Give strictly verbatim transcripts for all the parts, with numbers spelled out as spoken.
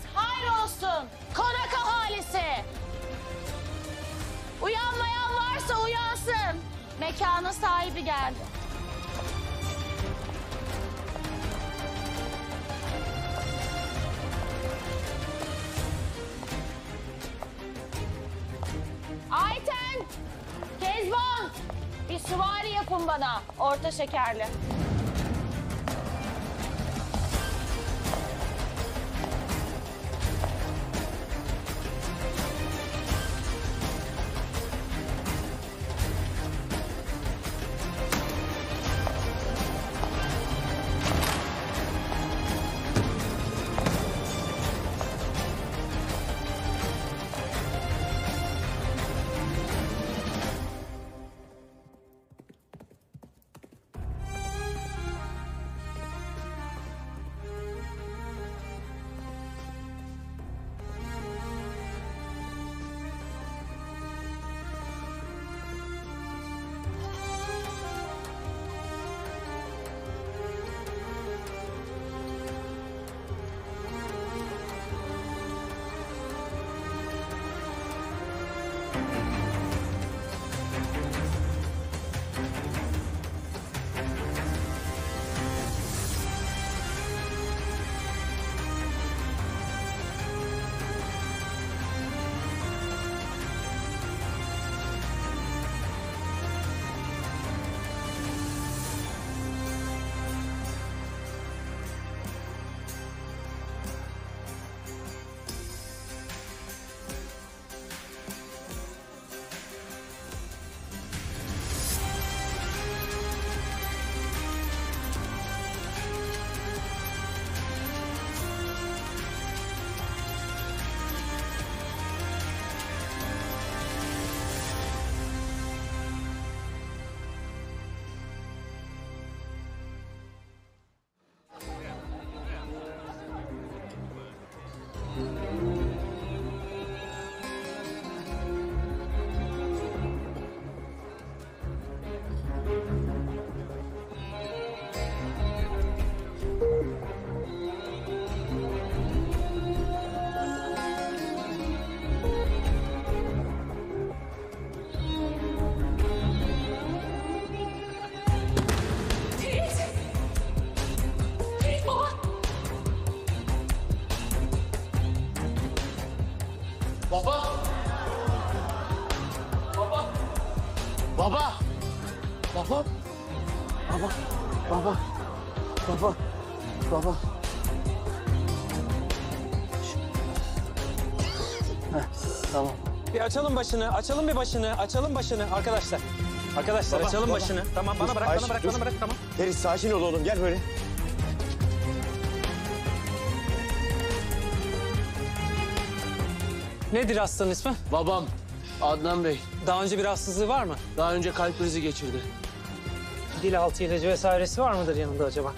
hayır olsun. Konak ahalisi. Uyanmayan varsa uyansın. Mekanın sahibi geldi. Ayten, Kezban, bir süvari yapın bana, orta şekerli. Baba! Baba! Baba! Baba! Baba! Baba! Baba! Baba! Heh, tamam. Bir açalım başını, açalım bir başını, açalım başını arkadaşlar. Arkadaşlar Baba, açalım baba. başını. Tamam bana Dur, bırak, Ayşe, bana bırak, dur. bana bırak, tamam. Ferit sakin ol oğlum, gel böyle. Nedir hastanın ismi? Babam Adnan Bey Daha önce bir rahatsızlığı var mı? daha önce kalp krizi geçirdi. Dil altı ilacı vesairesi var mıdır yanında acaba?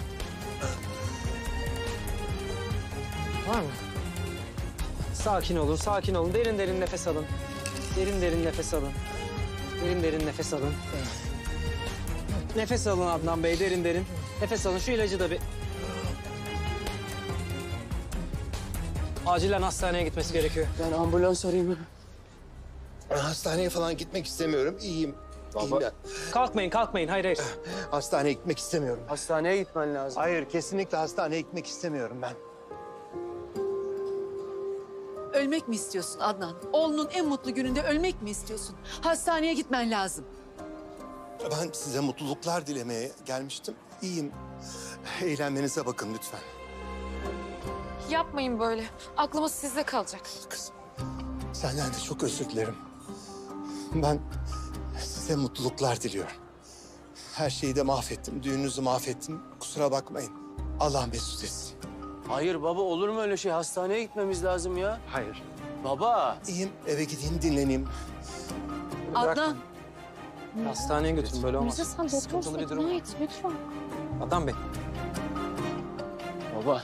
Var mı? Sakin olun, sakin olun. Derin derin nefes alın. Derin derin nefes alın. Derin derin nefes alın. Nefes alın Adnan Bey, derin derin. Nefes alın, şu ilacı da bir... Acilen hastaneye gitmesi gerekiyor. Ben ambulans arayayım. Hastaneye falan gitmek istemiyorum. İyiyim. İyiyim ya. Kalkmayın, kalkmayın. Hayır, hayır. Hastaneye gitmek istemiyorum. Hastaneye gitmen lazım. Hayır, kesinlikle hastaneye gitmek istemiyorum ben. Ölmek mi istiyorsun Adnan? Oğlunun en mutlu gününde ölmek mi istiyorsun? Hastaneye gitmen lazım. Ben size mutluluklar dilemeye gelmiştim. İyiyim. Eğlenmenize bakın lütfen. Yapmayın böyle. Aklımız sizde kalacak. Kızım, senden de çok özür dilerim. Ben size mutluluklar diliyorum. Her şeyi de mahvettim, düğününüzü mahvettim. Kusura bakmayın. Allah mesut etsin. Hayır baba, olur mu öyle şey? Hastaneye gitmemiz lazım ya. Hayır. Baba. İyiyim, eve gideyim, dinleneyim. Adnan. Hastaneye götürün, böyle olmaz. Mirza sen Sıkıntılı doktorsun. bir durum. İkna et lütfen. Adnan Bey. Baba.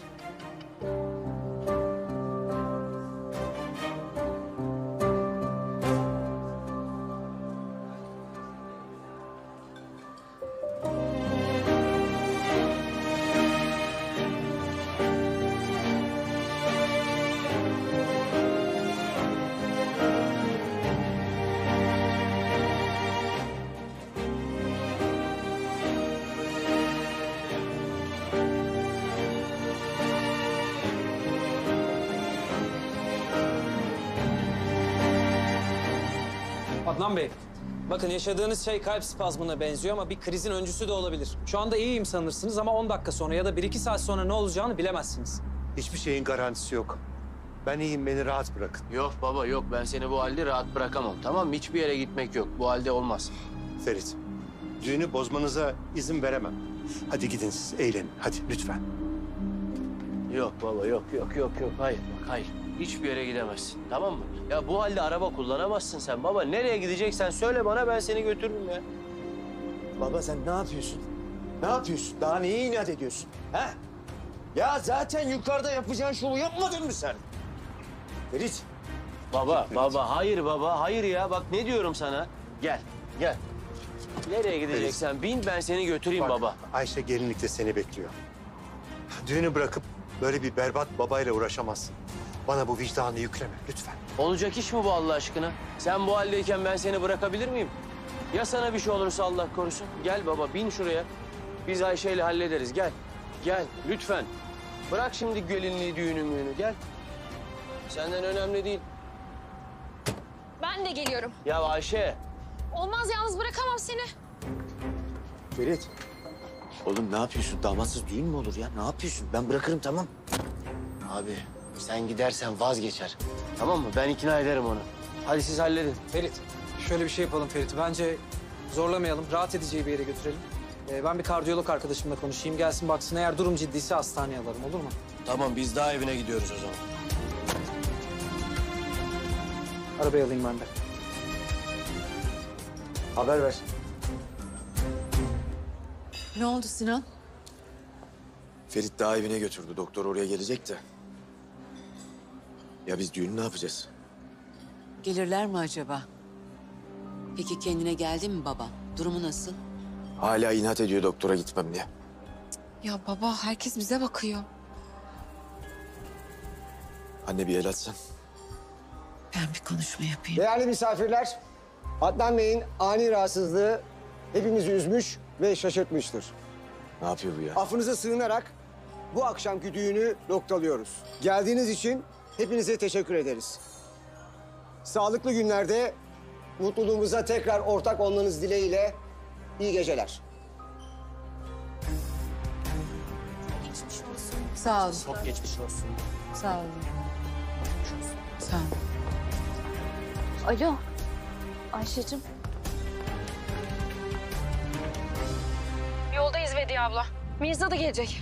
Adnan Bey, bakın yaşadığınız şey kalp spazmına benziyor ama bir krizin öncüsü de olabilir. Şu anda iyiyim sanırsınız ama on dakika sonra ya da bir iki saat sonra ne olacağını bilemezsiniz. Hiçbir şeyin garantisi yok. Ben iyiyim, beni rahat bırakın. Yok baba yok, ben seni bu halde rahat bırakamam. Tamam mı? Hiçbir yere gitmek yok. Bu halde olmaz. Ferit, düğünü bozmanıza izin veremem. Hadi gidin siz, eğlenin. Hadi lütfen. Yok baba yok yok yok yok. Hayır bak hayır. Hiçbir yere gidemezsin. Tamam mı? Ya bu halde araba kullanamazsın sen baba. Nereye gideceksen söyle bana, ben seni götürürüm ya. Baba sen ne yapıyorsun? Ne yapıyorsun? Daha neye inat ediyorsun? Ha? Ya zaten yukarıda yapacağın şovu yapmadın mı sen? Ferit. Baba baba hayır baba hayır ya. Bak ne diyorum sana. Gel gel. Nereye gideceksen bin, ben seni götüreyim Bak, baba. Ayşe gelinlikte seni bekliyor. Düğünü bırakıp böyle bir berbat babayla uğraşamazsın. Bana bu vicdanı yükleme lütfen. Olacak iş mi bu Allah aşkına? Sen bu haldeyken ben seni bırakabilir miyim? Ya sana bir şey olursa Allah korusun? Gel baba bin şuraya. Biz Ayşe'yle hallederiz. Gel. Gel lütfen. Bırak şimdi gelinliği, düğünü müğünü. Gel. Senden önemli değil. Ben de geliyorum. Ya Ayşe. Olmaz, yalnız bırakamam seni. Ferit. Oğlum ne yapıyorsun? Damatsız düğün mü olur ya? Ne yapıyorsun? Ben bırakırım tamam. Abi sen gidersen vazgeçer. Tamam mı? Ben ikna ederim onu. Hadi siz halledin. Ferit, şöyle bir şey yapalım Ferit. Bence zorlamayalım, rahat edeceği bir yere götürelim. Ee, ben bir kardiyolog arkadaşımla konuşayım. Gelsin baksın, eğer durum ciddiyse hastaneye alalım, olur mu? Tamam biz daha evine gidiyoruz o zaman. Arabayı alayım ben de. Haber ver. Ne oldu Sinan? Ferit daha evine götürdü. Doktor oraya gelecek de. Ya biz düğünü ne yapacağız? Gelirler mi acaba? Peki kendine geldi mi baba? Durumu nasıl? Hala inat ediyor doktora gitmem diye. Ya baba, herkes bize bakıyor. Anne bir el atsan. Ben bir konuşma yapayım. Değerli misafirler, Adnan Bey'in ani rahatsızlığı hepimizi üzmüş ve şaşırtmıştır. Ne yapıyor bu ya? Affınıza sığınarak bu akşamki düğünü noktalıyoruz. Geldiğiniz için hepinize teşekkür ederiz. Sağlıklı günlerde mutluluğumuza tekrar ortak olmanız dileğiyle iyi geceler. Sağ olun. Çok geçmiş olsun. Sağ olun. Sağ olun. Alo. Ayşe'cim. Yoldayız Vediye abla. Mirza da gelecek.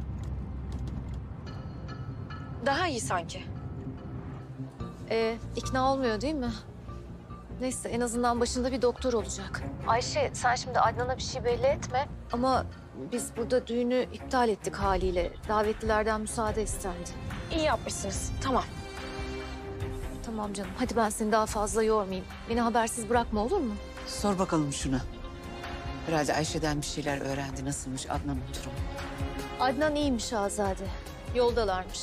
Daha iyi sanki. Ee, ikna olmuyor değil mi? Neyse en azından başında bir doktor olacak. Ayşe sen şimdi Adnan'a bir şey belli etme. Ama biz burada düğünü iptal ettik haliyle. Davetlilerden müsaade istendi. İyi yapmışsınız. Tamam. Tamam canım hadi ben seni daha fazla yormayayım. Beni habersiz bırakma olur mu? Sor bakalım şuna. Herhalde Ayşe'den bir şeyler öğrendi. Nasılmış Adnan'ın durumu? Adnan iyiymiş Azade. Yoldalarmış.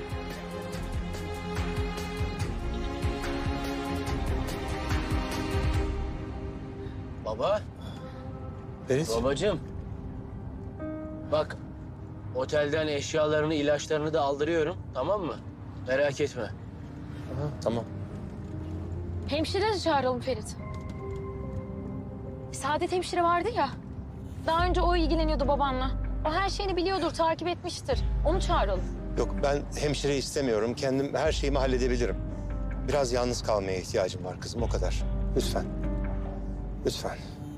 Baba. Ferit. Babacığım. Bak otelden eşyalarını, ilaçlarını da aldırıyorum. Tamam mı? Merak etme. Tamam. Hemşire de çağıralım Ferit. Saadet hemşire vardı ya. Daha önce o ilgileniyordu babanla. O her şeyini biliyordur, takip etmiştir. Onu çağıralım. Yok ben hemşire istemiyorum. Kendim her şeyimi halledebilirim. Biraz yalnız kalmaya ihtiyacım var kızım o kadar. Lütfen. Lütfen.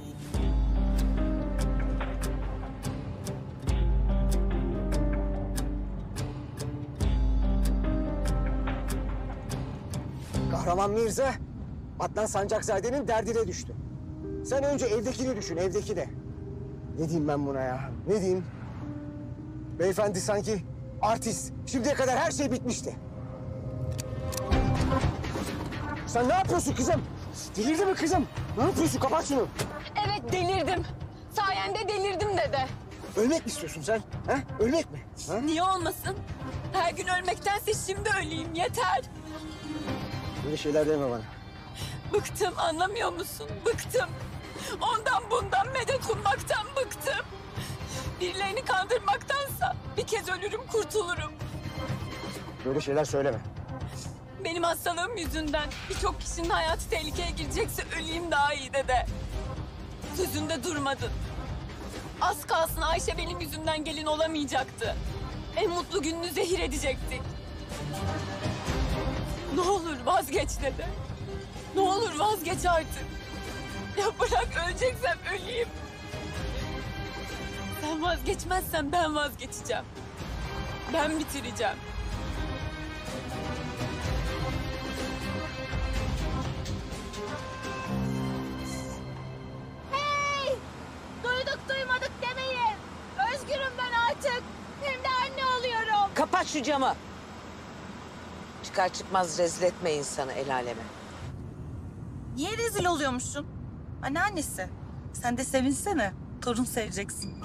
Kahraman Mirza, Adnan Sancakzade'nin derdine düştü. Sen önce evdekini düşün, evdekini. Ne diyeyim ben buna ya? Ne diyeyim? Beyefendi sanki artist. Şimdiye kadar her şey bitmişti. Sen ne yapıyorsun kızım? Delirdin mi kızım? Ne yapıyorsun? Kapat şunu. Evet delirdim. Sayende delirdim dede. Ölmek mi istiyorsun sen? Ha? Ölmek mi? Ha? Niye olmasın? Her gün ölmektense şimdi öleyim yeter. Böyle şeyler deme bana. Bıktım, anlamıyor musun? Bıktım. Ondan bundan medet ummaktan bıktım. Birilerini kandırmaktansa bir kez ölürüm kurtulurum. Böyle şeyler söyleme. Benim hastalığım yüzünden birçok kişinin hayatı tehlikeye girecekse öleyim daha iyi dede. Sözünde durmadın. Az kalsın Ayşe benim yüzümden gelin olamayacaktı. En mutlu gününü zehir edecektik. Ne olur vazgeç dede. Ne olur vazgeç artık. Ya bırak öleceksem öleyim. Sen vazgeçmezsen ben vazgeçeceğim. Ben bitireceğim. Hey! Duyduk duymadık demeyin. Özgürüm ben artık. Hem de anne oluyorum. Kapat şu camı. Çıkar çıkmaz rezil etme insanı el aleme. Niye rezil oluyormuşsun? Anneannesi. Sen de sevinsene. Torun seveceksin.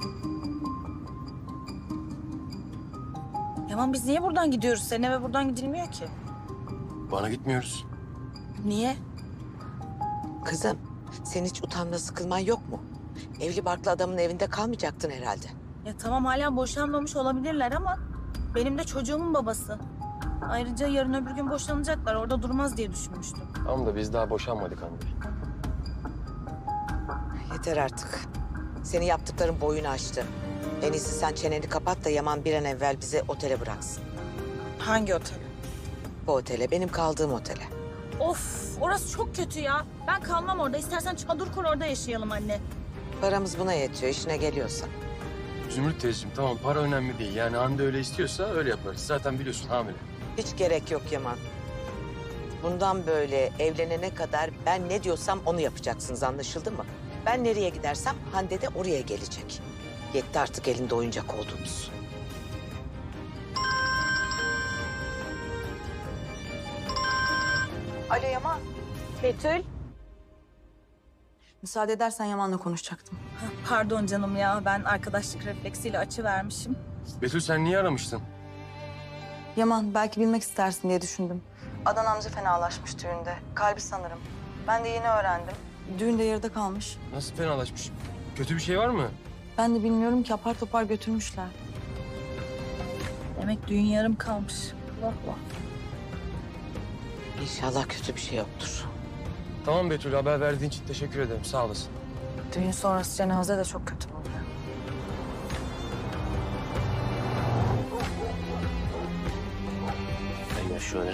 Yaman biz niye buradan gidiyoruz? Senin eve buradan gidilmiyor ki. Bana gitmiyoruz. Niye? Kızım, senin hiç utanma sıkılman yok mu? Evli barklı adamın evinde kalmayacaktın herhalde. Ya tamam hala boşanmamış olabilirler ama benim de çocuğumun babası. Ayrıca yarın öbür gün boşanacaklar. Orada durmaz diye düşünmüştüm. Tamam da biz daha boşanmadık anne. Yeter artık. Senin yaptıkların boyunu aştı. En iyisi sen çeneni kapat da Yaman bir an evvel bize otele bıraksın. Hangi otel? Bu otele, benim kaldığım otele. Of orası çok kötü ya. Ben kalmam orada. İstersen çadır kur orada yaşayalım anne. Paramız buna yetiyor, işine geliyorsa. Zümrüt teyzeciğim tamam para önemli değil. Yani Hande öyle istiyorsa öyle yaparız. Zaten biliyorsun hamile. Hiç gerek yok Yaman. Bundan böyle evlenene kadar ben ne diyorsam onu yapacaksınız, anlaşıldı mı? Ben nereye gidersem Hande de oraya gelecek. Yetti artık elinde oyuncak olduğunuz. Alo Yaman. Betül. Müsaade edersen Yaman'la konuşacaktım. Pardon canım ya. Ben arkadaşlık refleksiyle açı vermişim. Betül sen niye aramıştın? Yaman belki bilmek istersin diye düşündüm. Adnan amca fenalaşmış düğünde. Kalbi sanırım. Ben de yeni öğrendim. Düğün de yarıda kalmış. Nasıl fenalaşmış? Kötü bir şey var mı? Ben de bilmiyorum ki apar topar götürmüşler. Demek düğün yarım kalmış. Vah vah. İnşallah kötü bir şey yoktur. Tamam Betül haber verdiğin için teşekkür ederim sağ olasın. Düğün sonrası cenaze de çok kötü oldu. Gel şöyle.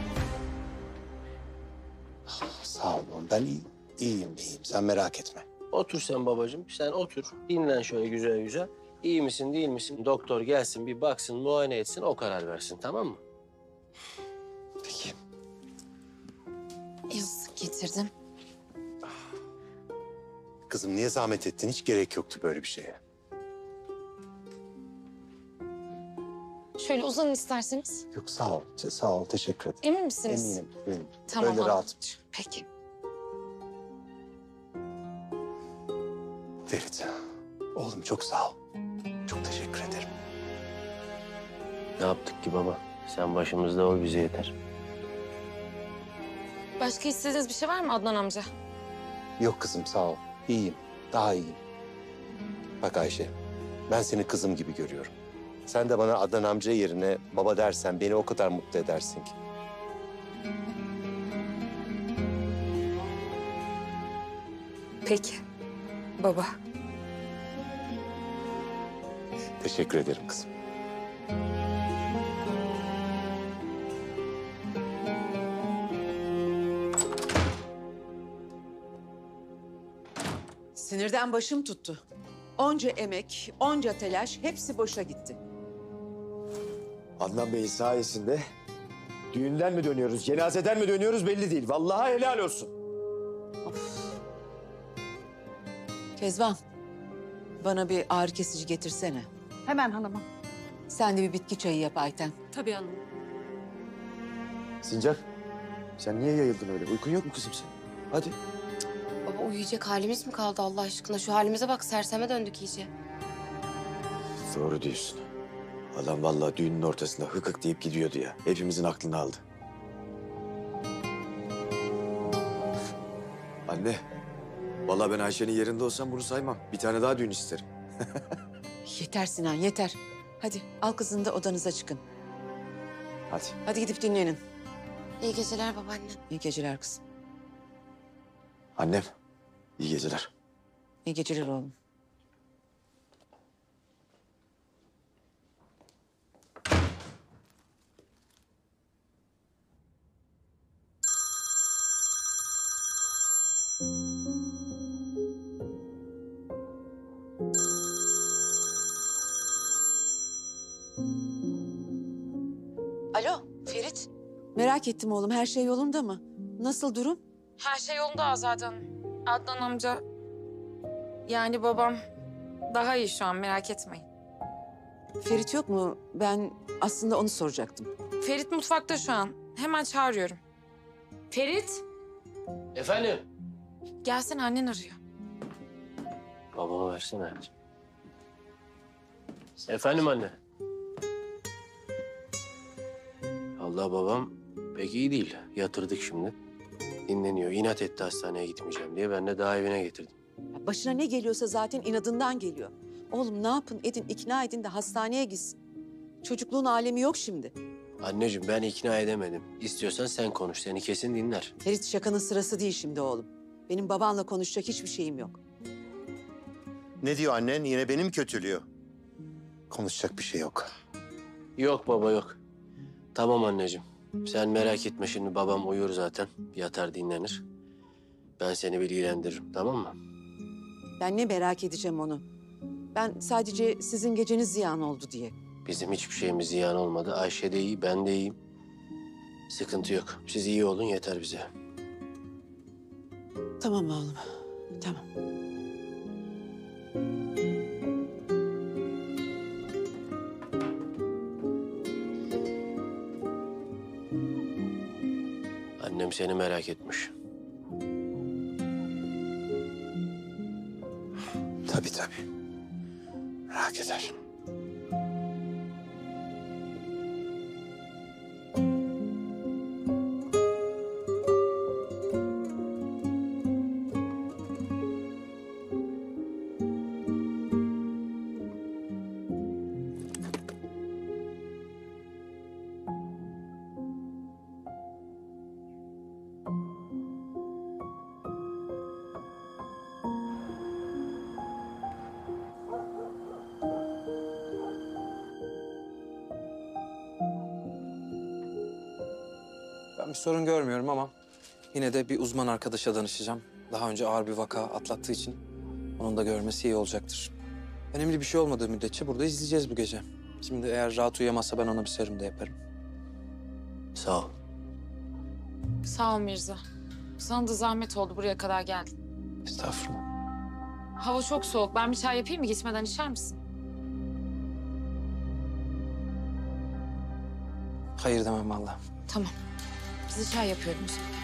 Sağ olun. Ben iyi, iyiyim, iyiyim. Sen merak etme. Otur sen babacığım. Sen otur. Dinlen şöyle güzel güzel. İyi misin değil misin? Doktor gelsin bir baksın muayene etsin o karar versin tamam mı? Peki. Yazık getirdim. Kızım niye zahmet ettin? Hiç gerek yoktu böyle bir şeye. Şöyle uzanın isterseniz. Yok sağ ol. Sağ ol. Teşekkür ederim. Emin misiniz? Eminim. Eminim. Tamam Öyle hanım. rahatım. Peki. Ferit. Oğlum çok sağ ol. Çok teşekkür ederim. Ne yaptık ki baba? Sen başımızda ol bize yeter. Başka istediğiniz bir şey var mı Adnan amca? Yok kızım sağ ol. İyiyim. Daha iyiyim. Bak Ayşe, ben seni kızım gibi görüyorum. Sen de bana Adnan amca yerine baba dersen beni o kadar mutlu edersin ki. Peki. Baba. Teşekkür ederim kızım. Sinirden başım tuttu. Onca emek, onca telaş hepsi boşa gitti. Adnan Bey'in sayesinde düğünden mi dönüyoruz, cenazeden mi dönüyoruz belli değil. Vallahi helal olsun. Kezban, bana bir ağrı kesici getirsene. Hemen hanımım. Sen de bir bitki çayı yap Ayten. Tabii hanım. Sincar, sen niye yayıldın öyle? Uykun yok mu kızım senin? Hadi. Baba uyuyacak halimiz mi kaldı Allah aşkına? Şu halimize bak serseme döndük iyice. Doğru diyorsun. Adam vallahi düğünün ortasında hık hık deyip gidiyordu ya. Hepimizin aklını aldı. Anne, vallahi ben Ayşe'nin yerinde olsam bunu saymam. Bir tane daha düğün isterim. Yeter Sinan, yeter. Hadi al kızını da odanıza çıkın. Hadi. Hadi gidip dinlenin. İyi geceler babaanne. İyi geceler kızım. Annem, iyi geceler. İyi geceler oğlum. Alo Ferit. Merak ettim oğlum, her şey yolunda mı? Nasıl durum? Her şey yolunda zaten. Adnan amca, yani babam daha iyi şu an, merak etmeyin. Ferit yok mu? Ben aslında onu soracaktım. Ferit mutfakta şu an. Hemen çağırıyorum. Ferit, Efendim? gelsene, annen arıyor. Babama versene. Efendim anne? Allah babam pek iyi değil. Yatırdık şimdi. Dinleniyor. İnat etti hastaneye gitmeyeceğim diye. Ben de daha evine getirdim. Başına ne geliyorsa zaten inadından geliyor. Oğlum ne yapın edin, ikna edin de hastaneye gitsin. Çocukluğun alemi yok şimdi. Anneciğim ben ikna edemedim. İstiyorsan sen konuş. Seni kesin dinler. Ferit şakanın sırası değil şimdi oğlum. Benim babanla konuşacak hiçbir şeyim yok. Ne diyor annen? Yine beni mi kötülüyor? Konuşacak bir şey yok. Yok baba yok. Tamam anneciğim. Sen merak etme, şimdi babam uyur zaten. Yatar dinlenir. Ben seni bilgilendiririm, tamam mı? Ben ne merak edeceğim onu. Ben sadece sizin geceniz ziyan oldu diye. Bizim hiçbir şeyimiz ziyan olmadı. Ayşe de iyi, ben de iyiyim. Sıkıntı yok. Siz iyi olun yeter bize. Tamam oğlum, tamam. Annem seni merak etmiş. Tabii tabii. Merak eder. Ben bir sorun görmüyorum ama yine de bir uzman arkadaşa danışacağım. Daha önce ağır bir vaka atlattığı için onun da görmesi iyi olacaktır. Önemli bir şey olmadığı müddetçe burada izleyeceğiz bu gece. Şimdi eğer rahat uyuyamazsa ben ona bir serum da yaparım. Sağ ol. Sağ ol Mirza. Sana da zahmet oldu, buraya kadar geldin. Estağfurullah. Hava çok soğuk. Ben bir çay yapayım mı? Gitmeden içer misin? Hayır demem vallahi. Tamam. Bize çay yapıyorum o zaman.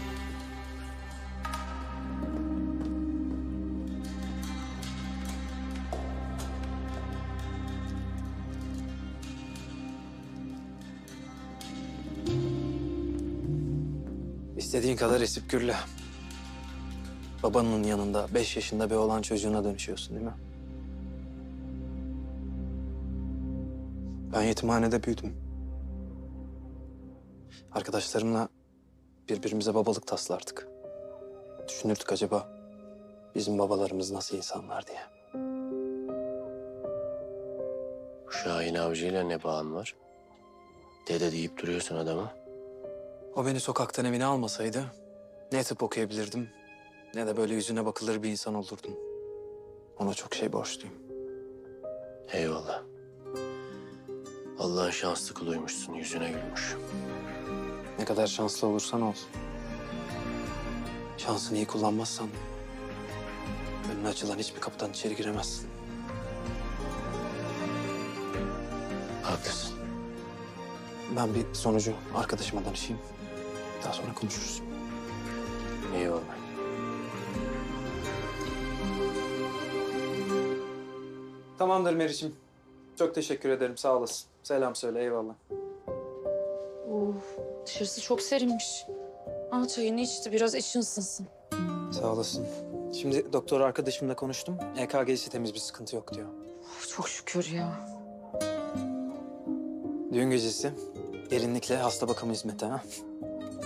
İstediğin kadar esip gürle. Babanın yanında beş yaşında bir oğlan çocuğuna dönüşüyorsun değil mi? Ben yetimhanede büyüdüm. Arkadaşlarımla birbirimize babalık taslardık. Düşünürdük acaba bizim babalarımız nasıl insanlar diye. Bu Şahin Avcı'yla ne bağın var? Dede deyip duruyorsun adama. O beni sokaktan evine almasaydı ne tıp okuyabilirdim ne de böyle yüzüne bakılır bir insan olurdum. Ona çok şey borçluyum. Eyvallah. Allah'ın şanslı kuluymuşsun, yüzüne gülmüş. Ne kadar şanslı olursan ol. Şansını iyi kullanmazsan önüne açılan hiçbir kapıdan içeri giremezsin. Haklısın. Ben bir sonucu arkadaşıma danışayım. Daha sonra konuşuruz. Eyvallah. Tamamdır Meriç'im. Çok teşekkür ederim. Sağ olasın. Selam söyle. Eyvallah. Of, dışarısı çok serinmiş. Al çayını içti, biraz için ısınsın. Sağ olasın. Şimdi doktor arkadaşımla konuştum. E K G'si temiz, bir sıkıntı yok diyor. Of, çok şükür ya. Düğün gecesi gelinlikle hasta bakımı hizmeti ha.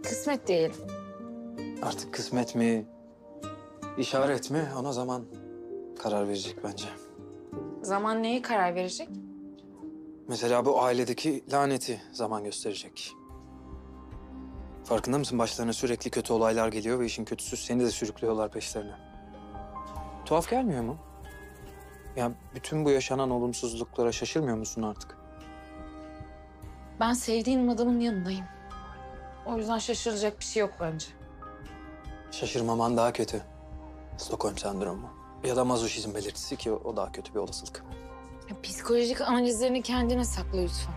Kısmet diyelim. Artık kısmet mi, işaret mi ona zaman karar verecek bence. Zaman neyi karar verecek? Mesela bu ailedeki laneti zaman gösterecek. Farkında mısın? Başlarına sürekli kötü olaylar geliyor ve işin kötüsü seni de sürüklüyorlar peşlerine. Tuhaf gelmiyor mu? Ya bütün bu yaşanan olumsuzluklara şaşırmıyor musun artık? Ben sevdiğim adamın yanındayım. O yüzden şaşıracak bir şey yok bence. Şaşırmaman daha kötü. Stockholm sendromu. Ya da mazoşizm belirtisi ki o daha kötü bir olasılık. Ya, psikolojik analizlerini kendine sakla lütfen.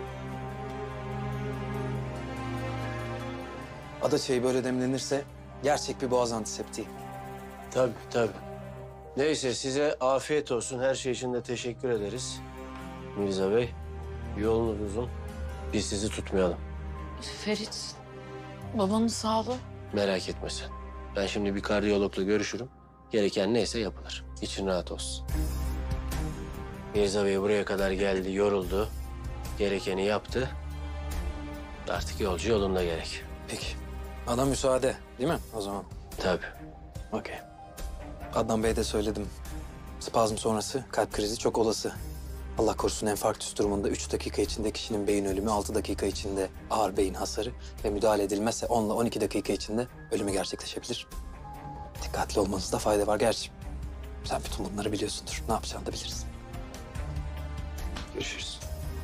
Ada çayı böyle demlenirse gerçek bir boğaz antiseptiği. Tabii tabii. Neyse size afiyet olsun. Her şey için de teşekkür ederiz. Mirza Bey, yolunuz uzun. Biz sizi tutmayalım. Ferit, babanın sağlığı. Merak etme sen. Ben şimdi bir kardiyologla görüşürüm. Gereken neyse yapılır. İçin rahat olsun. Mirza Bey buraya kadar geldi, yoruldu. Gerekeni yaptı. Artık yolcu yolunda gerek. Peki. Bana müsaade değil mi o zaman? Tabii. Okey. Adnan Bey'e de söyledim. Spazm sonrası kalp krizi çok olası. Allah korusun enfarktüs durumunda üç dakika içinde kişinin beyin ölümü, altı dakika içinde ağır beyin hasarı ve müdahale edilmezse on ile on iki dakika içinde ölümü gerçekleşebilir. Dikkatli olmanızda fayda var gerçi. Sen bütün bunları biliyorsundur. Ne yapacağını da bilirsin. Görüşürüz.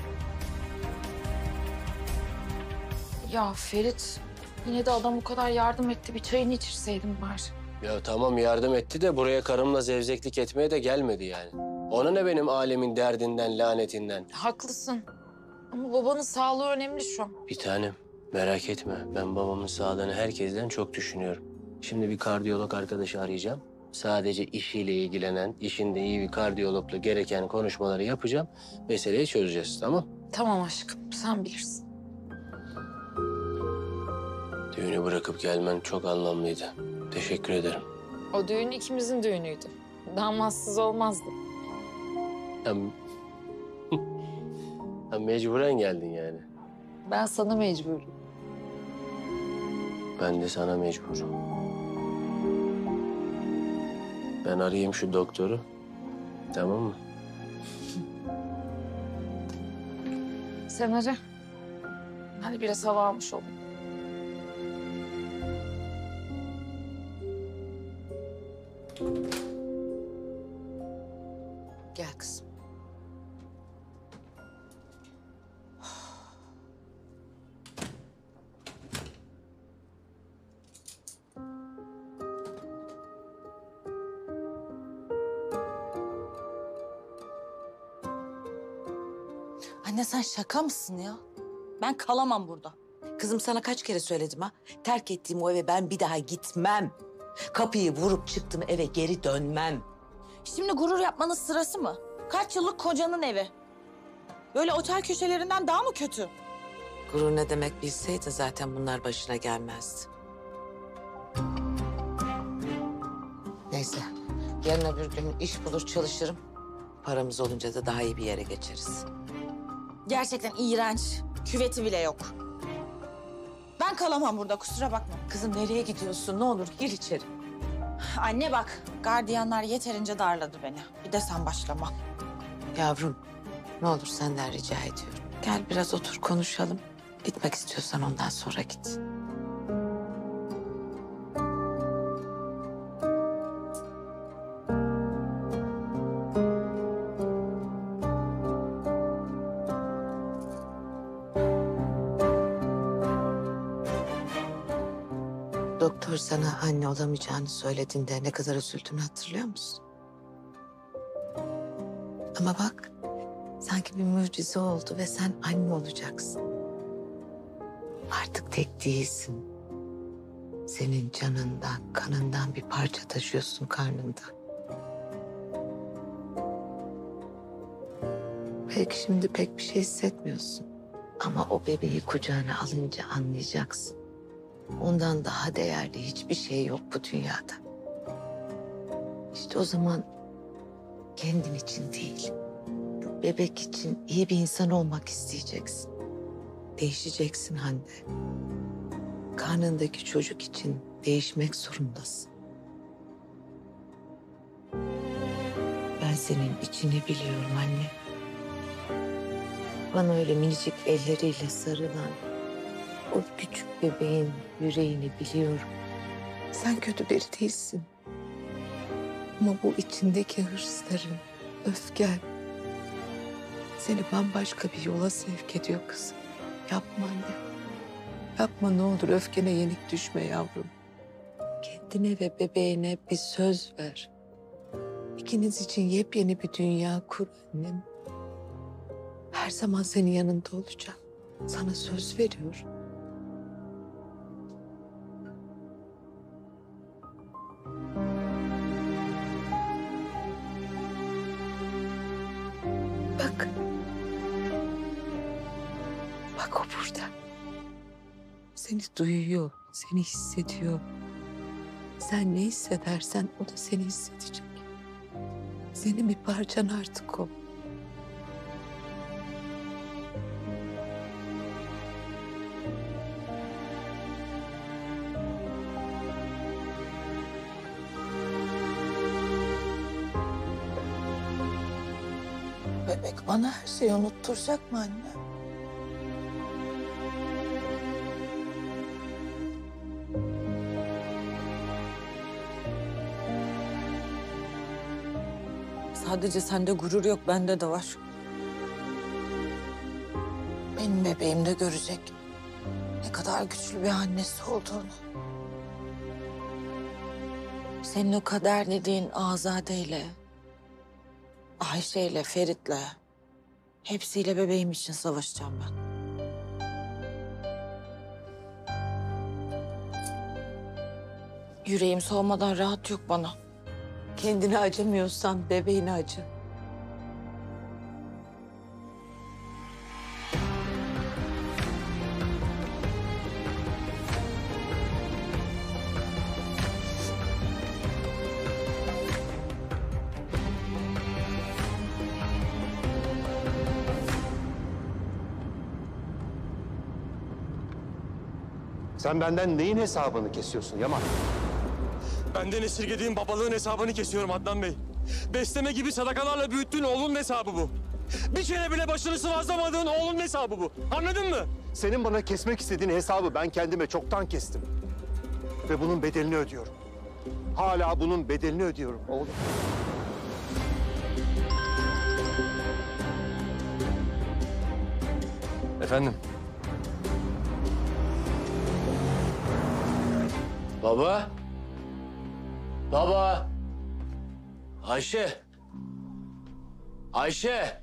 Ya Ferit, yine de adam o kadar yardım etti. Bir çayını içirseydim bari. Ya tamam yardım etti de buraya karımla zevzeklik etmeye de gelmedi yani. Ona ne benim alemin derdinden, lanetinden? Haklısın. Ama babanın sağlığı önemli şu an. Bir tanem merak etme. Ben babamın sağlığını herkesten çok düşünüyorum. Şimdi bir kardiyolog arkadaşı arayacağım. Sadece işiyle ilgilenen, işinde iyi bir kardiyologla gereken konuşmaları yapacağım. Meseleyi çözeceğiz, tamam? Tamam aşkım, sen bilirsin. Düğünü bırakıp gelmen çok anlamlıydı. Teşekkür ederim. O düğün ikimizin düğünüydü. Damatsız olmazdı. Ya, ya mecburen geldin yani. Ben sana mecburum. Ben de sana mecburum. Ben arayayım şu doktoru. Tamam mı? Sen ara. Hadi biraz hava almış olayım. Gel kızım. Anne sen şaka mısın ya? Ben kalamam burada. Kızım sana kaç kere söyledim ha? Terk ettiğim o eve ben bir daha gitmem. Kapıyı vurup çıktım eve geri dönmem. Şimdi gurur yapmanın sırası mı? Kaç yıllık kocanın evi. Böyle otel köşelerinden daha mı kötü? Gurur ne demek bilseydi zaten bunlar başına gelmezdi. Neyse, yarın öbür gün iş bulur çalışırım. Paramız olunca da daha iyi bir yere geçeriz. Gerçekten iğrenç. Küveti bile yok. Ben kalamam burada kusura bakma. Kızım nereye gidiyorsun? Ne olur gir içeri. Anne bak, gardiyanlar yeterince darladı beni. Bir de sen başlama. Yavrum, ne olur senden rica ediyorum. Gel biraz otur konuşalım. Gitmek istiyorsan ondan sonra git. Doktor sana anne olamayacağını söylediğinde ne kadar üzüldüğünü hatırlıyor musun? Ama bak, sanki bir mucize oldu ve sen anne olacaksın. Artık tek değilsin. Senin canından, kanından bir parça taşıyorsun karnında. Belki şimdi pek bir şey hissetmiyorsun. Ama o bebeği kucağına alınca anlayacaksın. Ondan daha değerli hiçbir şey yok bu dünyada. İşte o zaman kendin için değil, bu bebek için iyi bir insan olmak isteyeceksin. Değişeceksin Hande. karnındaki çocuk için değişmek zorundasın. Ben senin içini biliyorum anne. Bana öyle minicik elleriyle sarılan o küçük bebeğin yüreğini biliyorum. Sen kötü biri değilsin. Ama bu içindeki hırsların, öfken seni bambaşka bir yola sevk ediyor kızım. Yapma anne. Yapma ne olur, öfkene yenik düşme yavrum. Kendine ve bebeğine bir söz ver. İkiniz için yepyeni bir dünya kur annem. Her zaman senin yanında olacağım. Sana söz veriyorum. Bak. Bak o burada. Seni duyuyor, seni hissediyor. Sen ne hissedersen o da seni hissedecek. Senin bir parçan artık o. Bebek bana her şeyi unutturacak mı anne? Sadece sende gurur yok, bende de var. Benim bebeğim de görecek ne kadar güçlü bir annesi olduğunu. Senin o kader dediğin Azade'yle, Ayşe'yle, Ferit'le, hepsiyle bebeğim için savaşacağım ben. Yüreğim soğumadan rahat yok bana. Kendine acımıyorsan bebeğine acı. Sen benden neyin hesabını kesiyorsun Yaman? Benden esirgediğin babalığın hesabını kesiyorum Adnan Bey. Besleme gibi sadakalarla büyüttüğün oğlun hesabı bu. Bir kere bile başını sıvazlamadığın oğlun hesabı bu. Anladın mı? Senin bana kesmek istediğin hesabı ben kendime çoktan kestim. Ve bunun bedelini ödüyorum. Hala bunun bedelini ödüyorum oğlum. Efendim? Baba. Baba. Ayşe. Ayşe.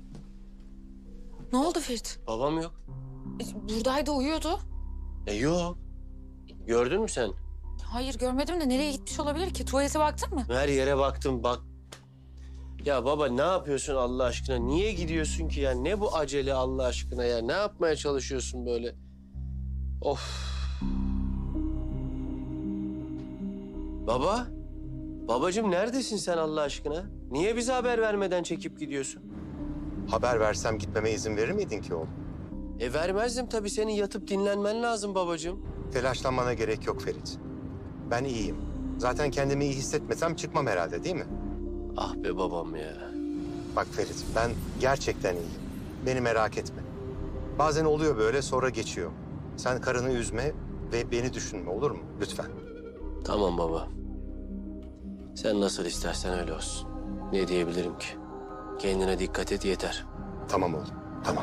Ne oldu Ferit? Babam yok. Buradaydı, uyuyordu. E yok. Gördün mü sen? Hayır görmedim de nereye gitmiş olabilir ki? Tuvalete baktın mı? Her yere baktım bak. Ya baba ne yapıyorsun Allah aşkına? Niye gidiyorsun ki ya? Ne bu acele Allah aşkına ya? Ne yapmaya çalışıyorsun böyle? Of. Baba. Babacığım neredesin sen Allah aşkına? Niye bize haber vermeden çekip gidiyorsun? Haber versem gitmeme izin verir miydin ki oğlum? E vermezdim tabii. Senin yatıp dinlenmen lazım babacığım. Telaşlanmana gerek yok Ferit. Ben iyiyim. Zaten kendimi iyi hissetmesem çıkmam herhalde değil mi? Ah be babam ya. Bak Ferit, ben gerçekten iyiyim. Beni merak etme. Bazen oluyor böyle, sonra geçiyor. Sen karını üzme ve beni düşünme, olur mu? Lütfen. Tamam baba. Sen nasıl istersen öyle olsun. Ne diyebilirim ki? Kendine dikkat et yeter. Tamam oğlum, tamam.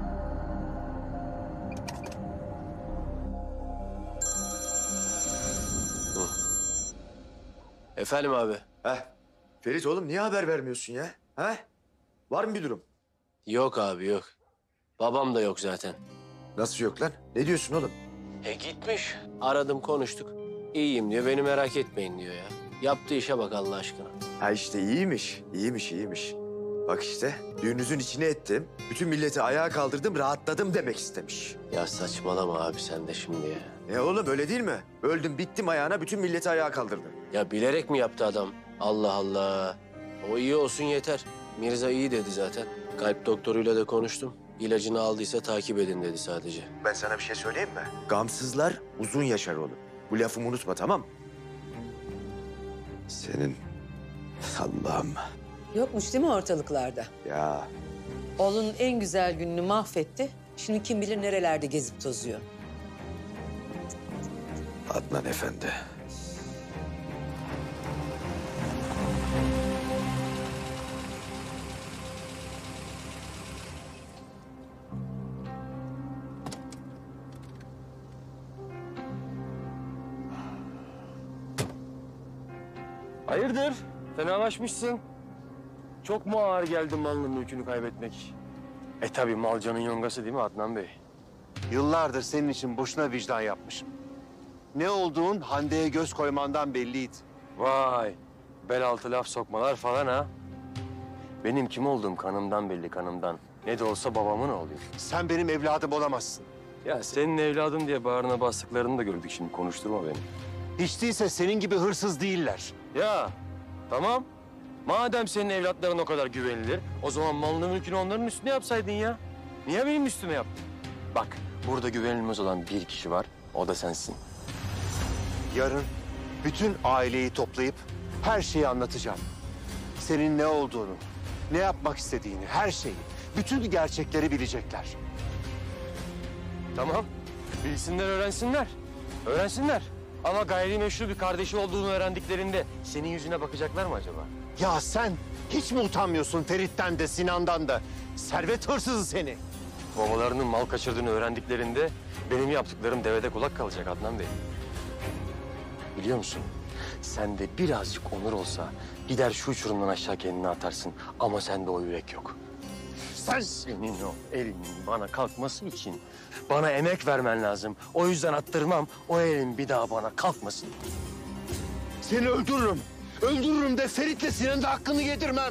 Hı. Efendim abi. Heh. Ferit oğlum niye haber vermiyorsun ya? Heh. Var mı bir durum? Yok abi yok. Babam da yok zaten. Nasıl yok lan? Ne diyorsun oğlum? E gitmiş. Aradım konuştuk. İyiyim diyor. Beni merak etmeyin diyor ya. Yaptığı işe bak Allah aşkına. Ha işte iyiymiş. İyiymiş, iyiymiş. Bak işte düğününüzün içine ettim. Bütün milleti ayağa kaldırdım, rahatladım demek istemiş. Ya saçmalama abi sen de şimdi ya. Ne oğlum öyle değil mi? Öldüm bittim ayağına, bütün milleti ayağa kaldırdı. Ya bilerek mi yaptı adam? Allah Allah. O iyi olsun yeter. Mirza iyi dedi zaten. Kalp doktoruyla da konuştum. İlacını aldıysa takip edin dedi sadece. Ben sana bir şey söyleyeyim mi? Gamsızlar uzun yaşar oğlum. Bu lafımı unutma, tamam mı? Senin Allah'ım. Yokmuş değil mi ortalıklarda? Ya Oğlunun en güzel gününü mahvetti. Şimdi kim bilir nerelerde gezip tozuyor. Adnan Efendi. Hayırdır? Fenalaşmışsın. Çok mu ağır geldi malının mülkünü kaybetmek? E tabii malcanın yongası değil mi Adnan Bey? Yıllardır senin için boşuna vicdan yapmışım. Ne olduğun Hande'ye göz koymandan belliydi. Vay, bel altı laf sokmalar falan ha. Benim kim olduğum kanımdan belli, kanımdan. Ne de olsa babamın oğluyum. Sen benim evladım olamazsın. Ya senin evladın diye bağrına bastıklarını da gördük şimdi. Konuşturma beni. Hiç değilse senin gibi hırsız değiller. Ya tamam. Madem senin evlatların o kadar güvenilir, o zaman malını mülkünü onların üstüne yapsaydın ya. Niye benim üstüme yaptın? Bak, burada güvenilmez olan bir kişi var, o da sensin. Yarın bütün aileyi toplayıp her şeyi anlatacağım. Senin ne olduğunu, ne yapmak istediğini, her şeyi, bütün gerçekleri bilecekler. Tamam, bilsinler, öğrensinler. Öğrensinler. Ama gayrimeşru bir kardeşi olduğunu öğrendiklerinde senin yüzüne bakacaklar mı acaba? Ya sen hiç mi utanmıyorsun Ferit'ten de Sinan'dan da? Servet hırsızı seni. Babalarının mal kaçırdığını öğrendiklerinde benim yaptıklarım devede kulak kalacak Adnan Bey. Biliyor musun? Sende birazcık onur olsa gider şu uçurumdan aşağı kendini atarsın. Ama sende o yürek yok. Sen senin o elinin bana kalkması için bana emek vermen lazım. O yüzden attırmam. O elin bir daha bana kalkmasın. Seni öldürürüm. Öldürürüm de Ferit'le Sinan'ın da hakkını yedirmem.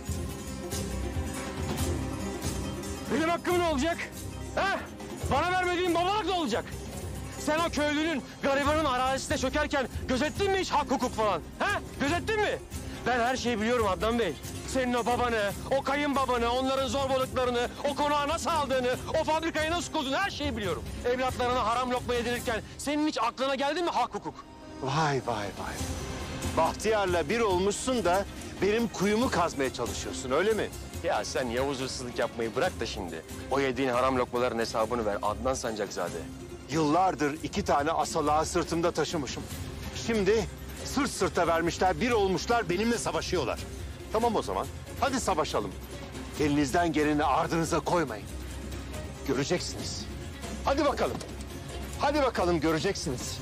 Benim hakkım ne olacak? He? Bana vermediğin babalık ne olacak? Sen o köylünün, garibanın arazisine çökerken gözettin mi hiç hak hukuk falan? He? Gözettin mi? Ben her şeyi biliyorum Adnan Bey. Senin o babanı, o kayınbabanı, onların zorbalıklarını, o konağı nasıl aldığını, o fabrikayı nasıl kurduğunu her şeyi biliyorum. Evlatlarına haram lokma yedirirken senin hiç aklına geldi mi hak hukuk? Vay vay vay. Bahtiyar'la bir olmuşsun da benim kuyumu kazmaya çalışıyorsun öyle mi? Ya sen Yavuz hırsızlık yapmayı bırak da şimdi. O yediğin haram lokmaların hesabını ver Adnan Sancakzade. Yıllardır iki tane asalağı sırtımda taşımışım. Şimdi sırt sırta vermişler, bir olmuşlar, benimle savaşıyorlar. Tamam o zaman, hadi savaşalım. Elinizden geleni ardınıza koymayın. Göreceksiniz. Hadi bakalım. Hadi bakalım göreceksiniz.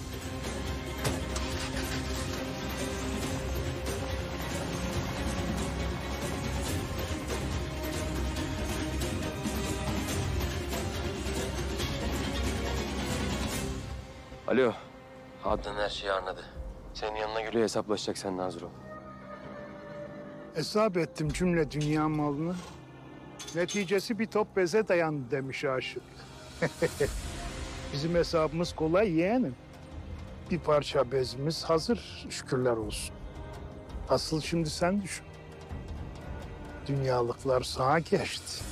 Alo. Adnan her şeyi anladı. Senin yanına geliyor, hesaplaşacak seninle, hazır ol. Hesap ettim cümle dünya malını. Neticesi bir top beze dayandı demiş aşık. Bizim hesabımız kolay yeğenim. Bir parça bezimiz hazır, şükürler olsun. Asıl şimdi sen düşün. Dünyalıklar sana geçti.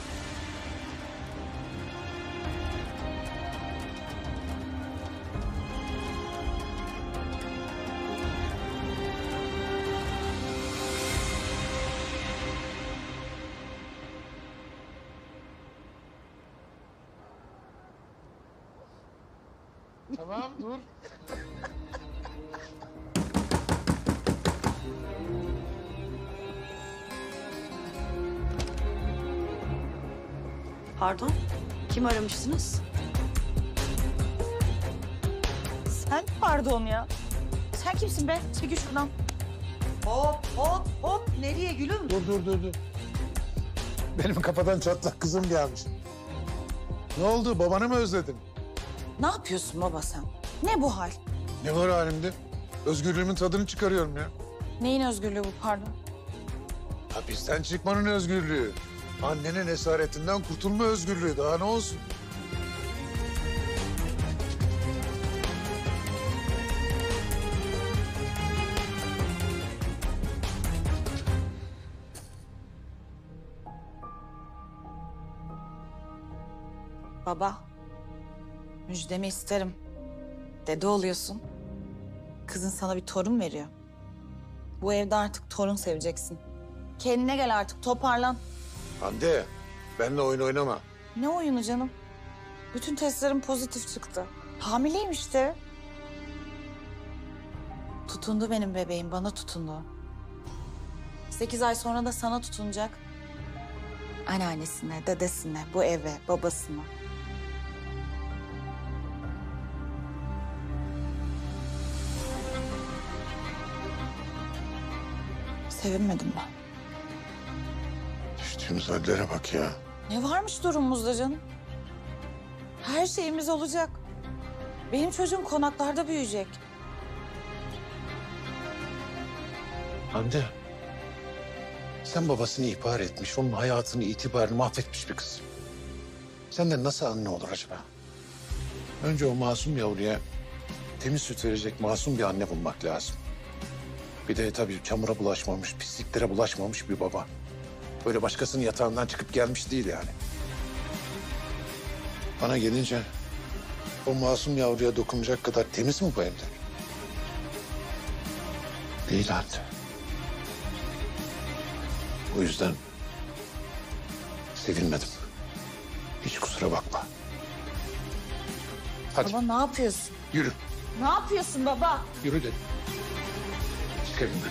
Tamam dur. Pardon, kim aramıştınız? Sen pardon ya. Sen kimsin be? Çekil şuradan. Hop hop hop. Nereye gülüm? Dur dur dur dur. Benim kafadan çatlak kızım gelmiş. Ne oldu? Babanı mı özledin? Ne yapıyorsun baba sen? Ne bu hal? Ne var halimde? Özgürlüğümün tadını çıkarıyorum ya. Neyin özgürlüğü bu pardon? Hapisten çıkmanın özgürlüğü. Annenin esaretinden kurtulma özgürlüğü. Daha ne olsun? Baba, müjdemi isterim. Dede oluyorsun. Kızın sana bir torun veriyor. Bu evde artık torun seveceksin. Kendine gel artık, toparlan. Hande, benimle oyun oynama. Ne oyunu canım? Bütün testlerim pozitif çıktı. Hamileyim işte. Tutundu benim bebeğim, bana tutundu. Sekiz ay sonra da sana tutunacak. Anneannesine, dedesine, bu eve, babasına. Sevinmedim ben. Düştüğümüz hallere bak ya. Ne varmış durumumuzda canım? Her şeyimiz olacak. Benim çocuğum konaklarda büyüyecek. Hande, sen babasını ihbar etmiş, onun hayatını, itibarını mahvetmiş bir kız. Senden nasıl anne olur acaba? Önce o masum yavruya temiz süt verecek masum bir anne bulmak lazım. Bir de tabii çamura bulaşmamış, pisliklere bulaşmamış bir baba. Böyle başkasının yatağından çıkıp gelmiş değil yani. Bana gelince o masum yavruya dokunacak kadar temiz mi bu evde? Değil Hande. O yüzden sevinmedim. Hiç kusura bakma. Hadi. Baba ne yapıyorsun? Yürü, Ne yapıyorsun baba? yürü dedim. Çık evimden.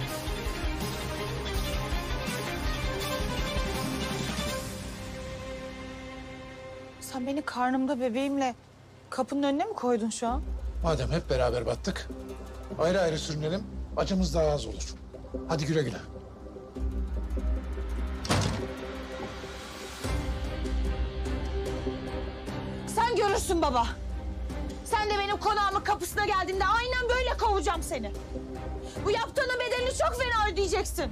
Sen beni karnımda bebeğimle kapının önüne mi koydun şu an? Madem hep beraber battık, ayrı ayrı sürünelim, acımız daha az olur. Hadi güle güle. Sen görürsün baba. Sen de benim konağımın kapısına geldiğinde aynen böyle kovacağım seni. Bu yaptığının bedelini çok fena ödeyeceksin.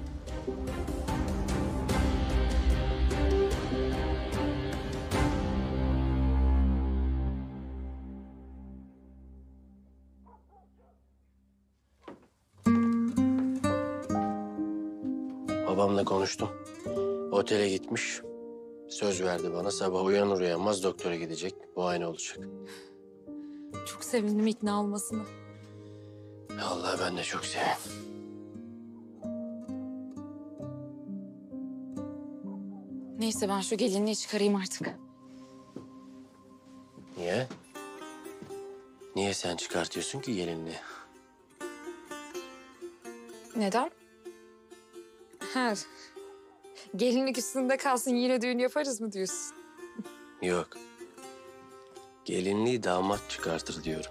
Babamla konuştum. Otele gitmiş. Söz verdi bana. Sabah uyanır uyanmaz doktora gidecek. Muayene olacak. Çok sevindim ikna olmasına. Vallahi ben de çok sevindim. Neyse ben şu gelinliği çıkarayım artık. Niye? Niye sen çıkartıyorsun ki gelinliği? Neden? Ha. Gelinlik üstünde kalsın yine düğün yaparız mı diyorsun? Yok. Gelinliği damat çıkartır diyorum.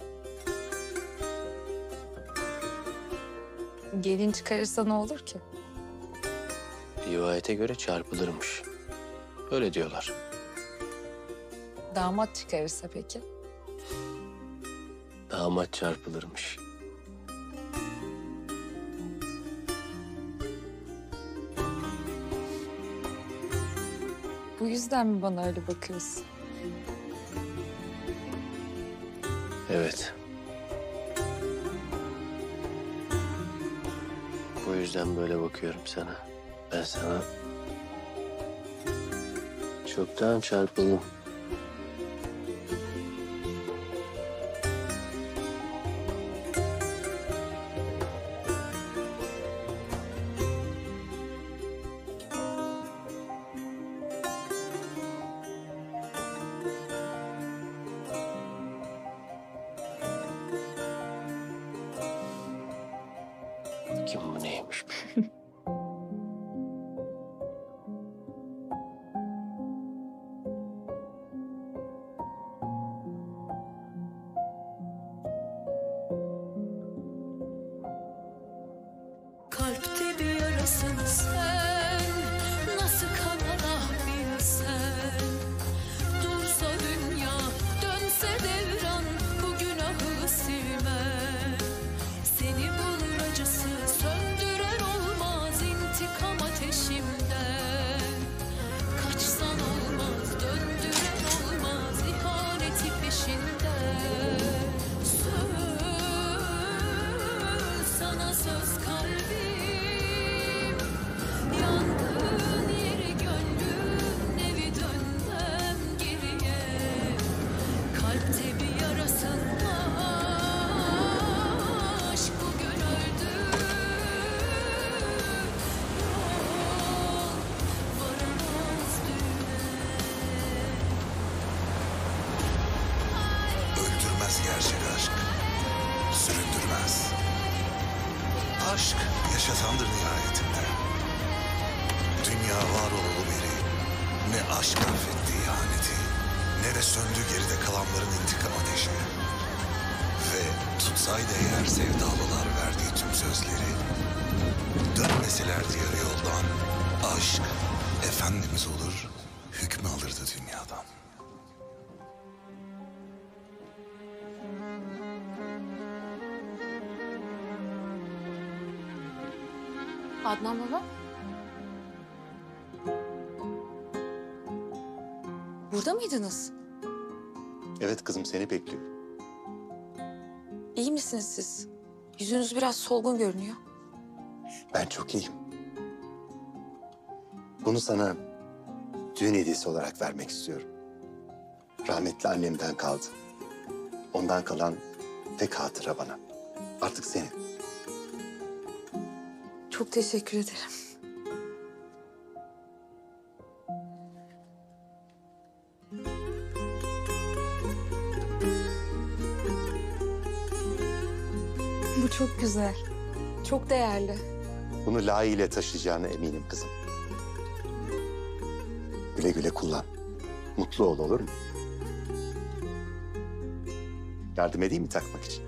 Gelin çıkarırsa ne olur ki? Rivayete göre çarpılırmış. Öyle diyorlar. Damat çıkarırsa peki? Damat çarpılırmış. Bu yüzden mi bana öyle bakıyorsun? Evet. Bu yüzden böyle bakıyorum sana. Ben sana çoktan çarpıldım. Kim bu neymiş? Kalpte bir yarasın sen, nasıl kanalah bilsen. Dursa dünya, dönse devran, bu günahı silmem. Seni bulur acısı, söndürer olmaz intikam ateşimden. Kaçsan olmaz, döndüren olmaz ihaneti peşinden. Söz, sana söz kalbim, gerçek aşk süründürmez. Aşk yaşatandır nihayetinde. Dünya var olalı beri ne aşk affetti ihaneti, ne de söndü geride kalanların intikam ateşi. Ve tutsaydı eğer sevdalılar verdiği tüm sözleri, dönmeselerdi yarı yoldan, aşk efendimiz olur, hükmü alırdı dünyadan. Adnan baba. Burada mıydınız? Evet kızım, seni bekliyor. İyi misiniz siz? Yüzünüz biraz solgun görünüyor. Ben çok iyiyim. Bunu sana düğün hediyesi olarak vermek istiyorum. Rahmetli annemden kaldı. Ondan kalan tek hatıra bana. Artık senin. Çok teşekkür ederim. Bu çok güzel. Çok değerli. Bunu layığıyla taşıyacağına eminim kızım. Güle güle kullan. Mutlu ol, olur mu? Yardım edeyim mi takmak için?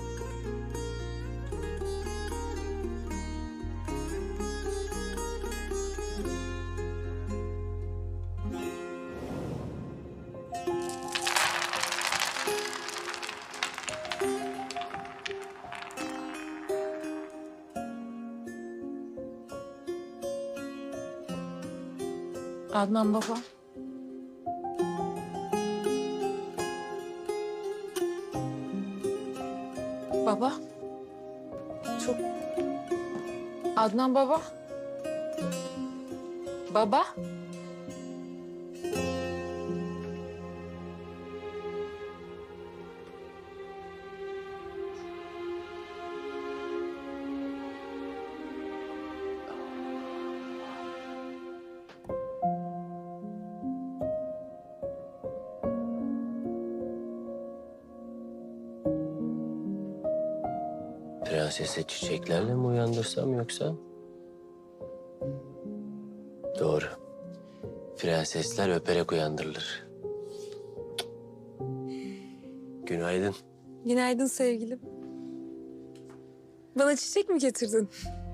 Adnan baba. Baba. Çok... Adnan baba. Baba. Prensesi çiçeklerle mi uyandırsam yoksa? Doğru. Prensesler öperek uyandırılır. Günaydın. Günaydın sevgilim. Bana çiçek mi getirdin?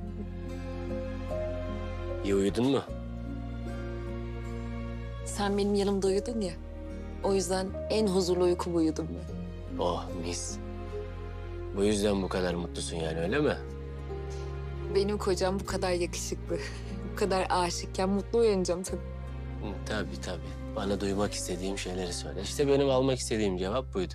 İyi uyudun mu? Sen benim yanımda uyudun ya. O yüzden en huzurlu uykumu uyudum ben. Oh mis. Bu yüzden bu kadar mutlusun yani, öyle mi? Benim kocam bu kadar yakışıklı, bu kadar aşıkken mutlu uyanacağım tabii. Hı, tabii tabii. Bana duymak istediğim şeyleri söyle. İşte benim almak istediğim cevap buydu.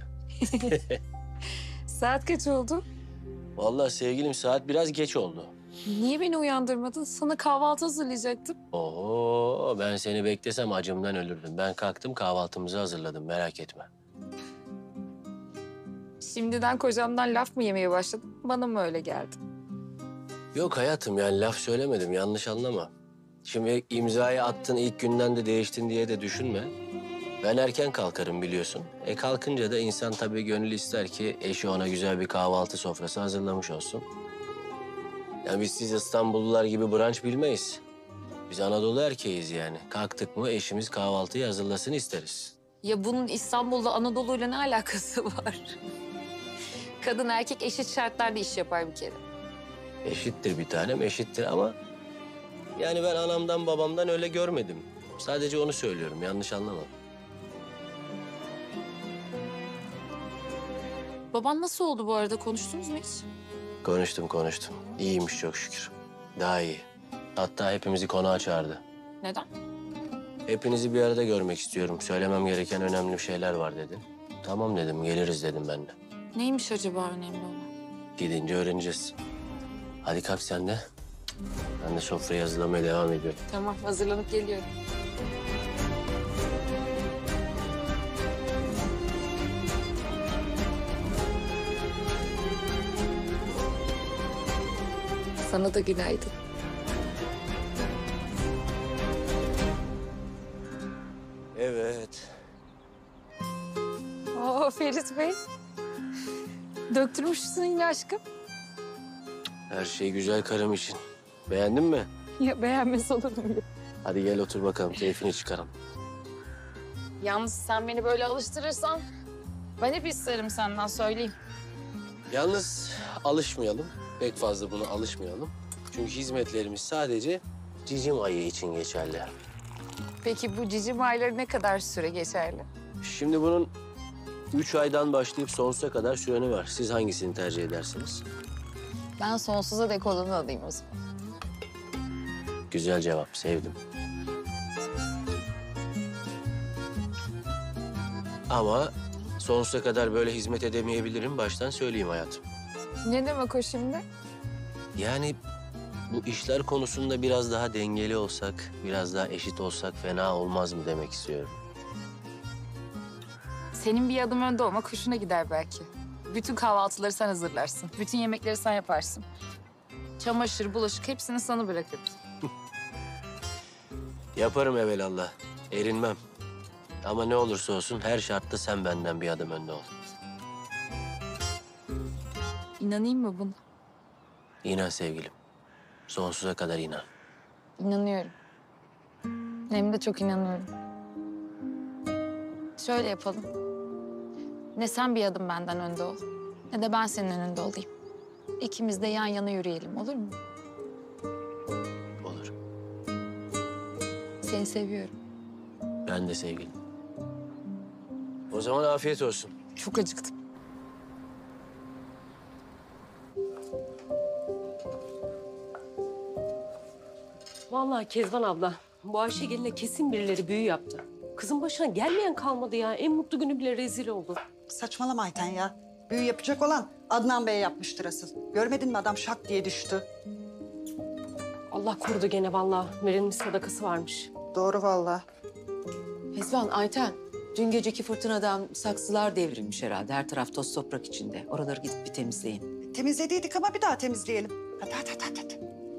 Saat kaç oldu? Vallahi sevgilim, saat biraz geç oldu. Niye beni uyandırmadın? Sana kahvaltı hazırlayacaktım. Oo, ben seni beklesem acımdan ölürdüm. Ben kalktım, kahvaltımızı hazırladım, merak etme. Şimdiden kocamdan laf mı yemeye başladın? Bana mı öyle geldi? Yok hayatım, yani laf söylemedim, yanlış anlama. Şimdi imzayı attın, ilk günden de değiştin diye de düşünme. Ben erken kalkarım biliyorsun. E kalkınca da insan tabii gönül ister ki eşi ona güzel bir kahvaltı sofrası hazırlamış olsun. Yani biz siz İstanbullular gibi brunch bilmeyiz. Biz Anadolu erkeğiz yani. Kalktık mı eşimiz kahvaltıyı hazırlasın isteriz. Ya bunun İstanbul'da Anadolu'yla ne alakası var? Kadın erkek eşit şartlarda iş yapar bir kere. Eşittir bir tanem, eşittir ama... yani ben anamdan babamdan öyle görmedim. Sadece onu söylüyorum, yanlış anlama. Baban nasıl oldu bu arada? Konuştunuz mu hiç? Konuştum konuştum. İyiymiş çok şükür. Daha iyi. Hatta hepimizi konağa çağırdı. Neden? Hepinizi bir arada görmek istiyorum. Söylemem gereken önemli şeyler var dedi. Tamam dedim, geliriz dedim ben de. Neymiş acaba önemli olan? Gidince öğreneceğiz. Hadi kalk sen de. Ben de sofrayı hazırlamaya devam ediyorum. Tamam, hazırlanıp geliyorum. Sana da günaydın. Evet. Oo Ferit Bey. Döktürmüşsün yine aşkım. Her şey güzel karım için. Beğendin mi? Ya beğenmez olur mu? Hadi gel otur bakalım, keyfini çıkaralım. Yalnız sen beni böyle alıştırırsan ben hep isterim senden, söyleyeyim. Yalnız alışmayalım, pek fazla buna alışmayalım. Çünkü hizmetlerimiz sadece cicim ayı için geçerli. Peki bu cicim ayları ne kadar süre geçerli? Şimdi bunun üç aydan başlayıp sonsuza kadar süreni var. Siz hangisini tercih edersiniz? Ben sonsuza dek olanı alayım o zaman. Güzel cevap, sevdim. Ama sonsuza kadar böyle hizmet edemeyebilirim, baştan söyleyeyim hayatım. Ne demek o şimdi? Yani bu işler konusunda biraz daha dengeli olsak, biraz daha eşit olsak fena olmaz mı demek istiyorum. Senin bir adım önde olmak hoşuna gider belki. Bütün kahvaltıları sen hazırlarsın. Bütün yemekleri sen yaparsın. Çamaşır, bulaşık hepsini sana bırakırız. Yaparım evelallah, erinmem. Ama ne olursa olsun her şartta sen benden bir adım önde ol. İnanayım mı buna? İnan sevgilim, sonsuza kadar inan. İnanıyorum. Hem de çok inanıyorum. Şöyle yapalım. Ne sen bir adım benden önde ol, ne de ben senin önünde olayım. İkimiz de yan yana yürüyelim, olur mu? Olur. Seni seviyorum. Ben de sevgilim. O zaman afiyet olsun. Çok acıktım. Vallahi Kezban abla, bu Ayşegül'le kesin birileri büyü yaptı. Kızın başına gelmeyen kalmadı ya. En mutlu günü bile rezil oldu. Saçmalama Ayten ya. Büyü yapacak olan Adnan Bey yapmıştır asıl. Görmedin mi adam şak diye düştü. Allah korudu gene vallahi. Verilmiş sadakası varmış. Doğru vallahi. Kezban, Ayten, dün geceki fırtınadan saksılar devrilmiş herhalde. Her taraf toz toprak içinde. Oraları gidip bir temizleyin. Temizlediydik ama bir daha temizleyelim. Hadi hadi hadi hadi.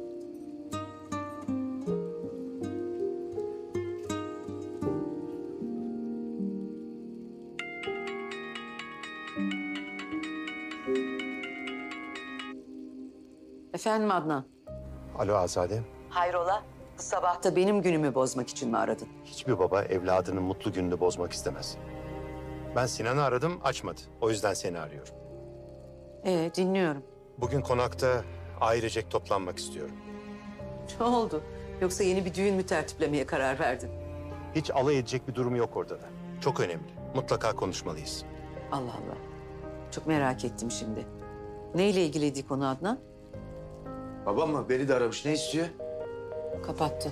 Efendim Adnan? Alo Azade. Hayrola? Bu sabah da benim günümü bozmak için mi aradın? Hiçbir baba evladının mutlu gününü bozmak istemez. Ben Sinan'ı aradım, açmadı. O yüzden seni arıyorum. Ee, dinliyorum. Bugün konakta ailecek toplanmak istiyorum. Ne oldu? Yoksa yeni bir düğün mü tertiplemeye karar verdin? Hiç alay edecek bir durum yok orada da. Çok önemli. Mutlaka konuşmalıyız. Allah Allah. Çok merak ettim şimdi. Neyle ilgiliydi konu Adnan? Babam mı? Beni de aramış. Ne istiyor? Kapattı.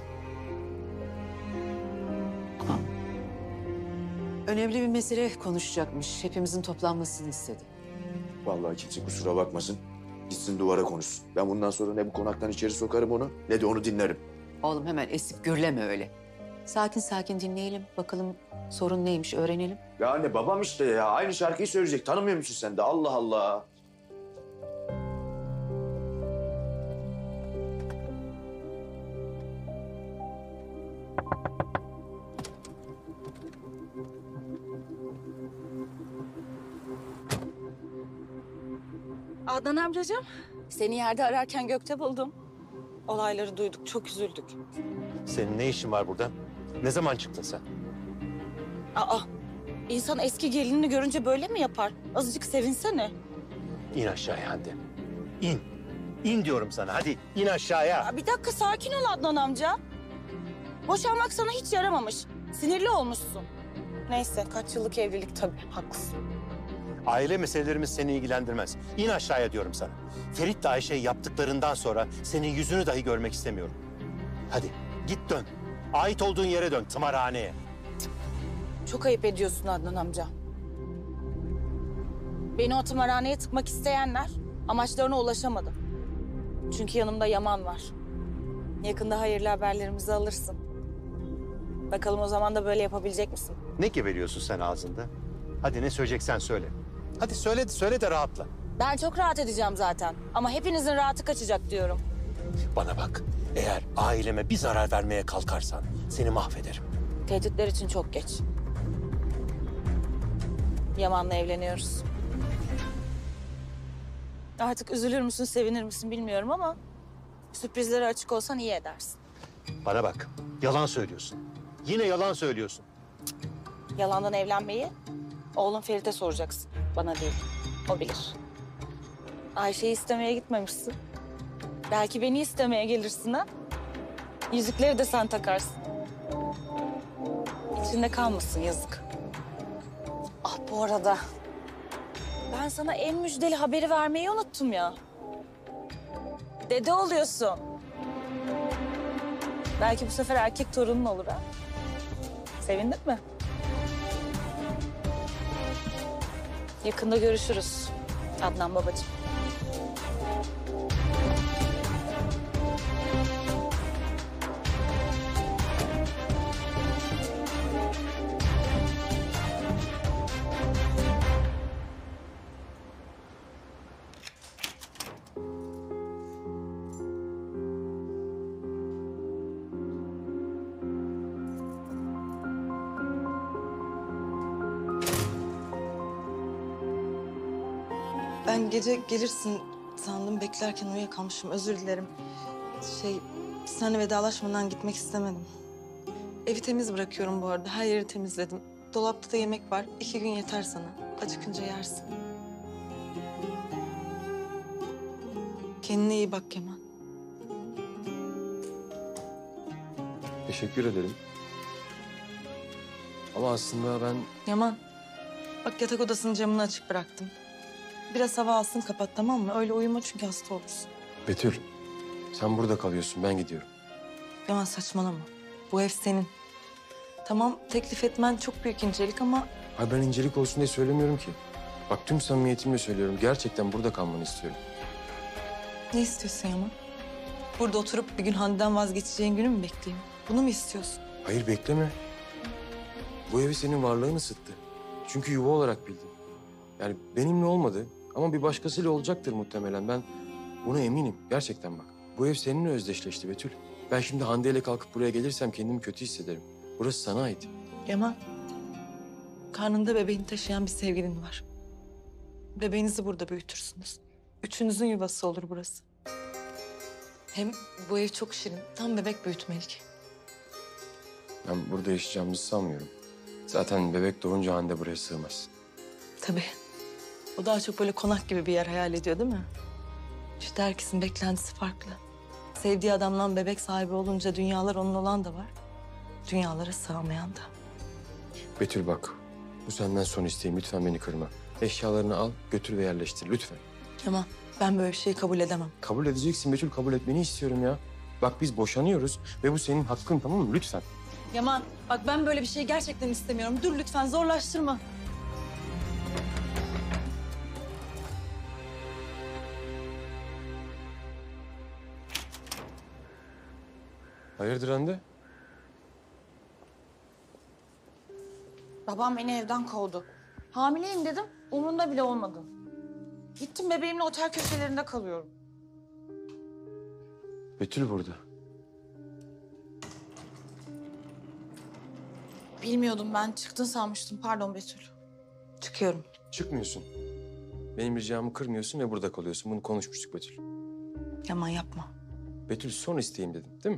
Tamam. Önemli bir mesele konuşacakmış. Hepimizin toplanmasını istedi. Vallahi kimse kusura bakmasın. Gitsin duvara konuşsun. Ben bundan sonra ne bu konaktan içeri sokarım onu ne de onu dinlerim. Oğlum hemen esip gürleme öyle. Sakin sakin dinleyelim. Bakalım sorun neymiş öğrenelim. Ya anne babam işte ya. Aynı şarkıyı söyleyecek. Tanımıyor musun sen de? Allah Allah. Adnan amcacığım, seni yerde ararken gökte buldum. Olayları duyduk, çok üzüldük. Senin ne işin var burada? Ne zaman çıktın sen? Aa, insan eski gelinini görünce böyle mi yapar? Azıcık sevinsene. İn aşağıya Hande. İn. İn diyorum sana. Hadi in aşağıya. Aa, bir dakika sakin ol Adnan amca. Boşanmak sana hiç yaramamış. Sinirli olmuşsun. Neyse, kaç yıllık evlilik tabii, haklısın. Aile meselelerimiz seni ilgilendirmez. İn aşağıya diyorum sana. Ferit'le Ayşe yaptıklarından sonra senin yüzünü dahi görmek istemiyorum. Hadi git dön. Ait olduğun yere dön, tımarhaneye. Çok ayıp ediyorsun Adnan amca. Beni o tımarhaneye tıkmak isteyenler amaçlarına ulaşamadı. Çünkü yanımda Yaman var. Yakında hayırlı haberlerimizi alırsın. Bakalım o zaman da böyle yapabilecek misin? Ne geveliyorsun sen ağzında? Hadi ne söyleyeceksen söyle. Hadi söyle, söyle de rahatla. Ben çok rahat edeceğim zaten. Ama hepinizin rahatı kaçacak diyorum. Bana bak, eğer aileme bir zarar vermeye kalkarsan seni mahvederim. Tehditler için çok geç. Yaman'la evleniyoruz. Artık üzülür müsün, sevinir misin bilmiyorum ama... ...sürprizlere açık olsan iyi edersin. Bana bak, yalan söylüyorsun. Yine yalan söylüyorsun. Yalandan evlenmeyi oğlum Ferit'e soracaksın. Bana değil. O bilir. Ayşe'yi istemeye gitmemişsin. Belki beni istemeye gelirsin ha? Yüzükleri de sen takarsın. İçinde kalmasın yazık. Ah bu arada... Ben sana en müjdeli haberi vermeyi unuttum ya. Dede oluyorsun. Belki bu sefer erkek torunun olur ha. Sevindin mi? Yakında görüşürüz Adnan babacığım. Ben gece gelirsin sandım, beklerken uyuyakalmışım. Özür dilerim. Şey, seninle vedalaşmadan gitmek istemedim. Evi temiz bırakıyorum bu arada. Her yeri temizledim. Dolapta da yemek var. İki gün yeter sana. Acıkınca yersin. Kendine iyi bak Kemal. Teşekkür ederim. Ama aslında ben... Yaman, bak yatak odasının camını açık bıraktım. Biraz hava alsın, kapat, tamam mı? Öyle uyuma çünkü hasta olursun. Betül, sen burada kalıyorsun, ben gidiyorum. Yaman saçmalama. Bu ev senin. Tamam, teklif etmen çok büyük incelik ama... Hayır, ben incelik olsun diye söylemiyorum ki. Bak tüm samimiyetimle söylüyorum. Gerçekten burada kalmanı istiyorum. Ne istiyorsun Yaman? Burada oturup bir gün Hande'den vazgeçeceğin günü mü bekleyeyim? Bunu mu istiyorsun? Hayır, bekleme. Bu evi senin varlığın ısıttı. Çünkü yuva olarak bildim. Yani benimle olmadı ama bir başkasıyla olacaktır muhtemelen. Ben buna eminim. Gerçekten bak. Bu ev seninle özdeşleşti Betül. Ben şimdi Hande ile kalkıp buraya gelirsem kendimi kötü hissederim. Burası sana ait. Yaman, karnında bebeğini taşıyan bir sevgilin var. Bebeğinizi burada büyütürsünüz. Üçünüzün yuvası olur burası. Hem bu ev çok şirin. Tam bebek büyütmelik. Ben burada yaşayacağımızı sanmıyorum. Zaten bebek doğunca Hande buraya sığmaz. Tabii. O daha çok böyle konak gibi bir yer hayal ediyor değil mi? İşte herkesin beklentisi farklı. Sevdiği adamdan bebek sahibi olunca dünyalar onun olan da var. Dünyalara sığamayan da. Betül bak, bu senden son isteğim. Lütfen beni kırma. Eşyalarını al, götür ve yerleştir lütfen. Yaman, ben böyle bir şeyi kabul edemem. Kabul edeceksin Betül, kabul etmeni istiyorum ya. Bak biz boşanıyoruz ve bu senin hakkın, tamam mı? Lütfen. Yaman, bak ben böyle bir şey gerçekten istemiyorum. Dur lütfen, zorlaştırma. Hayırdır Hande? Babam beni evden kovdu. Hamileyim dedim, umurunda bile olmadı. Gittim bebeğimle otel köşelerinde kalıyorum. Betül burada. Bilmiyordum ben, çıktın sanmıştım. Pardon Betül. Çıkıyorum. Çıkmıyorsun. Benim ricamı kırmıyorsun ve burada kalıyorsun. Bunu konuşmuştuk Betül. Yaman yapma. Betül son isteğim dedim, değil mi?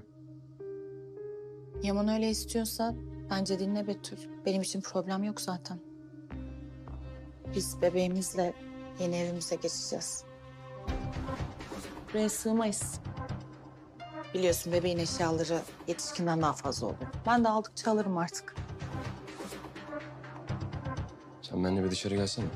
Yaman öyle istiyorsa bence dinle Betül. Benim için problem yok zaten. Biz bebeğimizle yeni evimize geçeceğiz. Buraya sığmayız. Biliyorsun bebeğin eşyaları yetişkinden daha fazla oluyor. Ben de aldıkça alırım artık. Sen benimle bir dışarı gelsene.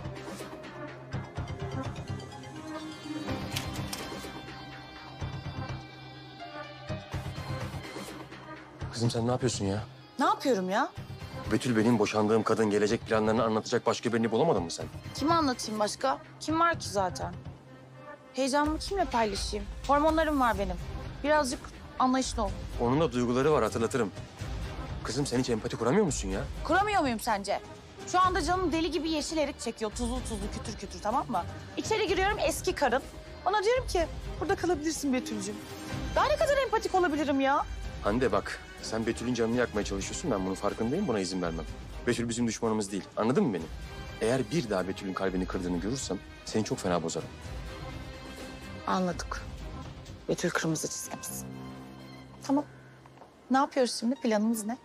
Kızım sen ne yapıyorsun ya? Ne yapıyorum ya? Betül benim boşandığım kadın gelecek planlarını anlatacak başka birini bulamadın mı sen? Kime anlatayım başka? Kim var ki zaten? Heyecanımı kimle paylaşayım? Hormonlarım var benim. Birazcık anlayışlı ol. Onun da duyguları var, hatırlatırım. Kızım sen hiç empati kuramıyor musun ya? Kuramıyor muyum sence? Şu anda canım deli gibi yeşil erik çekiyor. Tuzlu tuzlu kütür kütür, tamam mı? İçeri giriyorum eski karın. Ona diyorum ki burada kalabilirsin Betül'cüğüm. Daha ne kadar empatik olabilirim ya? Hande bak, sen Betül'ün canını yakmaya çalışıyorsun. Ben bunun farkındayım, buna izin vermem. Betül bizim düşmanımız değil, anladın mı beni? Eğer bir daha Betül'ün kalbini kırdığını görürsem seni çok fena bozarım. Anladık. Betül kırmızı çizgimiz. Tamam. Ne yapıyoruz şimdi? Planımız ne?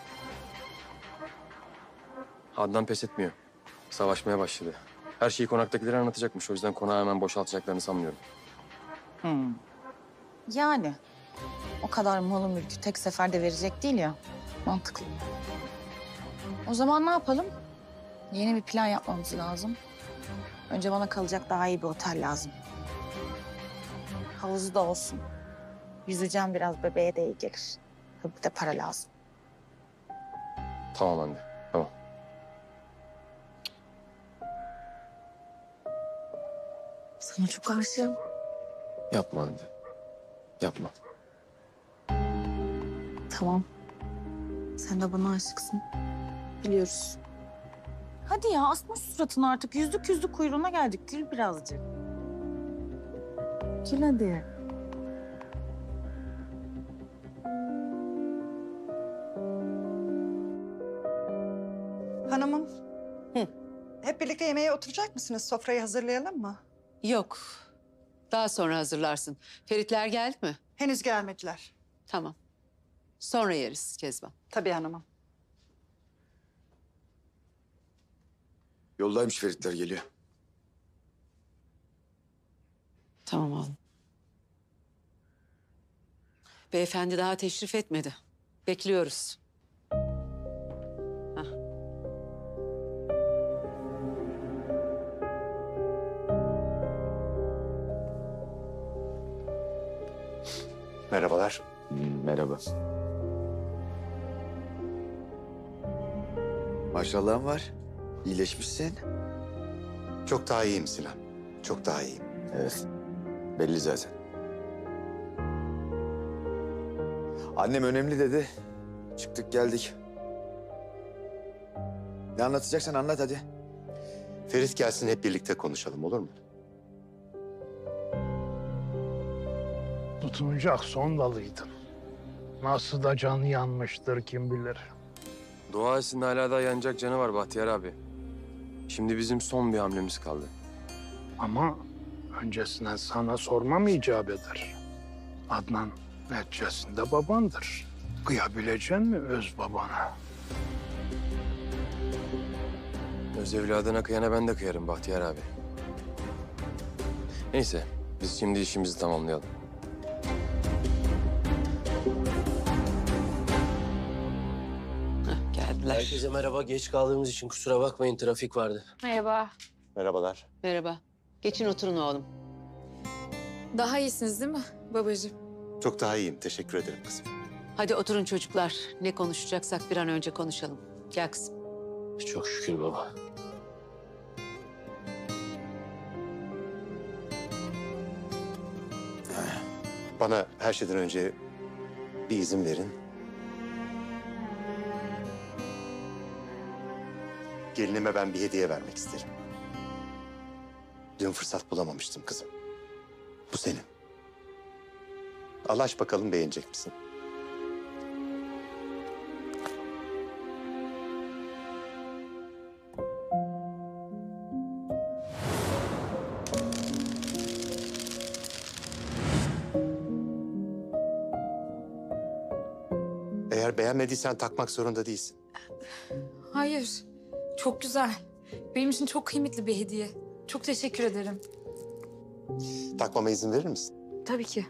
Adnan pes etmiyor. Savaşmaya başladı. Her şeyi konaktakilere anlatacakmış. O yüzden konağı hemen boşaltacaklarını sanmıyorum. Hmm. Yani o kadar malı mülkü tek seferde verecek değil ya. Mantıklı. O zaman ne yapalım? Yeni bir plan yapmamız lazım. Önce bana kalacak daha iyi bir otel lazım. Havuzu da olsun. Yüzeceğim biraz, bebeğe de iyi gelir. Bir de para lazım. Tamam anne, tamam. Sana çok aşığım. Yapma anne. Yapma. Tamam. Sen de bana aşıksın. Biliyoruz. Hadi ya asma şu suratını artık. Yüzlük yüzlük kuyruğuna geldik. Gül birazcık. Gül hadi. Hanımım. Hep birlikte yemeğe oturacak mısınız? Sofrayı hazırlayalım mı? Yok. Daha sonra hazırlarsın. Feritler geldi mi? Henüz gelmediler. Tamam. Sonra yeriz Kezban. Tabii hanımım. Yoldaymış Feritler geliyor. Tamam oğlum. Beyefendi daha teşrif etmedi. Bekliyoruz. Hah. Merhabalar. Merhaba. Maşallahın var. İyileşmişsin. Çok daha iyiyim Sinan. Çok daha iyiyim. Evet. Belli zaten. Annem önemli dedi. Çıktık geldik. Ne anlatacaksan anlat hadi. Ferit gelsin hep birlikte konuşalım olur mu? Tutunacak son dalıydın. Nasıl da canı yanmıştır kim bilir. Dua etsin hala da yanacak canı var Bahtiyar abi. Şimdi bizim son bir hamlemiz kaldı. Ama öncesinden sana sormam icap eder. Adnan neticesinde babandır. Kıyabilecek mi öz babana? Öz evladına kıyana ben de kıyarım Bahtiyar abi. Neyse biz şimdi işimizi tamamlayalım. Geldiler. Herkese merhaba. Geç kaldığımız için kusura bakmayın. Trafik vardı. Merhaba. Merhabalar. Merhaba. Geçin oturun oğlum. Daha iyisiniz değil mi babacığım? Çok daha iyiyim. Teşekkür ederim kızım. Hadi oturun çocuklar. Ne konuşacaksak bir an önce konuşalım. Gel kızım. Çok şükür baba. Bana her şeyden önce bir izin verin. Gelinime ben bir hediye vermek isterim. Dün fırsat bulamamıştım kızım. Bu senin. Allah aşkına bakalım beğenecek misin? Eğer beğenmediysen takmak zorunda değilsin. Hayır. Çok güzel. Benim için çok kıymetli bir hediye. Çok teşekkür ederim. Takmama izin verir misin? Tabii ki.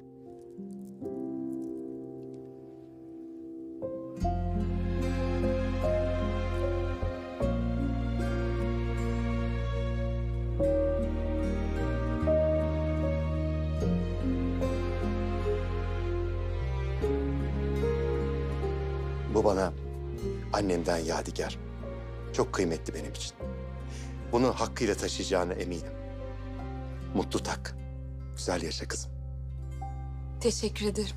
Bu bana annemden yadigar. Çok kıymetli benim için. Bunu hakkıyla taşıyacağına eminim. Mutlu tak. Güzel yaşa kızım. Teşekkür ederim.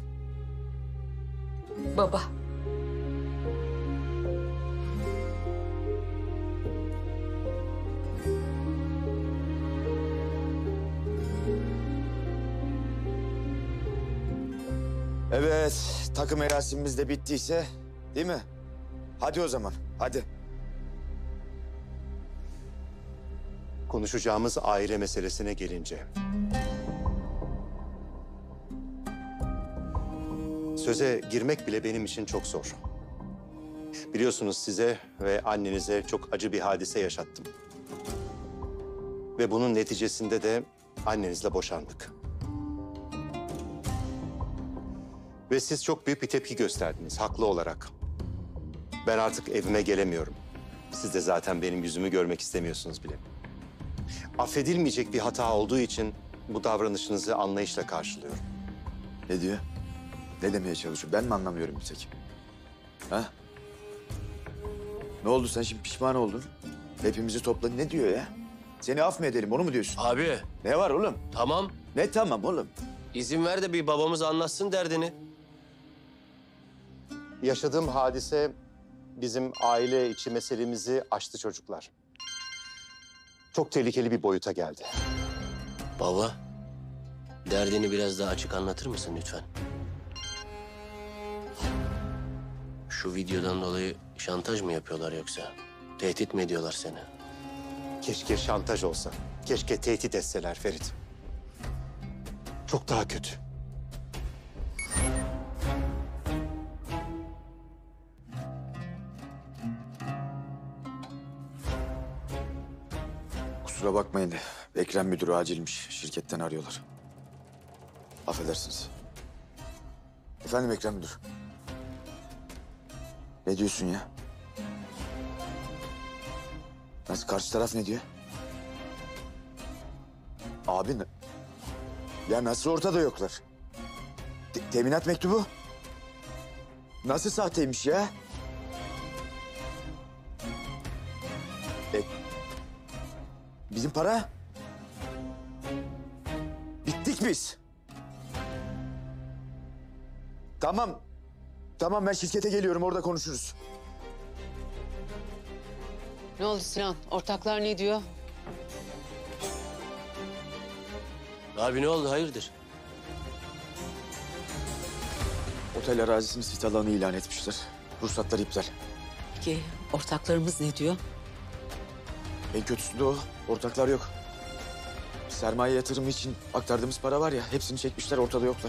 Baba. Evet, takım merasimimiz de bittiyse, değil mi? Hadi o zaman, hadi. Konuşacağımız aile meselesine gelince... söze girmek bile benim için çok zor. Biliyorsunuz size ve annenize çok acı bir hadise yaşattım. Ve bunun neticesinde de annenizle boşandık. Ve siz çok büyük bir tepki gösterdiniz, haklı olarak. Ben artık evime gelemiyorum. Siz de zaten benim yüzümü görmek istemiyorsunuz bile. Affedilmeyecek bir hata olduğu için bu davranışınızı anlayışla karşılıyorum. Ne diyor? Ne demeye çalışıyor? Ben mi anlamıyorum bir tek? Ha? Ne oldu, sen şimdi pişman oldun? Hepimizi topla, ne diyor ya? Seni af mı edelim, onu mu diyorsun? Abi. Ne var oğlum? Tamam. Ne tamam oğlum? İzin ver de bir babamız anlatsın derdini. Yaşadığım hadise bizim aile içi meselemizi aştı çocuklar. Çok tehlikeli bir boyuta geldi. Baba, derdini biraz daha açık anlatır mısın lütfen? Şu videodan dolayı şantaj mı yapıyorlar yoksa? Tehdit mi ediyorlar seni? Keşke şantaj olsa. Keşke tehdit etseler Ferit. Çok daha kötü. Kusura bakmayın de Ekrem müdürü acilmiş. Şirketten arıyorlar. Affedersiniz. Efendim Ekrem müdür. Ne diyorsun ya? Nasıl, karşı taraf ne diyor? Abi ne- ya nasıl ortada yoklar? Te- teminat mektubu? Nasıl sahteymiş ya? E, bizim para? Bittik biz. Tamam. Tamam, ben şirkete geliyorum, orada konuşuruz. Ne oldu Sinan? Ortaklar ne diyor? Abi ne oldu, hayırdır? Otel arazisini sit alanı ilan etmişler. Ruhsatlar iptal. Peki ortaklarımız ne diyor? En kötüsü de o. Ortaklar yok. Sermaye yatırımı için aktardığımız para var ya, hepsini çekmişler, ortada yoklar.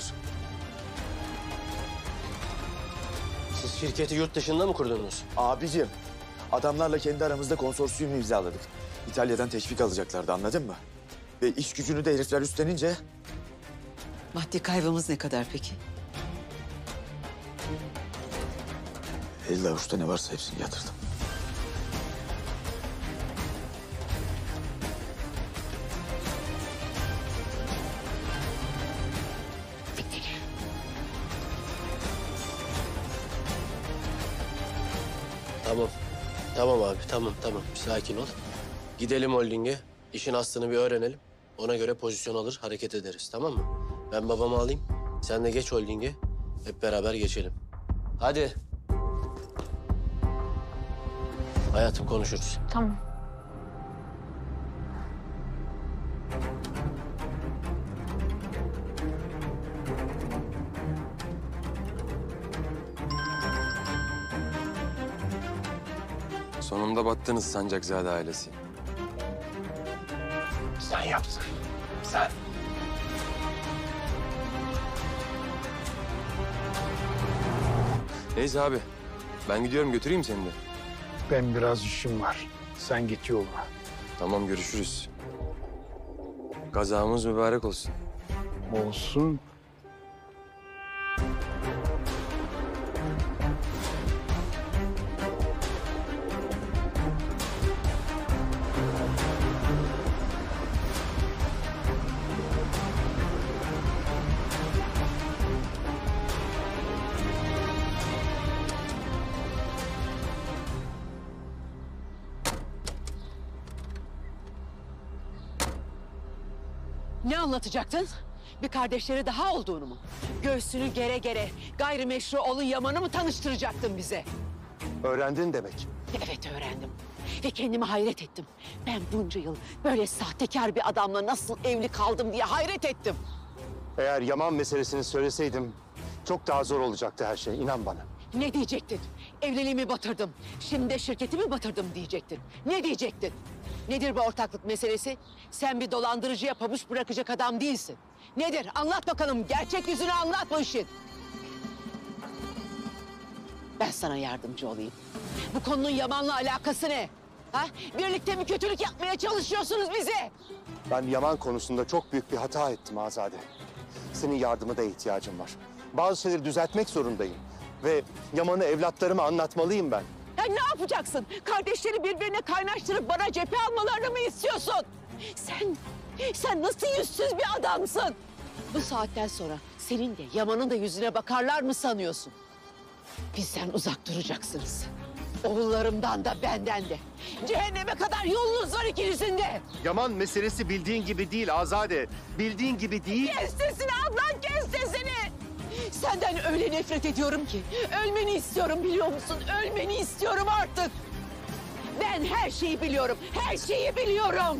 Siz şirketi yurt dışında mı kurdunuz? Abicim, adamlarla kendi aramızda konsorsiyum imzaladık. İtalya'dan teşvik alacaklardı, anladın mı? Ve iş gücünü de herifler üstlenince... Maddi kaybımız ne kadar peki? elli avuçta ne varsa hepsini yatırdım. Tamam. Tamam abi, tamam tamam. Sakin ol. Gidelim holdinge. İşin aslını bir öğrenelim. Ona göre pozisyon alır, hareket ederiz, tamam mı? Ben babamı alayım. Sen de geç holdinge. Hep beraber geçelim. Hadi. Hayatım, konuşuruz. Tamam. Sonunda battınız Sancakzade ailesi. Sen yaptın. Sen. Neyse abi, ben gidiyorum, götüreyim seni de. Ben biraz işim var. Sen git yoluna. Tamam, görüşürüz. Gazamız mübarek olsun. Olsun. Ne anlatacaktın? Bir kardeşleri daha olduğunu mu? Göğsünü gere gere gayrimeşru oğlun Yaman'ı mı tanıştıracaktın bize? Öğrendin demek. Evet, öğrendim. Ve kendime hayret ettim. Ben bunca yıl böyle sahtekar bir adamla nasıl evli kaldım diye hayret ettim. Eğer Yaman meselesini söyleseydim çok daha zor olacaktı her şey, inan bana. Ne diyecektin? Evliliğimi batırdım. Şimdi de şirketimi batırdım diyecektin. Ne diyecektin? Nedir bu ortaklık meselesi? Sen bir dolandırıcıya pabuç bırakacak adam değilsin. Nedir? Anlat bakalım. Gerçek yüzünü anlat bu işin. Ben sana yardımcı olayım. Bu konunun Yaman'la alakası ne? Ha? Birlikte mi kötülük yapmaya çalışıyorsunuz bize? Ben Yaman konusunda çok büyük bir hata ettim Azade. Senin yardımına da ihtiyacım var. Bazı şeyleri düzeltmek zorundayım. Ve Yaman'ı evlatlarıma anlatmalıyım ben. Ya ne yapacaksın? Kardeşleri birbirine kaynaştırıp bana cephe almalarını mı istiyorsun? Sen, sen nasıl yüzsüz bir adamsın? Bu saatten sonra senin de Yaman'ın da yüzüne bakarlar mı sanıyorsun? Bizden uzak duracaksınız. Oğullarımdan da benden de. Cehenneme kadar yolunuz var ikinizin de. Yaman meselesi bildiğin gibi değil Azade. Bildiğin gibi değil. Kes sesini Adnan, kes sesini! Senden öyle nefret ediyorum ki. Ölmeni istiyorum biliyor musun? Ölmeni istiyorum artık. Ben her şeyi biliyorum. Her şeyi biliyorum.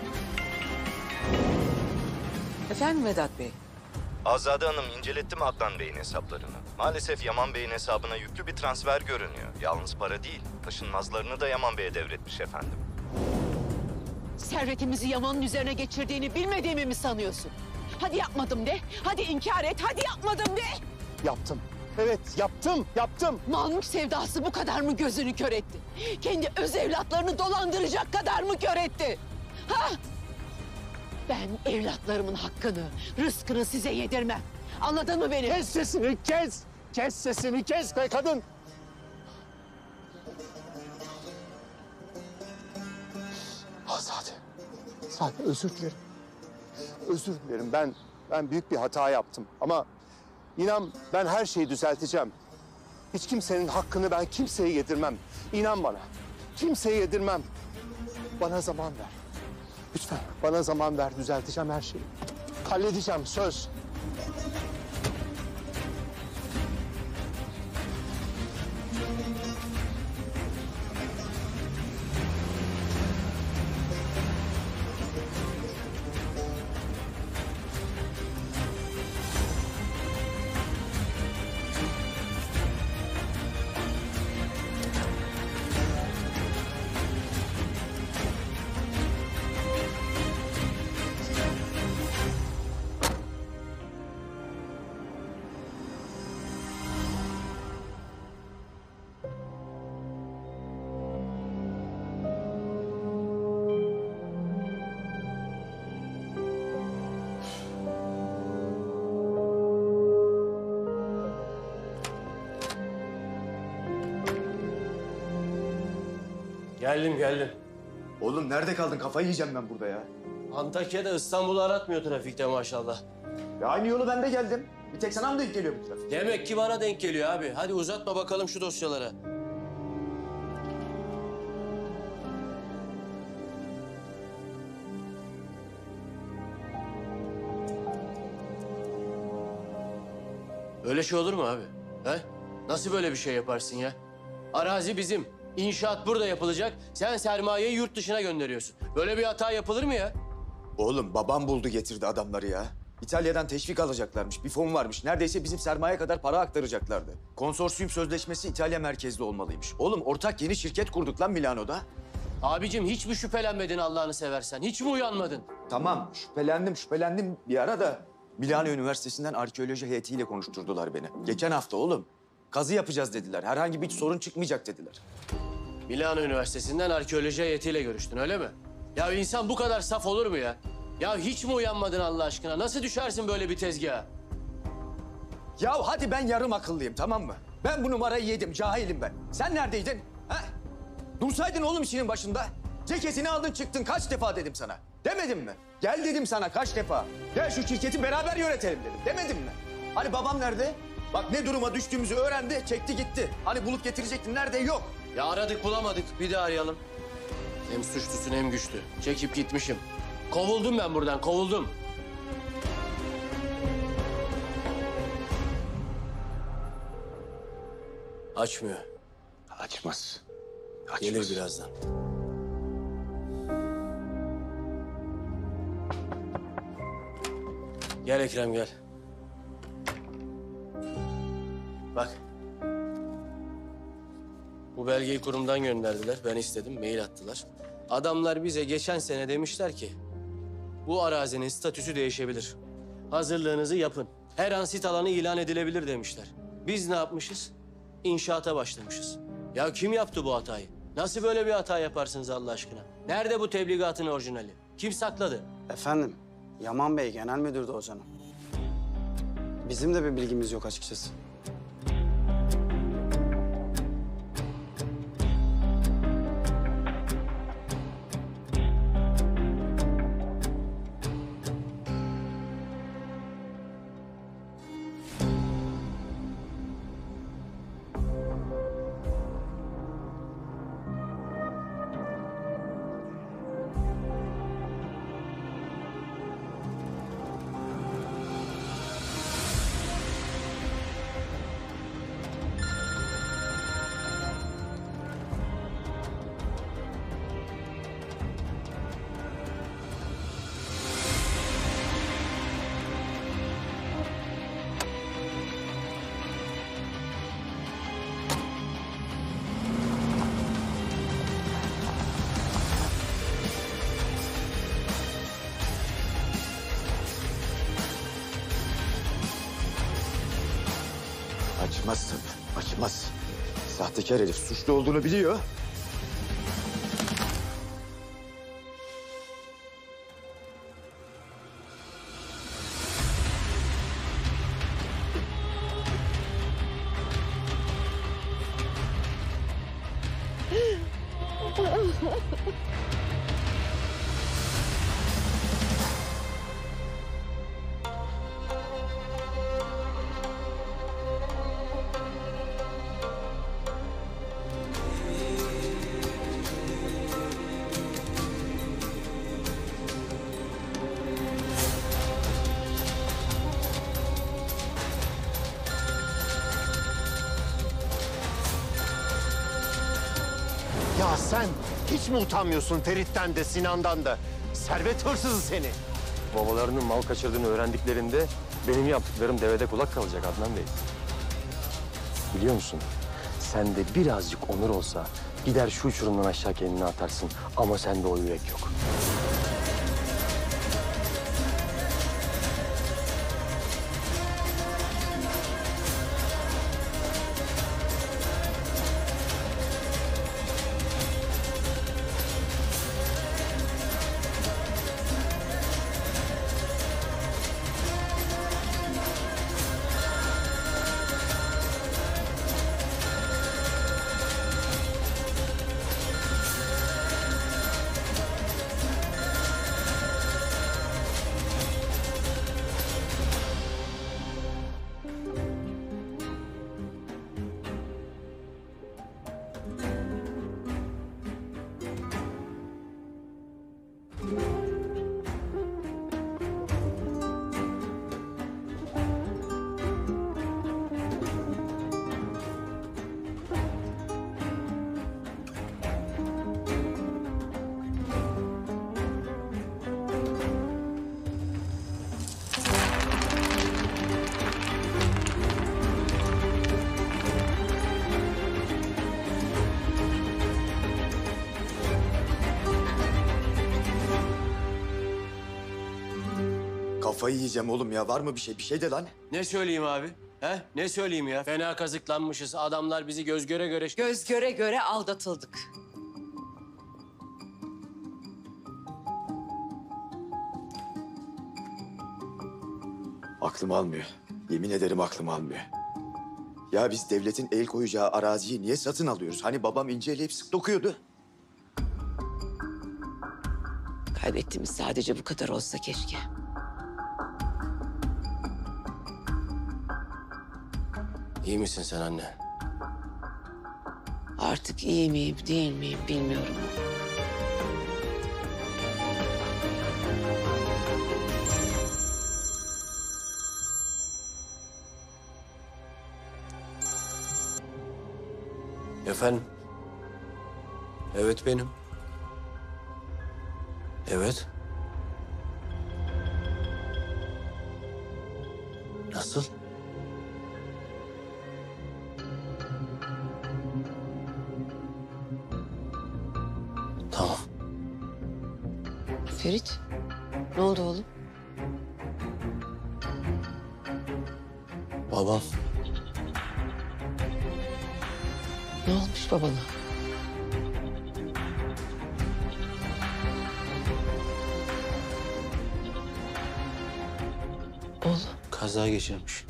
Efendim Vedat Bey? Azade Hanım inceletti mi Adnan Bey'in hesaplarını? Maalesef Yaman Bey'in hesabına yüklü bir transfer görünüyor. Yalnız para değil, taşınmazlarını da Yaman Bey'e devretmiş efendim. Servetimizi Yaman'ın üzerine geçirdiğini bilmediğimi mi sanıyorsun? Hadi yapmadım de. Hadi inkar et. Hadi yapmadım de. Yaptım. Evet yaptım, yaptım. Mal mülk sevdası bu kadar mı gözünü kör etti? Kendi öz evlatlarını dolandıracak kadar mı kör etti? Ha? Ben evlatlarımın hakkını, rızkını size yedirmem. Anladın mı beni? Kes sesini, kes! Kes sesini, kes be kadın! Azade, Azade özür dilerim. Özür dilerim. Ben, ben büyük bir hata yaptım. Ama inan ben her şeyi düzelteceğim. Hiç kimsenin hakkını ben kimseye yedirmem. İnan bana. Kimseye yedirmem. Bana zaman ver. Lütfen bana zaman ver. Düzelteceğim her şeyi. Halledeceğim, söz. Geldim geldim. Oğlum nerede kaldın? Kafayı yiyeceğim ben burada ya. Antakya'da İstanbul'u aratmıyor trafikte maşallah. Ya aynı yolu ben de geldim. Bir tek sana mı denk geliyor bu trafik? Demek ki bana denk geliyor abi. Hadi uzatma bakalım şu dosyalara. Öyle şey olur mu abi? He? Nasıl böyle bir şey yaparsın ya? Arazi bizim. İnşaat burada yapılacak. Sen sermayeyi yurt dışına gönderiyorsun. Böyle bir hata yapılır mı ya? Oğlum babam buldu getirdi adamları ya. İtalya'dan teşvik alacaklarmış. Bir fon varmış. Neredeyse bizim sermaye kadar para aktaracaklardı. Konsorsiyum sözleşmesi İtalya merkezli olmalıymış. Oğlum ortak yeni şirket kurduk lan Milano'da. Abicim hiç mi şüphelenmedin Allah'ını seversen? Hiç mi uyanmadın? Tamam şüphelendim şüphelendim bir ara da Milano Üniversitesi'nden arkeoloji heyetiyle konuşturdular beni. Geçen hafta oğlum. Kazı yapacağız dediler. Herhangi bir sorun çıkmayacak dediler. Milano Üniversitesi'nden arkeoloji heyetiyle görüştün öyle mi? Ya insan bu kadar saf olur mu ya? Ya hiç mi uyanmadın Allah aşkına? Nasıl düşersin böyle bir tezgaha? Ya hadi ben yarım akıllıyım tamam mı? Ben bu numarayı yedim, cahilim ben. Sen neredeydin? Ha? Dursaydın oğlum işinin başında. Ceketini aldın çıktın kaç defa dedim sana. Demedim mi? Gel dedim sana kaç defa. Gel şu şirketi beraber yönetelim dedim. Demedim mi? Hani babam nerede? Bak ne duruma düştüğümüzü öğrendi, çekti gitti. Hani bulup getirecektin, nerede? Yok. Ya aradık bulamadık, bir daha arayalım. Hem suçlusun hem güçlü. Çekip gitmişim. Kovuldum ben buradan, kovuldum. Açmıyor. Açmaz. Açmaz. Gelir birazdan. Gel Ekrem gel. Bak. Bu belgeyi kurumdan gönderdiler. Ben istedim, mail attılar. Adamlar bize geçen sene demişler ki... ...bu arazinin statüsü değişebilir. Hazırlığınızı yapın. Her an sit alanı ilan edilebilir demişler. Biz ne yapmışız? inşaata başlamışız. Ya kim yaptı bu hatayı? Nasıl böyle bir hata yaparsınız Allah aşkına? Nerede bu tebligatın orijinali? Kim sakladı? Efendim, Yaman Bey genel müdürdü o canım. Bizim de bir bilgimiz yok açıkçası. Açmaz tabii, açmaz. Sahtekar herif suçlu olduğunu biliyor. Ya sen hiç mi utanmıyorsun Ferit'ten de Sinan'dan da? Servet hırsızı seni. Babalarının mal kaçırdığını öğrendiklerinde benim yaptıklarım devede kulak kalacak Adnan Bey. Biliyor musun? Sende birazcık onur olsa gider şu uçurumdan aşağı kendini atarsın. Ama sende o yürek yok. Kafayı yiyeceğim oğlum ya. Var mı bir şey? Bir şey de lan. Ne söyleyeyim abi? He? Ne söyleyeyim ya? Fena kazıklanmışız. Adamlar bizi göz göre göre... Göz göre göre aldatıldık. Aklım almıyor. Yemin ederim aklım almıyor. Ya biz devletin el koyacağı araziyi niye satın alıyoruz? Hani babam inceleyip sık dokuyordu. Kaybettiğimiz sadece bu kadar olsa keşke. İyi misin sen anne? Artık iyi miyim değil miyim bilmiyorum. Efendim? Evet benim. Evet. Nasıl? Tamam. Ferit, ne oldu oğlum? Babam. Ne olmuş babana? Oğlum. Kaza geçirmiş.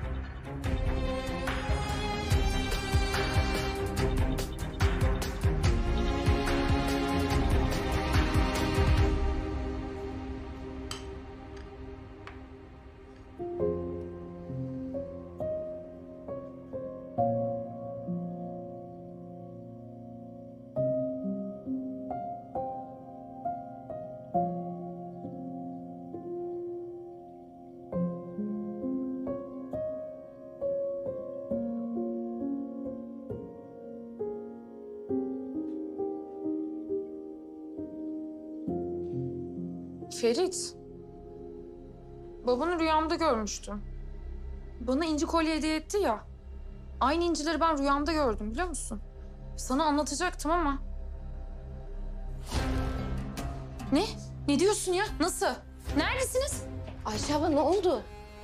Ferit. Babanı rüyamda görmüştüm. Bana inci kolye hediye etti ya. Aynı incileri ben rüyamda gördüm biliyor musun? Sana anlatacaktım ama. Ne? Ne diyorsun ya? Nasıl? Neredesiniz? Ayşe abla ne oldu?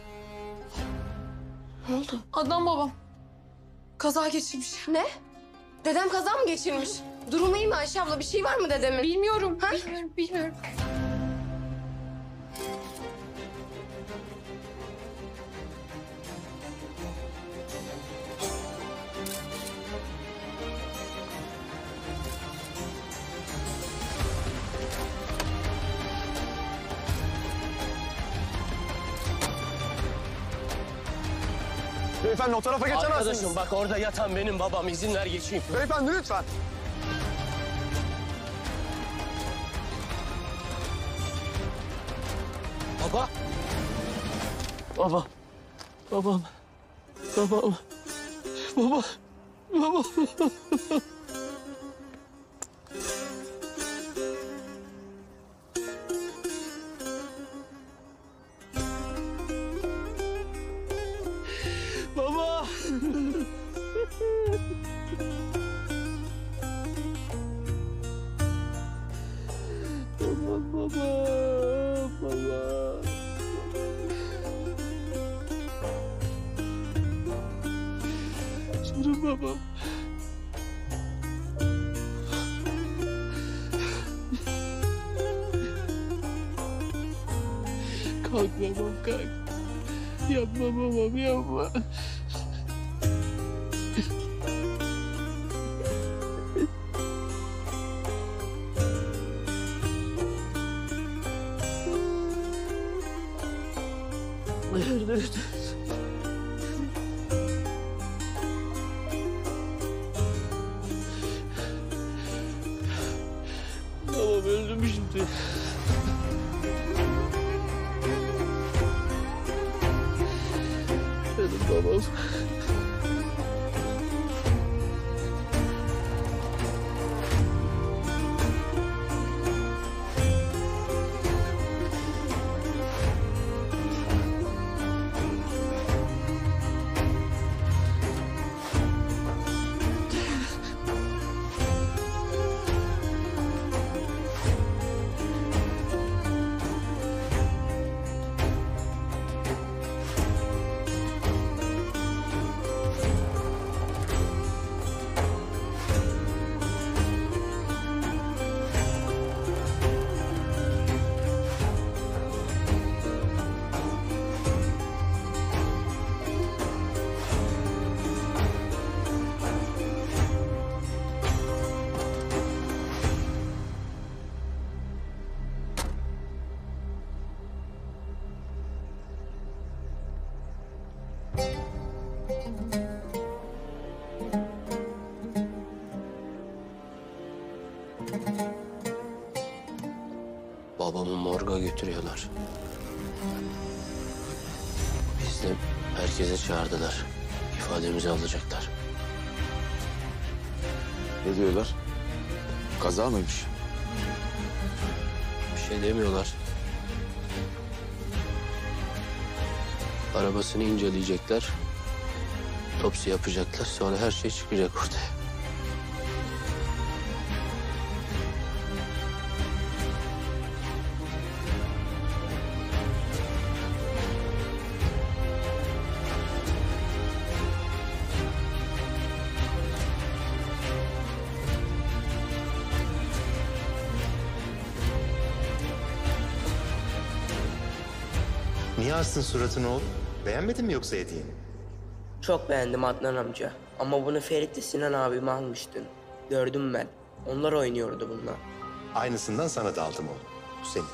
Ne oldu? Adnan babam. Kaza geçirmiş. Ne? Dedem kaza mı geçirmiş? Durumu iyi mi Ayşe abla? Bir şey var mı dedemin? Bilmiyorum. Ha? Bilmiyorum, bilmiyorum. Beyefendi o tarafa geçemezsiniz. Arkadaşım bak orada yatan benim babam. İzin ver geçeyim. Beyefendi lütfen. Baba. Baba. Babam. Babam. Baba. Baba. Baba. Baba, baba, baba. Canım babam. Kalk babam kalk. Yapma babam yapma. Dur, dur, dur. Babam öldüm şimdi. Benim babam. Babamı morga götürüyorlar. Biz de herkese çağırdılar. İfademizi alacaklar. Ne diyorlar? Kaza mıymış? Bir şey demiyorlar. Arabasını inceleyecekler. Topsi yapacaklar. Sonra her şey çıkacak ortaya. Niye astın suratını oğlum? Beğenmedin mi yoksa hediyeni? Çok beğendim Adnan amca. Ama bunu Ferit'le Sinan abime almıştın. Gördüm ben. Onlar oynuyordu bununla. Aynısından sana da aldım oğlum. Bu senin.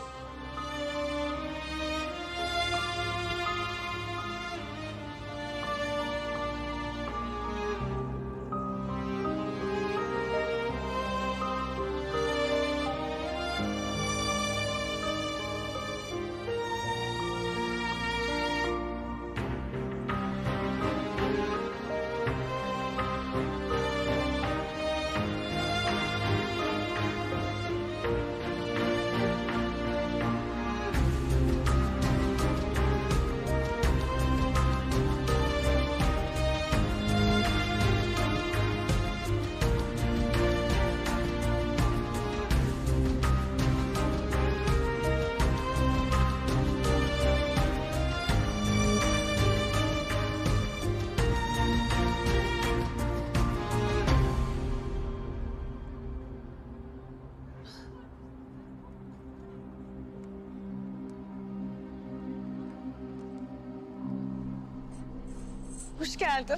Hoş geldin.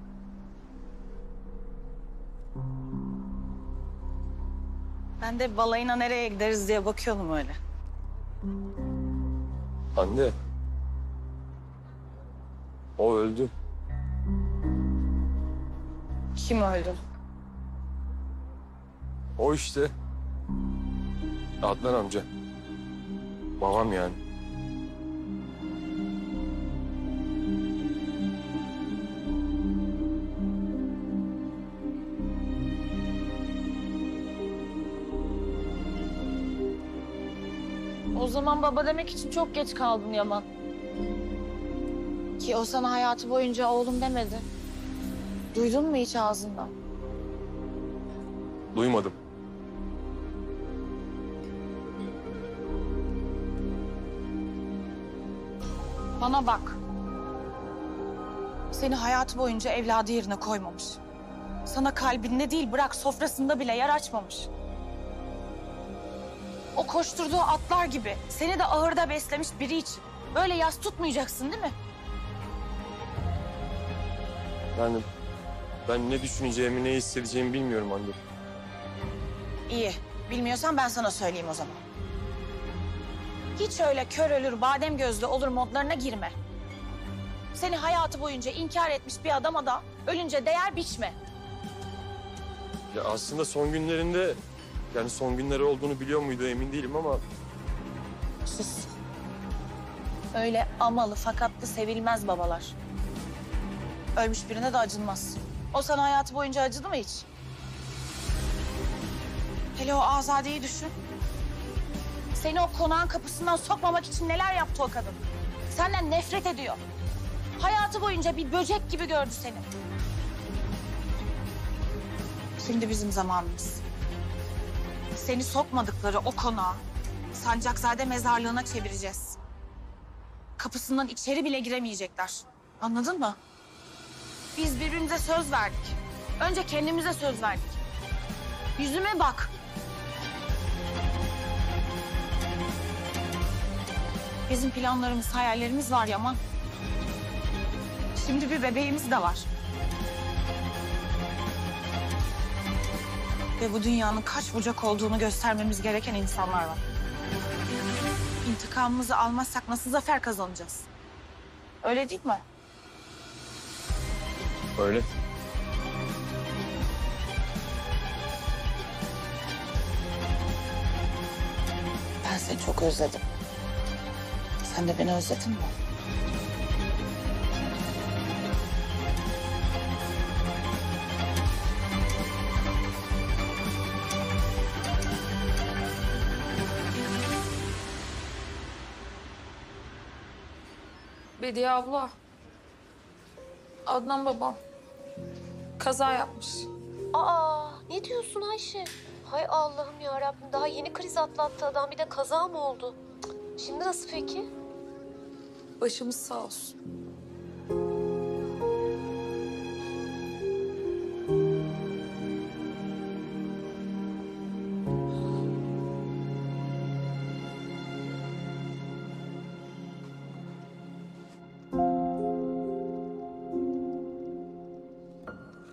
Ben de balayına nereye gideriz diye bakıyordum öyle. Anne. O öldü. Kim öldü? O işte. Adnan amca. Babam yani. O zaman baba demek için çok geç kaldın Yaman. Ki o sana hayatı boyunca oğlum demedi. Duydun mu hiç ağzından? Duymadım. Bana bak. Seni hayatı boyunca evladı yerine koymamış. Sana kalbinde değil bırak sofrasında bile yer açmamış. O koşturduğu atlar gibi seni de ahırda beslemiş biri için böyle yas tutmayacaksın değil mi? Yani ben ne düşüneceğimi, ne hissedeceğimi bilmiyorum anne. İyi. Bilmiyorsan ben sana söyleyeyim o zaman. Hiç öyle kör ölür, badem gözlü olur modlarına girme. Seni hayatı boyunca inkar etmiş bir adama da ölünce değer biçme. Ya aslında son günlerinde, yani son günleri olduğunu biliyor muydu emin değilim ama... Sus. Öyle amalı fakatlı sevilmez babalar. Ölmüş birine de acınmaz. O sana hayatı boyunca acıdı mı hiç? Hele o Azade'yi düşün. Seni o konağın kapısından sokmamak için neler yaptı o kadın? Senden nefret ediyor. Hayatı boyunca bir böcek gibi gördü seni. Şimdi bizim zamanımız. Seni sokmadıkları o konağı Sancakzade mezarlığına çevireceğiz. Kapısından içeri bile giremeyecekler. Anladın mı? Biz birbirimize söz verdik. Önce kendimize söz verdik. Yüzüme bak. Bizim planlarımız, hayallerimiz var Yaman. Şimdi bir bebeğimiz de var. Ve bu dünyanın kaç bucak olduğunu göstermemiz gereken insanlar var. İntikamımızı almazsak nasıl zafer kazanacağız? Öyle değil mi? Öyle. Ben seni çok özledim. Sen de beni özledin mi? Bediye abla. Adnan babam. Kaza yapmış. Aa, ne diyorsun Ayşe? Hay Allah'ım ya Rabbim, daha yeni kriz atlattı adam, bir de kaza mı oldu? Cık, şimdi nasıl peki? Başımız sağ olsun.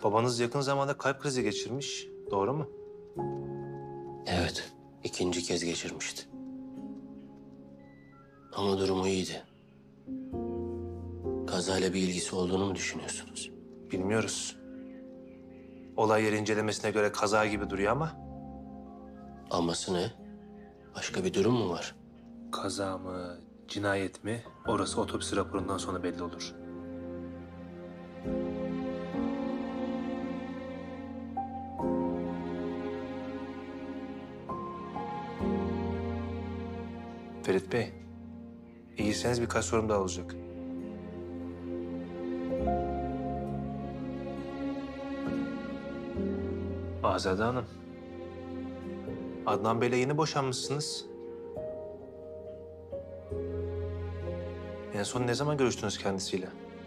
Babanız yakın zamanda kalp krizi geçirmiş. Doğru mu? Evet, ikinci kez geçirmişti. Ama durumu iyiydi. Kazayla bir ilgisi olduğunu mu düşünüyorsunuz? Bilmiyoruz. Olay yeri incelemesine göre kaza gibi duruyor ama... Aması ne? Başka bir durum mu var? Kaza mı, cinayet mi? Orası otopsi raporundan sonra belli olur. Ferit Bey, iyiyseniz birkaç sorum daha olacak. Azade Hanım, Adnan Bey'le yeni boşanmışsınız. En son ne zaman görüştünüz kendisiyle?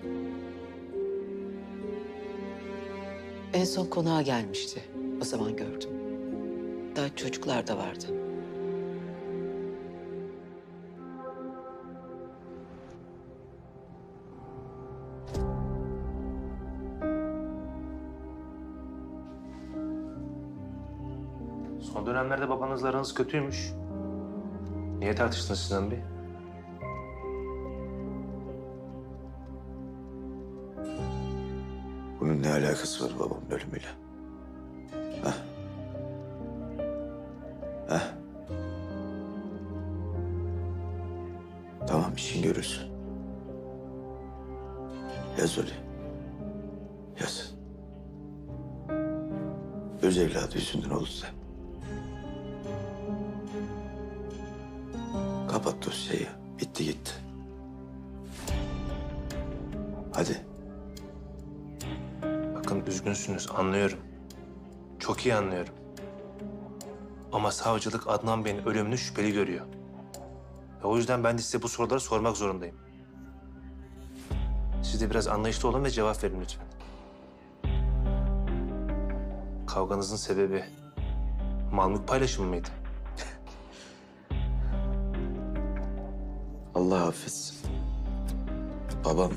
En son konağa gelmişti. O zaman gördüm. Daha çocuklar da vardı. Son dönemlerde babanızla aranız kötüymüş. Niye tartıştınız Sinan Bey? Bunun ne alakası var babamın ölümüyle? Heh. Heh. Tamam, işin görürsün. Yaz öyle. Yaz. Öz evladı yüzünden oldu da. Kapat dosyayı. Bitti gitti. Hadi. Bakın üzgünsünüz, anlıyorum. Çok iyi anlıyorum. Ama savcılık Adnan Bey'in ölümünü şüpheli görüyor. Ve o yüzden ben de size bu soruları sormak zorundayım. Siz de biraz anlayışlı olun ve cevap verin lütfen. Kavganızın sebebi mal mülk paylaşımı mıydı? Allah affetsin. Babam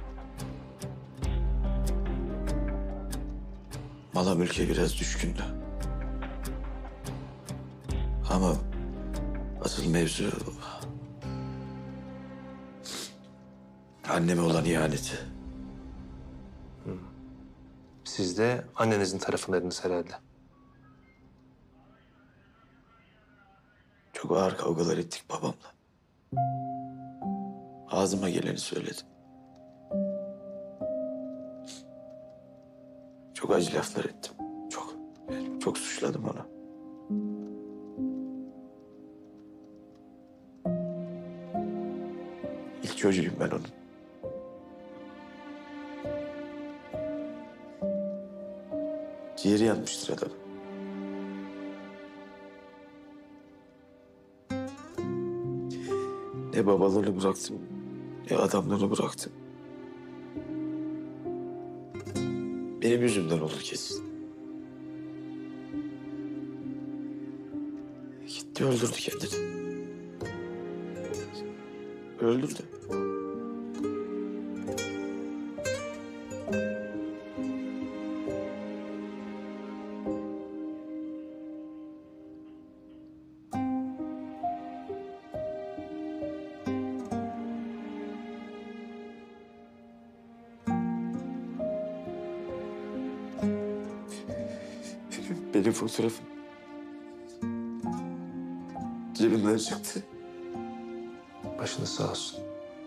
mala mülke biraz düşkündü. Ama asıl mevzu anneme olan ihaneti. Siz de annenizin tarafındaydınız herhalde. Çok ağır kavgalar ettik babamla. Ağzıma geleni söyledim. Çok acı laflar ettim. Çok. Çok suçladım onu. İlk çocuğuyum ben onun. Ciğeri yanmıştır adam. Ne babalığını bıraktım, ne adamlığını bıraktım. Benim yüzümden olur kesin. Gitti öldürdü kendini. Öldürdü. Benim fotoğrafım cebimden çıktı. Başınız sağ olsun.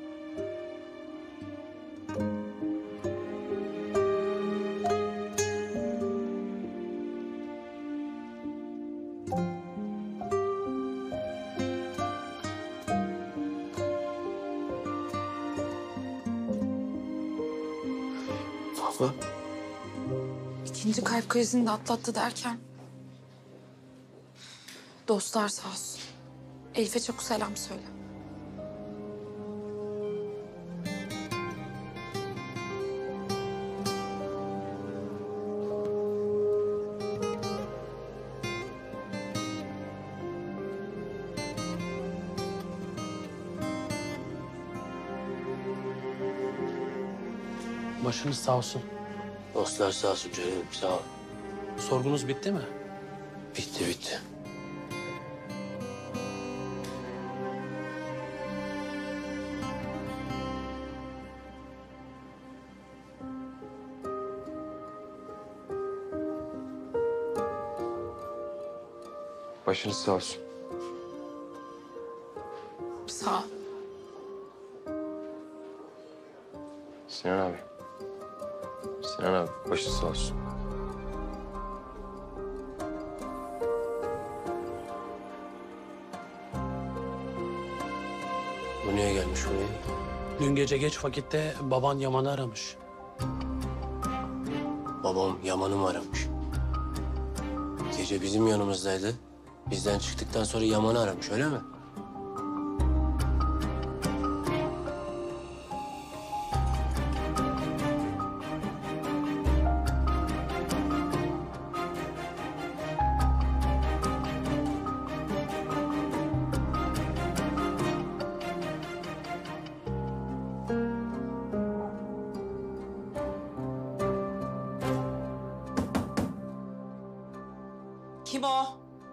Baba. İkinci kalp krizini de atlattı derken... Dostlar sağ olsun. Elif'e çok selam söyle. Başınız sağ olsun. Dostlar sağ olsun Ceyhun'um, sağ ol. Sorgunuz bitti mi? Bitti bitti. Başınız sağ olsun. Sağ ol. Sinan abi. Sinan abi başı sağ olsun. Bu niye gelmiş buraya? Dün gece geç vakitte baban Yaman'ı aramış. Babam Yaman'ı mı aramış? Gece bizim yanımızdaydı. Bizden çıktıktan sonra Yaman'ı aramış, öyle mi? Kim o?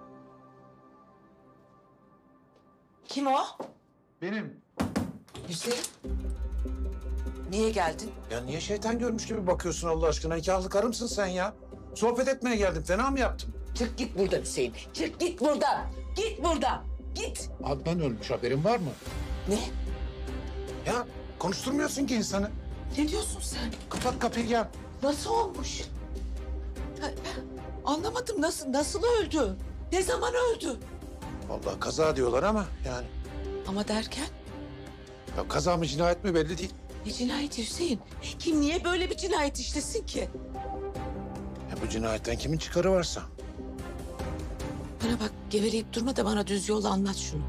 Kim o? Benim. Hüseyin. Niye geldin? Ya niye şeytan görmüş gibi bakıyorsun Allah aşkına? Nikahlı karımsın sen ya. Sohbet etmeye geldim. Fena mı yaptım? Çık git buradan Hüseyin. Çık git buradan. Git buradan. Git. Adnan ölmüş. Haberin var mı? Ne? Ya konuşturmuyorsun ki insanı. Ne diyorsun sen? Kapat kapıyı gel. Nasıl olmuş? Ha, anlamadım. Nasıl nasıl öldü? Ne zaman öldü? Vallahi kaza diyorlar ama yani. Ama derken? Ya kaza mı cinayet mi belli değil. Ne cinayeti Hüseyin? Kim niye böyle bir cinayet işlesin ki? Ya bu cinayetten kimin çıkarı varsa. Bana bak, geveleyip durma da bana düz yolla anlat şunu.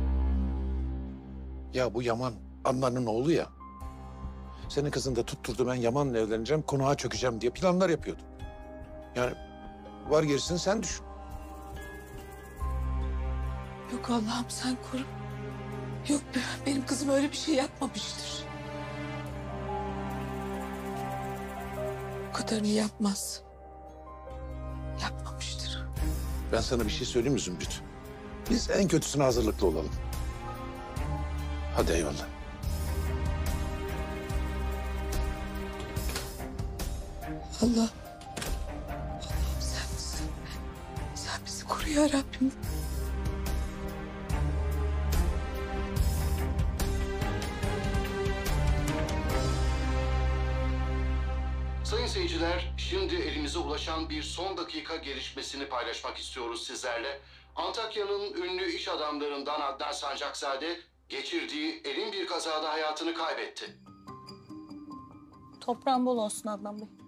Ya bu Yaman Adnan'ın oğlu ya. Senin kızın da tutturdu, ben Yaman'la evleneceğim, konağa çökeceğim diye planlar yapıyordu. Yani var gerisini sen düşün. Yok Allah'ım sen koru. Yok benim kızım öyle bir şey yapmamıştır. Bu kadarını yapmaz. Yapmamıştır. Ben sana bir şey söyleyeyim mi Zümrüt? Biz en kötüsüne hazırlıklı olalım. Hadi eyvallah. Allah. Allah'ım sen misin? Sen bizi koru ya Rabbim. Sayın seyirciler, şimdi elimize ulaşan bir son dakika gelişmesini paylaşmak istiyoruz sizlerle. Antakya'nın ünlü iş adamlarından Adnan Sancakzade geçirdiği elin bir kazada hayatını kaybetti. Toprağın bol olsun Adnan Bey.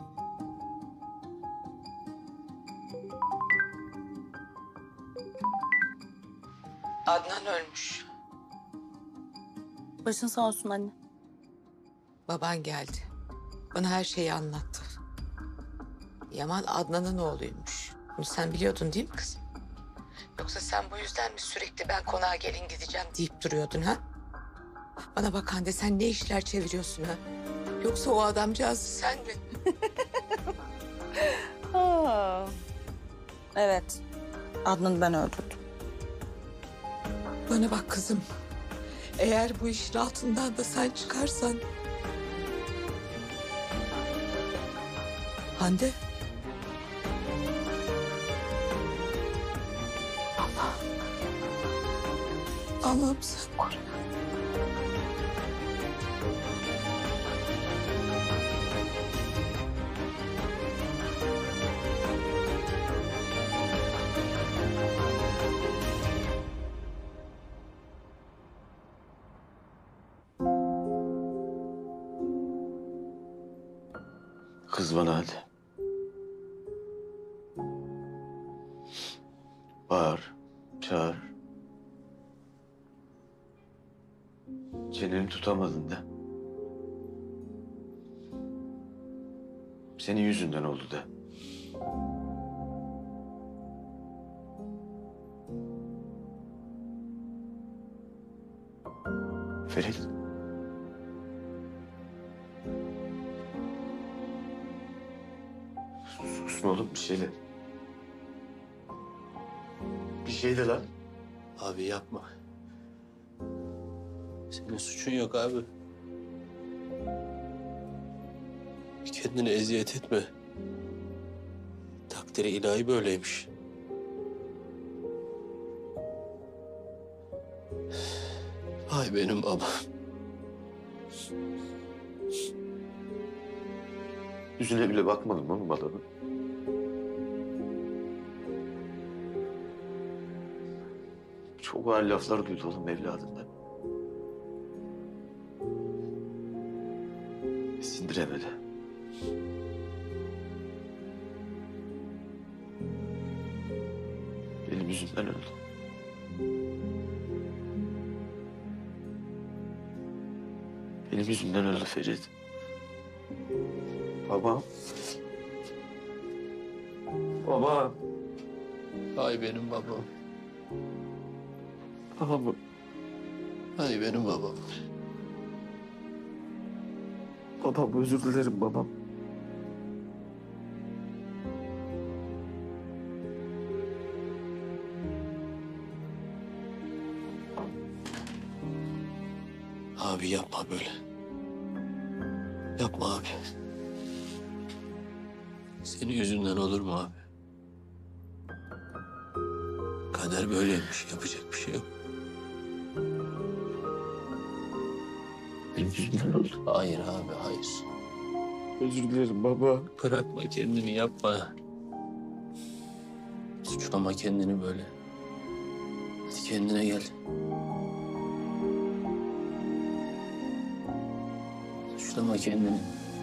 Adnan ölmüş. Başın sağ olsun anne. Baban geldi. Bana her şeyi anlattı. Yaman Adnan'ın oğluymuş. Bunu sen biliyordun değil mi kızım? Yoksa sen bu yüzden mi sürekli ben konağa gelin gideceğim deyip duruyordun ha? Bana bak Hande, sen ne işler çeviriyorsun ha? Yoksa o adamcağızı sen mi? Aa. Evet. Adnan'ı ben öldürdüm. Bana bak kızım. Eğer bu işin altından da sen çıkarsan... Hande. Allah. Allah'ım sen koru. Kız bana hadi. Bağır, çağır. Çeneni tutamadın da. Senin yüzünden oldu da. Ferit. musun oğlum? Bir şeyle. Bir şey de lan. Abi yapma. Senin suçun yok abi. Kendini eziyet etme. Takdiri ilahi böyleymiş. Ay benim babam. Yüzüne bile bakmadım oğlum adamın. Çok ağır laflar duydu oğlum evladından. Sindiremedi. Benim yüzümden öldü. Benim yüzümden öldü Ferit. Babam. Baba. Ay benim babam. Babam. Ay benim babam. Babam özür dilerim babam. Abi yapma böyle. Yapma abi. Senin yüzünden olur mu abi? Kader böyleymiş. Yapacak bir şey yok. Benim yüzümden oldu. Hayır abi, hayır. Özür dilerim baba. Bırakma kendini, yapma. Suçlama kendini böyle. Hadi kendine gel. Suçlama kendini.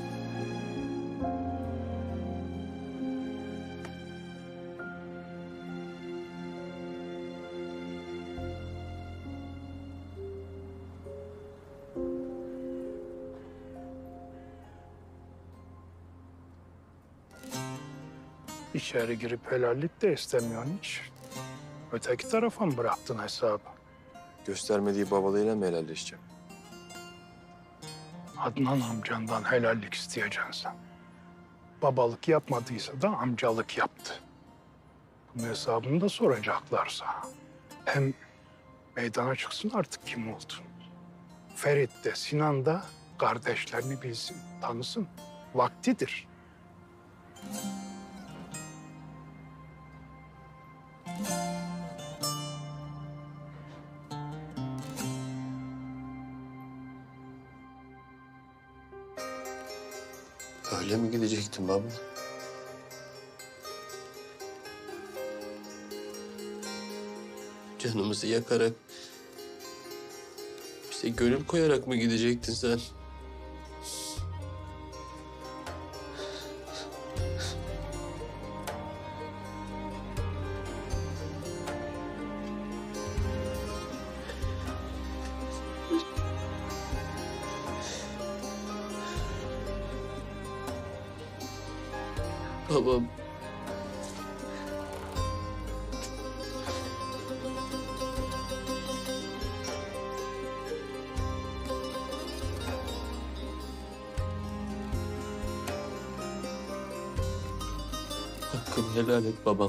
İçeri girip helallik de istemiyorsun hiç. Öteki tarafa mı bıraktın hesabı? Göstermediği babalığıyla mı helalleşeceğim? Adnan amcandan helallik isteyeceksin sen. Babalık yapmadıysa da amcalık yaptı. Bunun hesabını da soracaklar sana. Hem meydana çıksın artık kim oldu. Ferit de Sinan da kardeşlerini bilsin, tanısın. Vaktidir. Öyle mi gidecektin baba? Canımızı yakarak, bize gönül koyarak mı gidecektin sen? Babam. Hakkını helal et babam.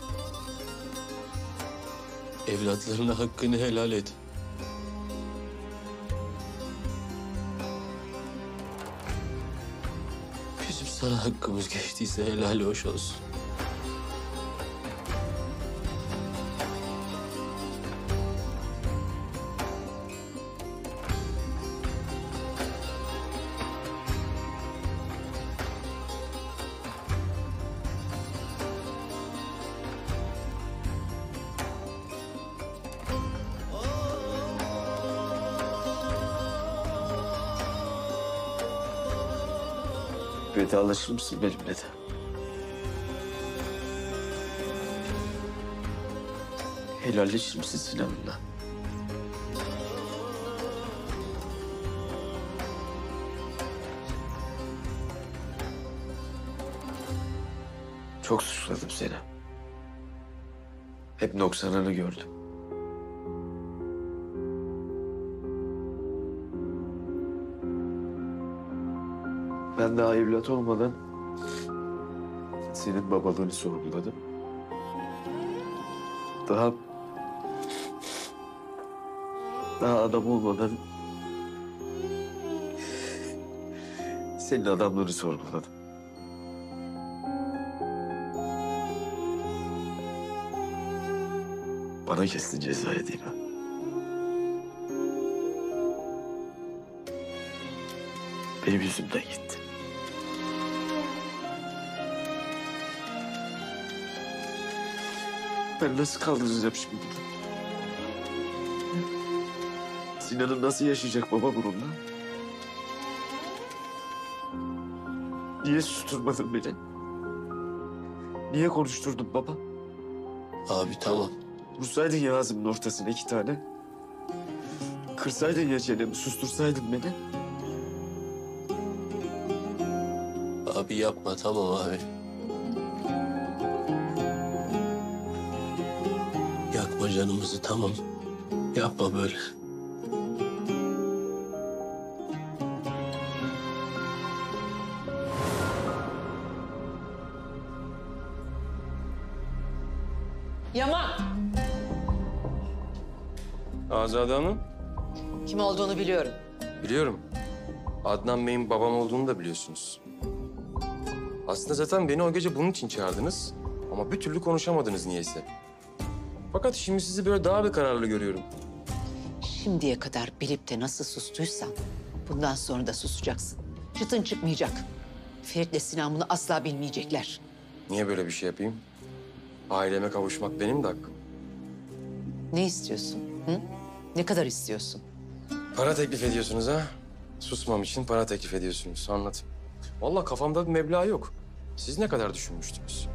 Evlatlarına hakkını helal et. Bizim sana hakkımız geçtiyse helal hoş olsun. Vedalaşır mısın benimle de? Helalleşir misin Sinan'la? Çok suçladım seni. Hep noksanını gördüm. Ben daha evlat olmadan senin babalığını sorguladım. Daha... Daha adam olmadan... senin adamlığını sorguladım. Bana kestin cezayı değil mi? Benim yüzümden gitti. Ben nasıl kaldıracağım şimdi bunu? Sinan'ım nasıl yaşayacak baba bununla? Niye susturmadın beni? Niye konuşturdun baba? Abi tamam. Vursaydın ya ağzımın ortasına iki tane. Kırsaydın ya çenemi, sustursaydın beni. Abi yapma tamam abi. Yakma canımızı tamam. Yapma böyle. Yaman! Azade Hanım, Kim olduğunu biliyorum. biliyorum. Adnan Bey'in babam olduğunu da biliyorsunuz. Aslında zaten beni o gece bunun için çağırdınız. Ama bir türlü konuşamadınız niyeyse. Fakat şimdi sizi böyle daha bir kararlı görüyorum. Şimdiye kadar bilip de nasıl sustuysan bundan sonra da susacaksın. Çıtın çıkmayacak. Ferit'le Sinan bunu asla bilmeyecekler. Niye böyle bir şey yapayım? Aileme kavuşmak benim de hakkım. Ne istiyorsun? Hı? Ne kadar istiyorsun? Para teklif ediyorsunuz ha? Susmam için para teklif ediyorsunuz. Anladım. Vallahi kafamda bir meblağ yok. Siz ne kadar düşünmüştünüz?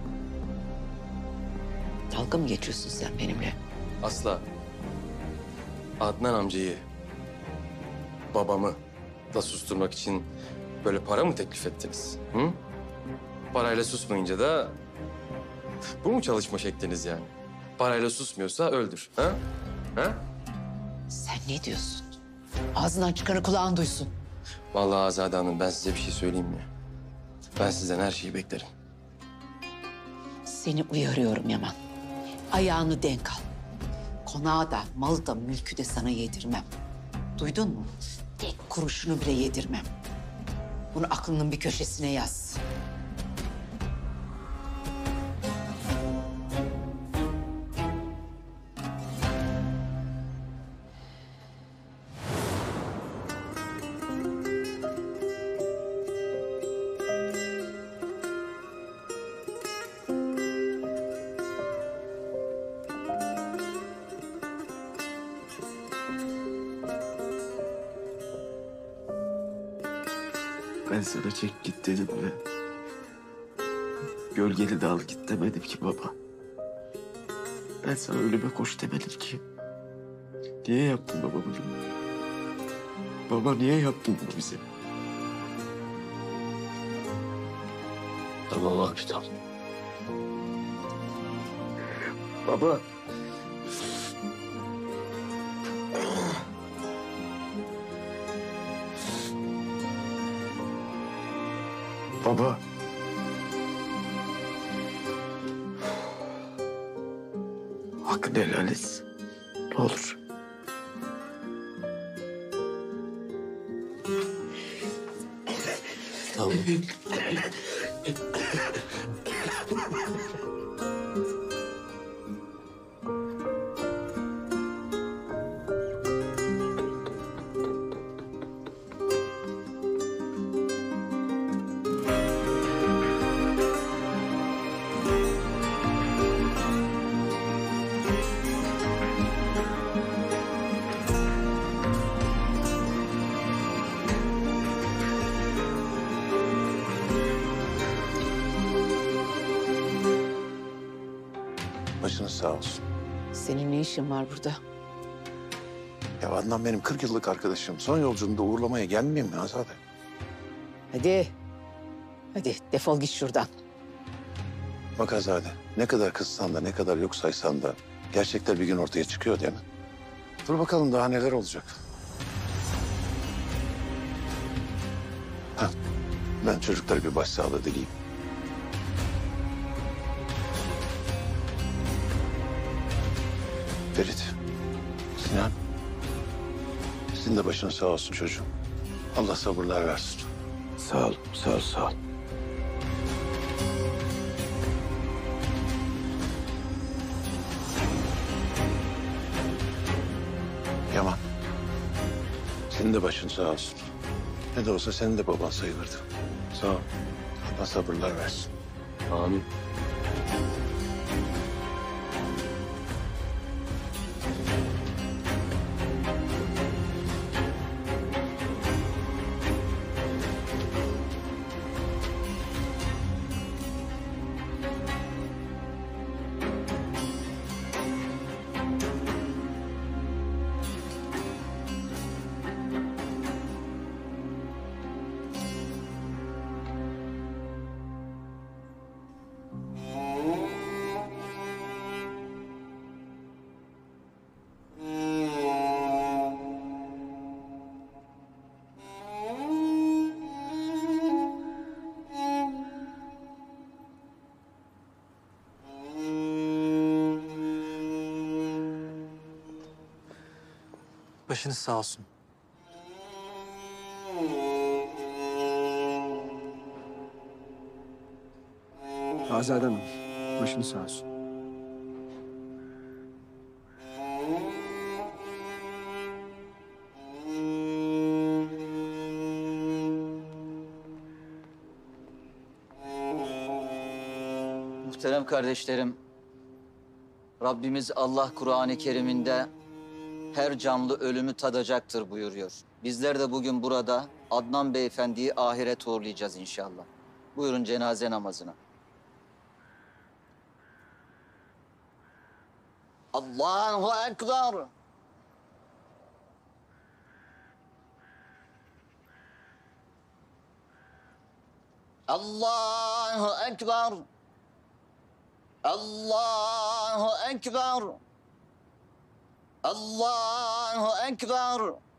Dalga mı geçiyorsun sen benimle? Asla. Adnan amcayı, babamı da susturmak için böyle para mı teklif ettiniz? Hı? Parayla susmayınca da bu mu çalışma şekliniz yani? Parayla susmuyorsa öldür. Ha? Ha? Sen ne diyorsun? Ağzından çıkanı kulağın duysun. Vallahi Azade Hanım ben size bir şey söyleyeyim mi? Ben sizden her şeyi beklerim. Seni uyarıyorum Yaman. Ayağını denk al. Konağı da, malı da, mülkü de sana yedirmem. Duydun mu? Tek kuruşunu bile yedirmem. Bunu aklının bir köşesine yaz. Ben sana çek git dedim ve gölgeli dal git demedim ki baba. Ben sana ölüme koş demedim ki. Niye yaptın baba bunu? Baba niye yaptın bunu bize? Tamam abi tamam. Baba. Baba. Hakkını helal et. Ne olur. Tamam. Başınız sağ olsun. Senin ne işin var burada? Ya Adnan benim kırk yıllık arkadaşım. Son yolculuğunda uğurlamaya gelmeyeyim mi Azade? Hadi. Hadi defol git şuradan. Bak Azade, ne kadar kızsan da ne kadar yok saysan da gerçekler bir gün ortaya çıkıyor değil mi? Dur bakalım daha neler olacak. Ha, ben çocuklara bir başsağlığı dileyeyim. Ferit, Sinan. Sizin de başınız sağ olsun çocuğum. Allah sabırlar versin. Sağ ol, sağ ol, sağ ol. Yaman. Senin de başın sağ olsun. Ne de olsa senin de baban sayılırdı. Sağ ol. Allah sabırlar versin. Amin. Başınız sağ olsun. Azade Hanım, başınız sağ olsun. Muhterem kardeşlerim, Rabbimiz Allah Kur'an-ı Kerim'inde her canlı ölümü tadacaktır buyuruyor. Bizler de bugün burada Adnan Beyefendi'yi ahirete uğurlayacağız inşallah. Buyurun cenaze namazına. Allahu Ekber. Allahu Ekber. Allahu Ekber. Allahu Ekber.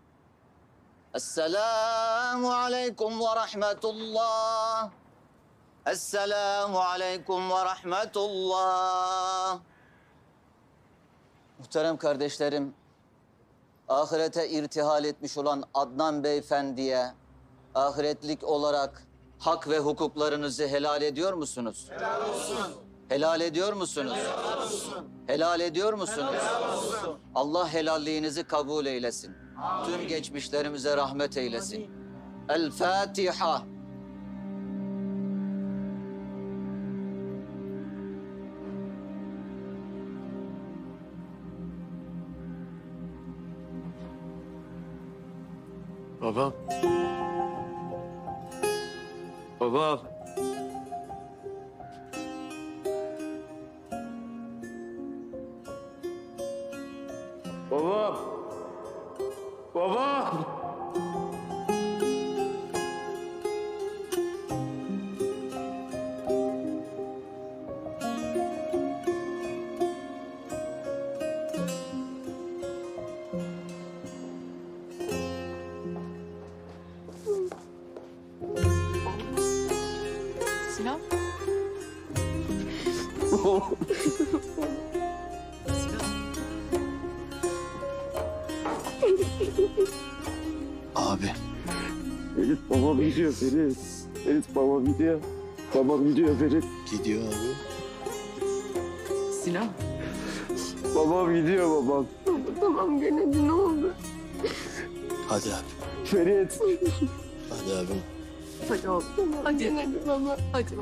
Esselamu aleyküm ve rahmetullah. Esselamu aleyküm ve rahmetullah. Muhterem kardeşlerim, ahirete irtihal etmiş olan Adnan Beyefendi'ye ahiretlik olarak hak ve hukuklarınızı helal ediyor musunuz? Helal olsun. Helal ediyor musunuz? Helal olsun. Helal ediyor musunuz? Helal olsun. Allah helalliğinizi kabul eylesin. Amin. Tüm geçmişlerimize rahmet eylesin. El Fatiha. Babam. Babam. Babam. Babam. Sinan. Abi. Ferit babam gidiyor Ferit. Ferit babam gidiyor. Babam gidiyor Ferit. Gidiyor abi. Sinan. Babam gidiyor babam. Tamam gene ne oldu? Hadi abi. Ferit. Hadi abim. Hadi oğlum. Hadi. Hadi baba. Hadi.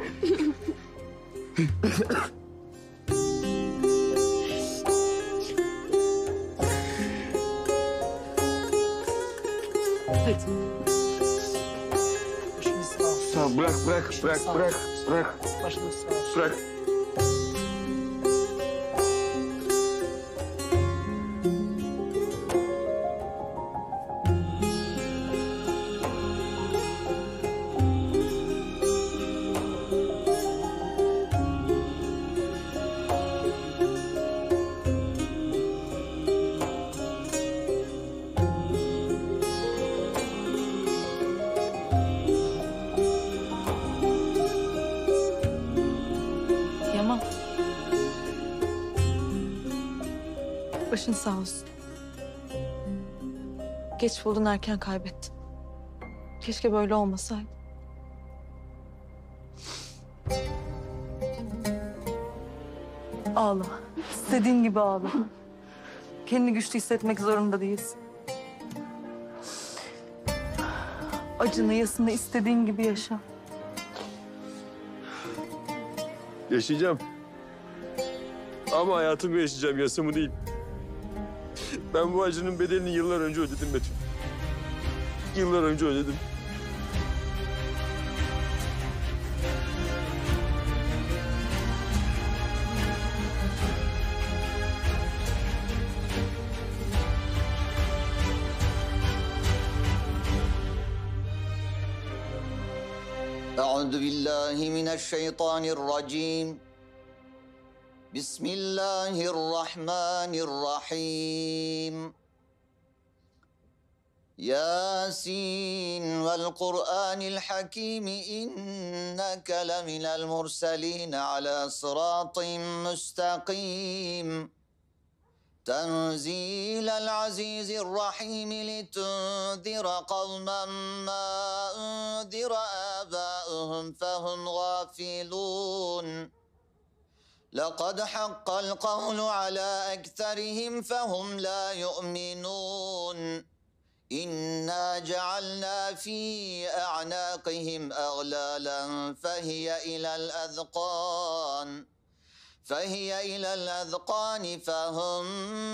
Hadi. Başınız sağ olsun. Tamam bırak bırak bırak bırak bırak. Başınız sağ olsun. Bırak. Başın sağ olsun. Geç buldun, erken kaybettin. Keşke böyle olmasaydı. Ağla. İstediğin gibi ağla. Kendini güçlü hissetmek zorunda değilsin. Acını, yasını istediğin gibi yaşa. Yaşayacağım. Ama hayatımı yaşayacağım, yasımı değil. Ben bu acının bedelini yıllar önce ödedim Betül. Yıllar önce ödedim. أعوذ بالله من الشيطان الرجيم بسم الله الرحمن الرحيم ياسين والقرآن الحكيم إنك لمن المرسلين على صراط مستقيم تنزيل العزيز الرحيم لتنذر قوما ما أنذر آباؤهم فهم غافلون لقد حق القول على أكثرهم فهم لا يؤمنون إنا جعلنا في أعناقهم أغلالا فهي إلى الأذقان فهي إلى الأذقان فهم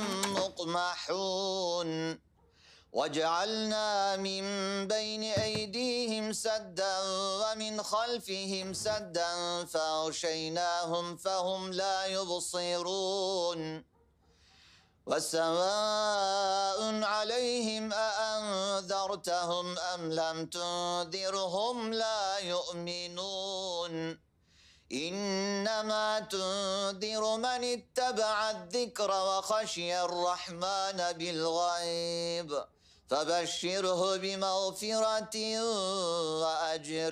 مقمحون وجعلنا من بين أيديهم سدا ومن خلفهم سدا فأغشيناهم فهم لا يبصرون وسواء عليهم أأنذرتهم أم لم تنذرهم لا يؤمنون إنما تنذر من اتبع الذكر وخشي الرحمن بالغيب فبشره بمغفرة وأجر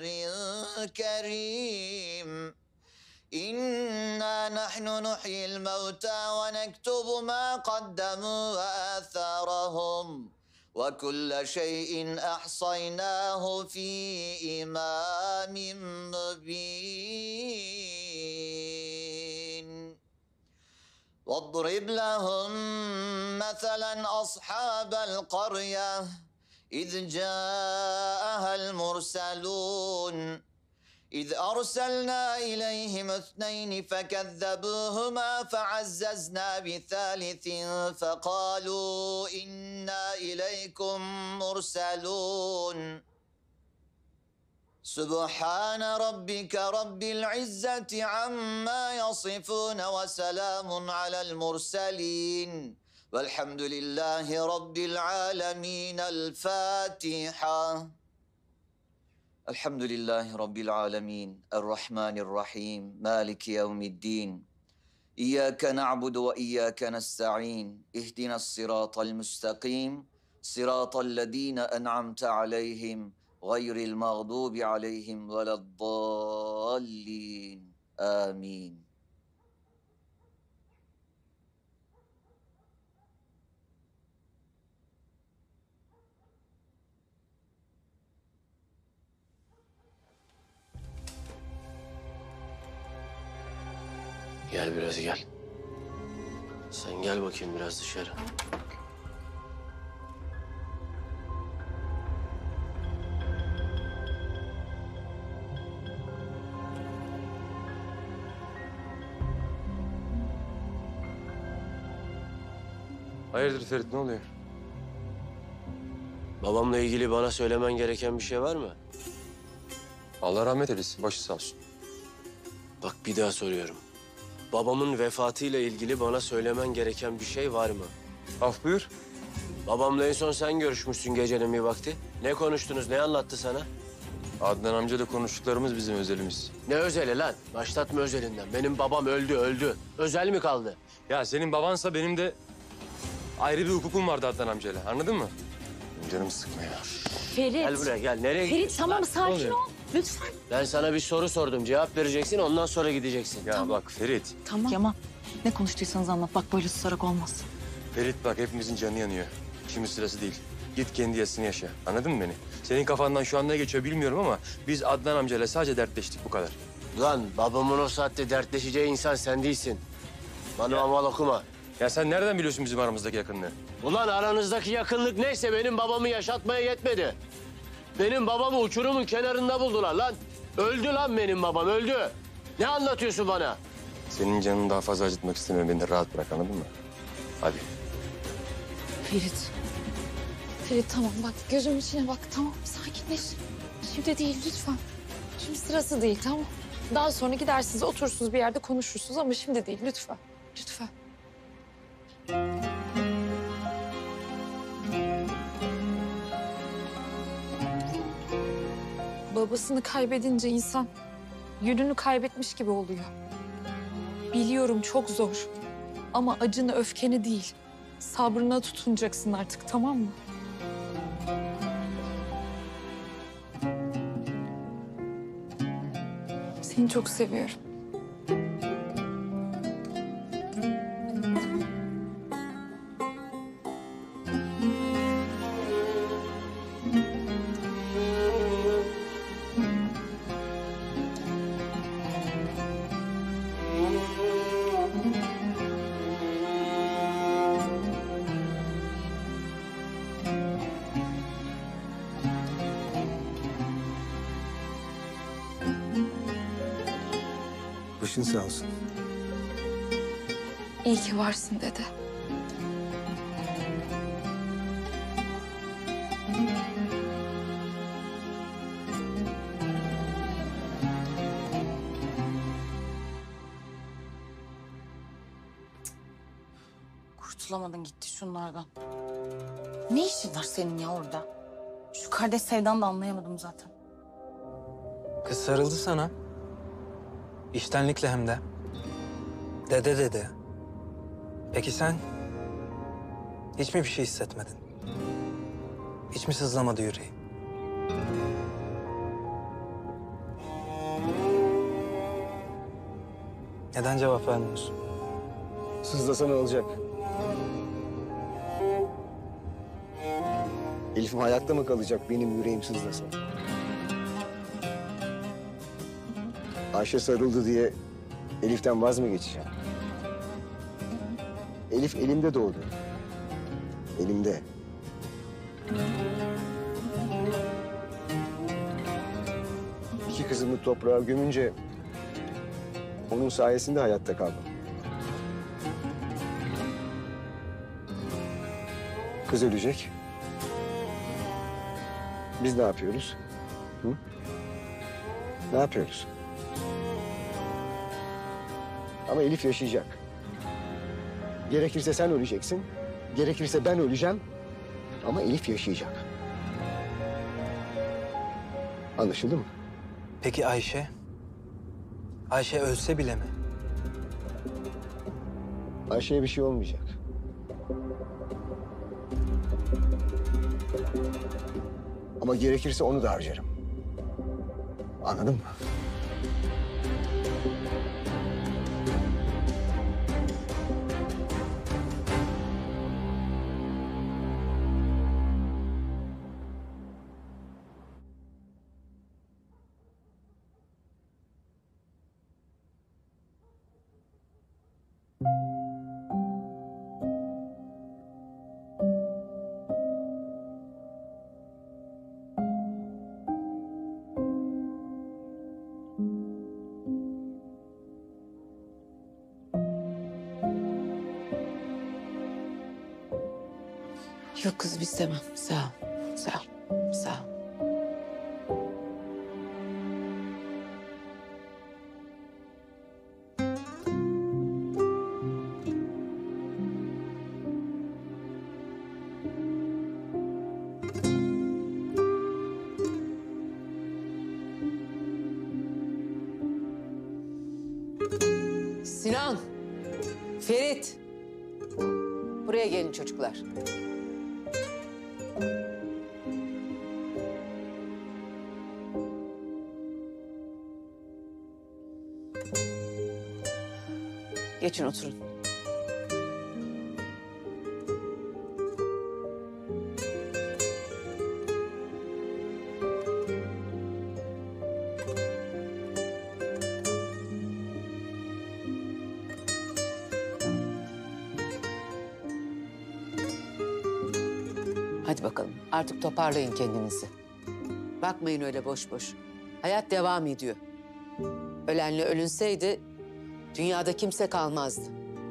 كريم إنا نحن نحيي الموتى ونكتب ما قدموا وآثارهم وكل شيء أحصيناه في إمام مبين واضرب لهم مثلا أصحاب القرية إذ جاءها المرسلون إذ أرسلنا إليهم اثنين فكذبوهما فعززنا بثالث فقالوا إنا إليكم مرسلون سبحان ربك رب العزة عما يصفون وسلام على المرسلين والحمد لله رب العالمين الفاتحة الحمد لله رب العالمين الرحمن الرحيم مالك يوم الدين إياك نعبد وإياك نستعين اهدنا الصراط المستقيم صراط الذين أنعمت عليهم غير المغضوب عليهم ولا الضالين آمين. Gel biraz gel. Sen gel bakayım biraz dışarı. Hayırdır Ferit, ne oluyor? Babamla ilgili bana söylemen gereken bir şey var mı? Allah rahmet eylesin, başı sağ olsun. Bak bir daha soruyorum. Babamın vefatıyla ilgili bana söylemen gereken bir şey var mı? Af buyur. Babamla en son sen görüşmüşsün gecenin bir vakti. Ne konuştunuz, ne anlattı sana? Adnan amcayla konuştuklarımız bizim özelimiz. Ne özeli lan? Başlatma özelinden. Benim babam öldü, öldü. Özel mi kaldı? Ya senin babansa benim de ayrı bir hukukum vardı Adnan amcayla, anladın mı? Benim canımı sıkma ya. Ferit. Gel buraya gel. Nereye Ferit gidiyorsun tamam lan? sakin ol. Lütfen. Ben sana bir soru sordum. Cevap vereceksin. Ondan sonra gideceksin. Ya bak Ferit. Tamam. Yaman, ne konuştuysanız anlat. Bak böyle susarak olmaz. Ferit bak hepimizin canı yanıyor. Şimdi sırası değil. Git kendi yasını yaşa. Anladın mı beni? Senin kafandan şu an ne geçiyor bilmiyorum ama biz Adnan amcayla sadece dertleştik bu kadar. Lan babamın o saatte dertleşeceği insan sen değilsin. Bana amal okuma. Ya sen nereden biliyorsun bizim aramızdaki yakınlığı? Ulan aranızdaki yakınlık neyse benim babamı yaşatmaya yetmedi. Benim babamı uçurumun kenarında buldular lan. Öldü lan benim babam, öldü. Ne anlatıyorsun bana? Senin canını daha fazla acıtmak istemiyorum. Beni de rahat bırak, anladın mı? Hadi. Ferit. Ferit tamam bak gözümün içine bak tamam sakinleş. Şimdi değil lütfen. Şimdi sırası değil tamam. Daha sonra gidersiniz oturursunuz bir yerde konuşursunuz ama şimdi değil lütfen. Lütfen. Babasını kaybedince insan yönünü kaybetmiş gibi oluyor. Biliyorum çok zor ama acını öfkeni değil sabrına tutunacaksın artık tamam mı? Seni çok seviyorum. Başın sağ olsun. İyi ki varsın dede. Kurtulamadın gitti şunlardan. Ne işin var senin ya orada? Şu kardeş sevdanı da anlayamadım zaten. Kız sarıldı sana. İçtenlikle hem de. Dede dede. Peki sen? Hiç mi bir şey hissetmedin? Hiç mi sızlamadı yüreğin? Neden cevap vermiyorsun? Sızlasa ne olacak? Elif'im hayatta mı kalacak benim yüreğim sızlasa? Ayşe sarıldı diye Elif'ten vaz mı geçeceğim? Elif elimde doğdu. Elimde. İki kızımı toprağa gömünce onun sayesinde hayatta kaldım. Kız ölecek. Biz ne yapıyoruz? Hı? Ne yapıyoruz? Ama Elif yaşayacak. Gerekirse sen öleceksin, gerekirse ben öleceğim. Ama Elif yaşayacak. Anlaşıldı mı? Peki Ayşe? Ayşe ölse bile mi? Ayşe'ye bir şey olmayacak. Ama gerekirse onu da harcarım. Anladın mı? Yok kızım istemem. Sağ ol. Sağ ol. Sağ ol. Sinan, Ferit. Buraya gelin çocuklar. Geçin oturun. Hadi bakalım artık toparlayın kendinizi. Bakmayın öyle boş boş. Hayat devam ediyor. Ölenle ölünseydi dünyada kimse kalmazdı.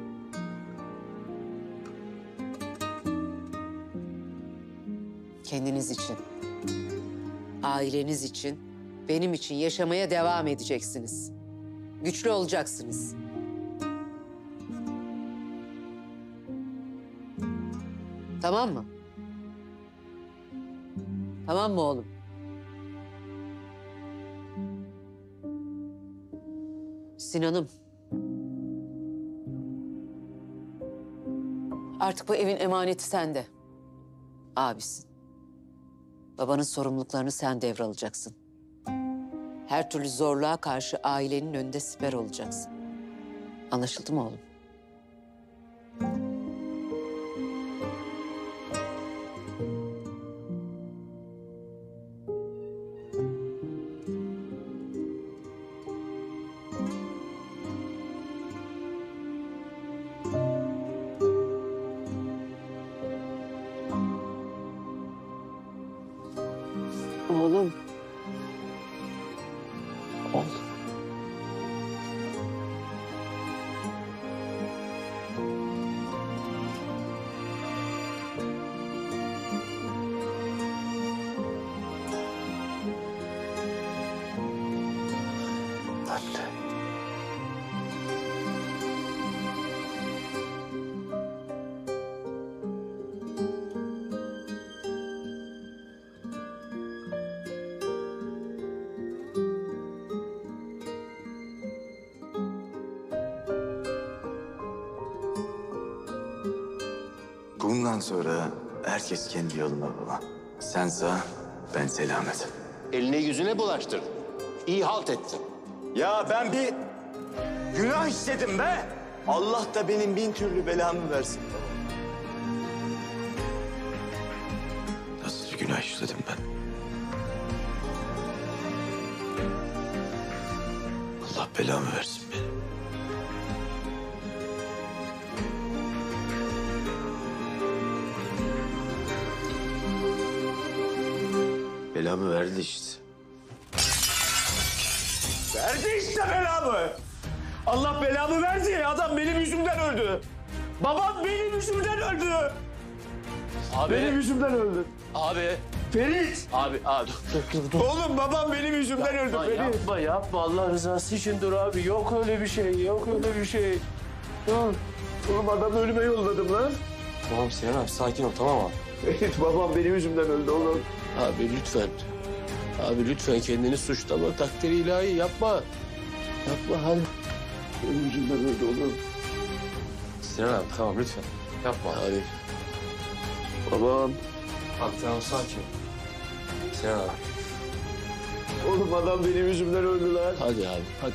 Kendiniz için, aileniz için, benim için yaşamaya devam edeceksiniz. Güçlü olacaksınız. Tamam mı? Tamam mı oğlum? Sinan'ım. Artık bu evin emaneti sende. Abisin. Babanın sorumluluklarını sen devralacaksın. Her türlü zorluğa karşı ailenin önünde siper olacaksın. Anlaşıldı mı oğlum? Oğlum. Oğlum. Anne. Bundan sonra herkes kendi yoluna baba. Sen sağ, ben selamet. Eline yüzüne bulaştır. İyi halt ettin. Ya ben bir günah işledim be. Allah da benim bin türlü belamı versin. Nasıl bir günah işledim ben? Allah belamı versin benim. Belamı verdi işte. Verdi işte belamı. Allah belamı verdi ya. Adam benim yüzümden öldü. Babam benim yüzümden öldü. Abi. Benim yüzümden öldü. Abi. Ferit. Abi, abi dur, dur, dur. Oğlum babam benim yüzümden yapma, öldü Ferit. Yapma, yapma. Allah rızası için dur abi. Yok öyle bir şey, yok öyle bir şey. Dur. Oğlum adamı ölüme yolladım lan. Tamam Sinan abi, sakin ol, tamam abi. Ferit babam benim yüzümden öldü oğlum. Abi lütfen. Abi lütfen kendini suçlama. Takdiri ilahi yapma. Yapma hadi. Benim yüzümden öldü oğlum. Sinan abi tamam lütfen. Yapma hadi. Babam. Abi tamam sakin. Sinan abi. Oğlum adam benim yüzümden öldü lan. Hadi abi hadi.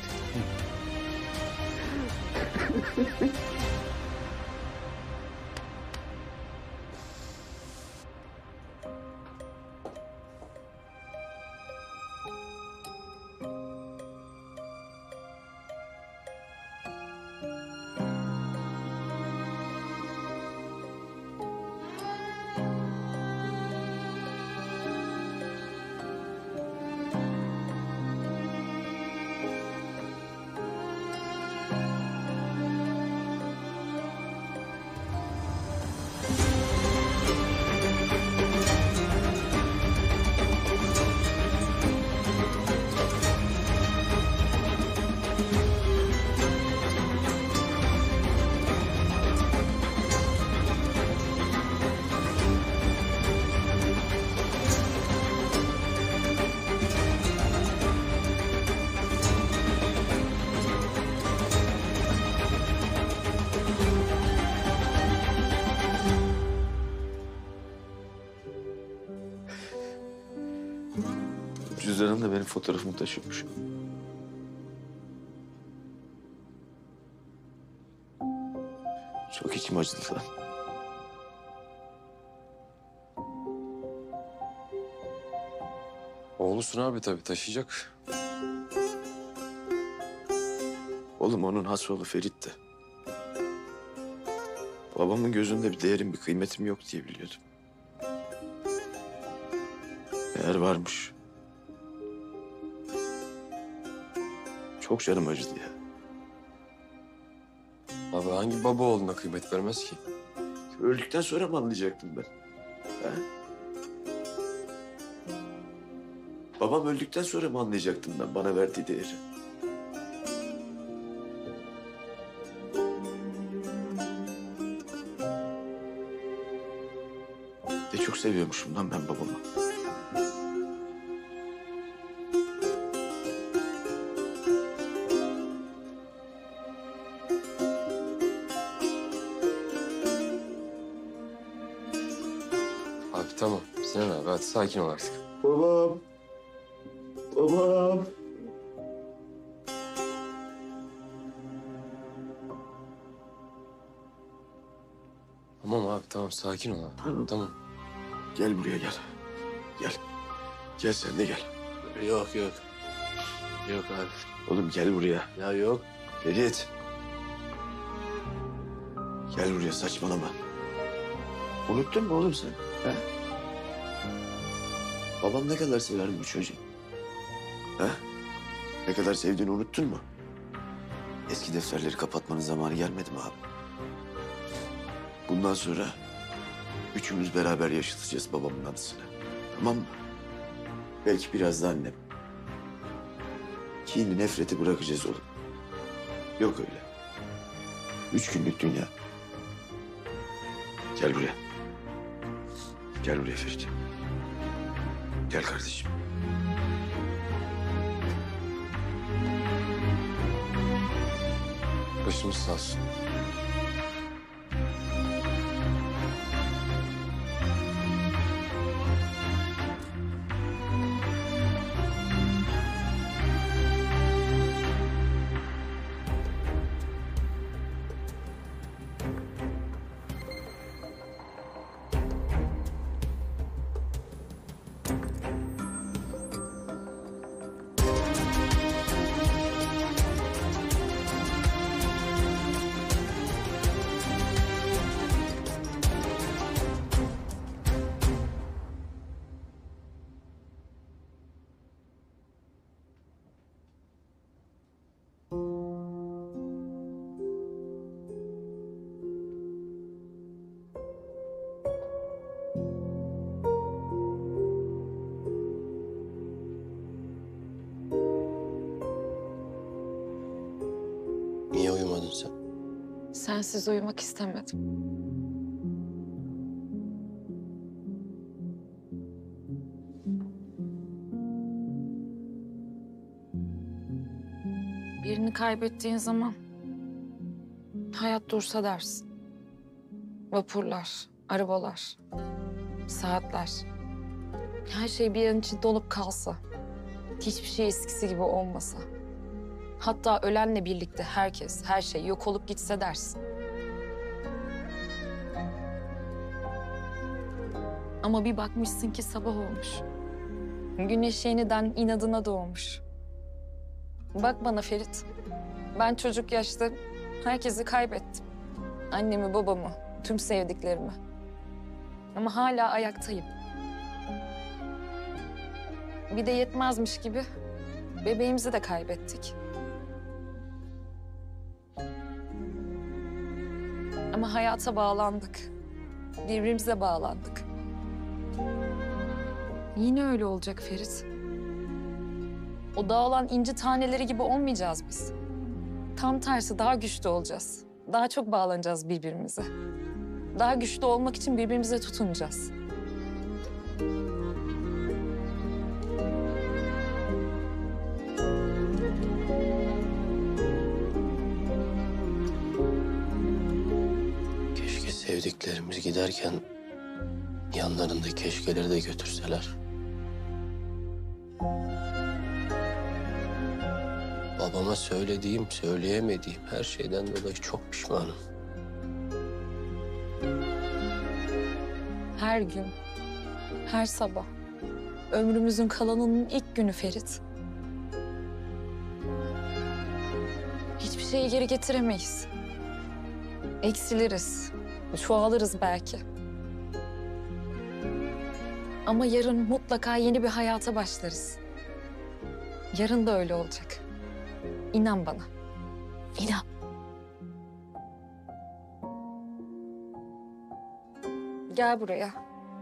Cüzdanımda benim fotoğrafımı taşıyormuş. Çok içim acıdı lan. Oğlusun abi tabii taşıyacak. Oğlum onun has oğlu Ferit de. Babamın gözünde bir değerim, bir kıymetim yok diye biliyordum. Eğer varmış. Çok canım acıdı ya. Abi hangi baba oğluna kıymet vermez ki? Öldükten sonra mı anlayacaktım ben? Ha? Babam öldükten sonra mı anlayacaktım ben bana verdiği değeri? Ne çok seviyormuşum lan ben babamı. Abi tamam. Sinan abi hadi sakin ol artık. Babam. Babam. Tamam abi tamam sakin ol abi. Tamam. tamam. Gel buraya gel. Gel. Gel sen de gel. Yok yok. Yok abi. Oğlum gel buraya. Ya yok. Ferit. Gel buraya saçmalama. Unuttun mu oğlum sen? Ha? Babam ne kadar severdi bu çocuğu? Ha? Ne kadar sevdiğini unuttun mu? Eski defterleri kapatmanın zamanı gelmedi mi abi? Bundan sonra üçümüz beraber yaşatacağız babamın anısını. Tamam mı? Belki biraz da annem. Kini, nefreti bırakacağız oğlum. Yok öyle. Üç günlük dünya. Gel buraya. Gel buraya Ferit. Gel kardeşim. Başımız sağ olsun. Niye uyumadın sen? Sensiz uyumak istemedim. Birini kaybettiğin zaman hayat dursa dersin. Vapurlar, arabalar, saatler. Her şey bir an için donup kalsa. Hiçbir şey eskisi gibi olmasa. Hatta ölenle birlikte herkes, her şey yok olup gitse dersin. Ama bir bakmışsın ki sabah olmuş. Güneş yeniden inadına doğmuş. Bak bana Ferit. Ben çocuk yaşta herkesi kaybettim. Annemi, babamı, tüm sevdiklerimi. Ama hala ayaktayım. Bir de yetmezmiş gibi bebeğimizi de kaybettik. Ama hayata bağlandık. Birbirimize bağlandık. Yine öyle olacak Ferit. O dağılan inci taneleri gibi olmayacağız biz. Tam tersi daha güçlü olacağız. Daha çok bağlanacağız birbirimize. Daha güçlü olmak için birbirimize tutunacağız. Keşke sevdiklerimiz giderken yanlarında keşkeleri de götürseler. Babama söylediğim, söyleyemediğim her şeyden dolayı çok pişmanım. Her gün, her sabah. Ömrümüzün kalanının ilk günü Ferit. Hiçbir şeyi geri getiremeyiz. Eksiliriz, çoğalırız belki. Ama yarın mutlaka yeni bir hayata başlarız. Yarın da öyle olacak. İnan bana. İnan. Gel buraya.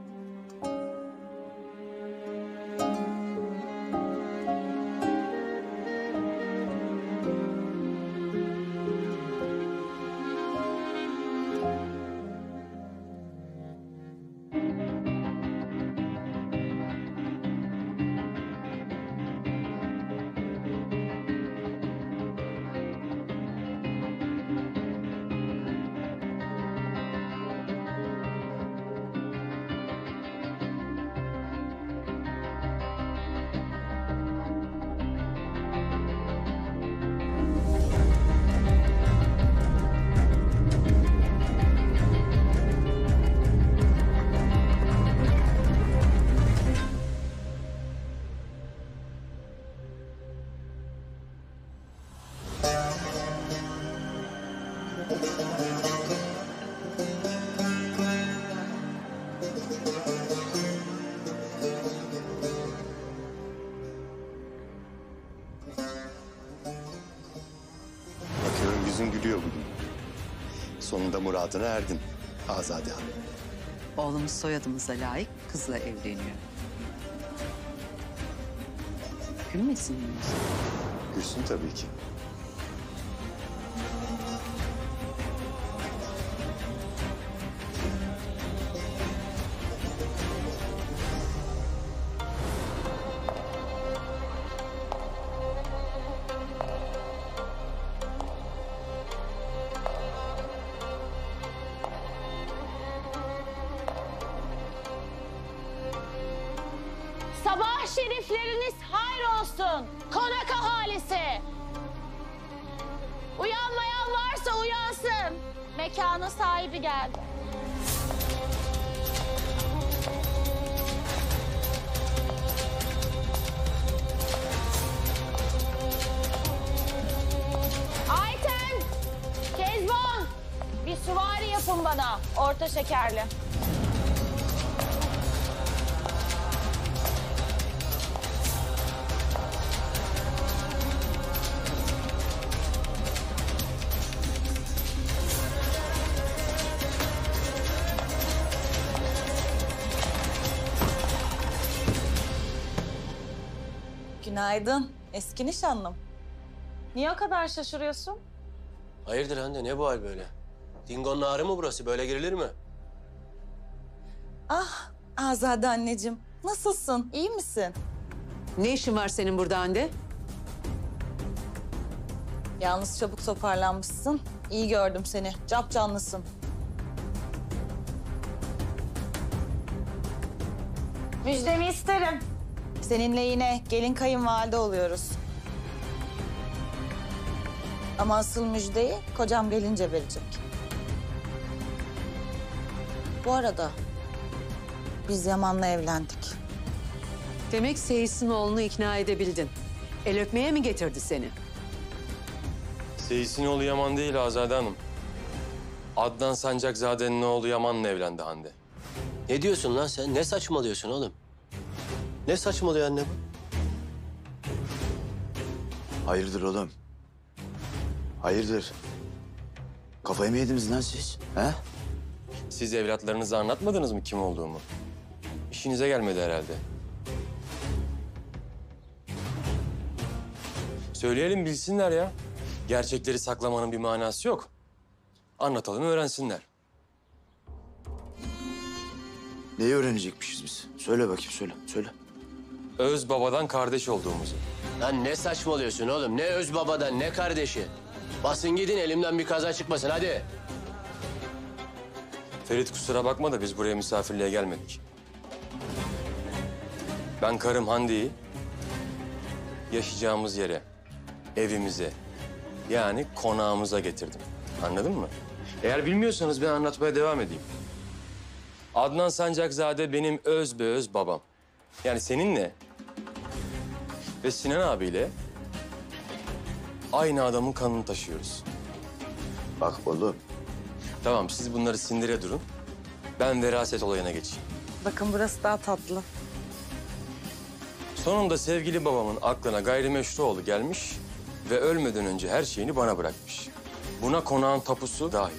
Bakıyorum yüzün gülüyor bugün. Sonunda muradına erdin Azade Hanım. Oğlumuz soyadımıza layık kızla evleniyor. Gülmesin mi? Gülsün tabii ki. Sabah şerifleriniz hayır olsun. Konak ahalisi. Uyanmayan varsa uyansın. Mekanın sahibi geldi. Ayten, Kezban, bir süvari yapın bana. Orta şekerli. Günaydın eski nişanlım. Niye o kadar şaşırıyorsun? Hayırdır Hande, ne bu hal böyle? Dingo'nun ağrı mı burası? Böyle girilir mi? Ah Azade anneciğim. Nasılsın? İyi misin? Ne işin var senin burada Hande? Yalnız çabuk toparlanmışsın. İyi gördüm seni. Capcanlısın. Müjdemi isterim. Seninle yine gelin kayınvalide oluyoruz. Ama asıl müjdeyi kocam gelince verecek. Bu arada biz Yaman'la evlendik. Demek Seyis'in oğlunu ikna edebildin. El öpmeye mi getirdi seni? Seyis'in oğlu Yaman değil Azade Hanım. Adnan Sancakzade'nin oğlu Yaman'la evlendi Hande. Ne diyorsun lan sen? Ne saçmalıyorsun oğlum? Ne saçmalıyor anne bu? Hayırdır oğlum? Hayırdır? Kafayı mı yediniz lan siz? He? Siz evlatlarınıza anlatmadınız mı kim olduğumu? İşinize gelmedi herhalde. Söyleyelim bilsinler ya. Gerçekleri saklamanın bir manası yok. Anlatalım öğrensinler. Neyi öğrenecekmişiz biz? Söyle bakayım, söyle, söyle. Öz babadan kardeş olduğumuzu. Lan ne saçmalıyorsun oğlum? Ne öz babadan ne kardeşi? Basın gidin elimden bir kaza çıkmasın hadi. Ferit kusura bakma da biz buraya misafirliğe gelmedik. Ben karım Hande'yi yaşayacağımız yere, evimize, yani konağımıza getirdim. Anladın mı? Eğer bilmiyorsanız ben anlatmaya devam edeyim. Adnan Sancakzade benim öz be öz babam. Yani seninle ve Sinan abiyle aynı adamın kanını taşıyoruz. Bak oğlum. Tamam siz bunları sindire durun. Ben veraset olayına geçeyim. Bakın burası daha tatlı. Sonunda sevgili babamın aklına gayrimeşru oğlu gelmiş ve ölmeden önce her şeyini bana bırakmış. Buna konağın tapusu dahil.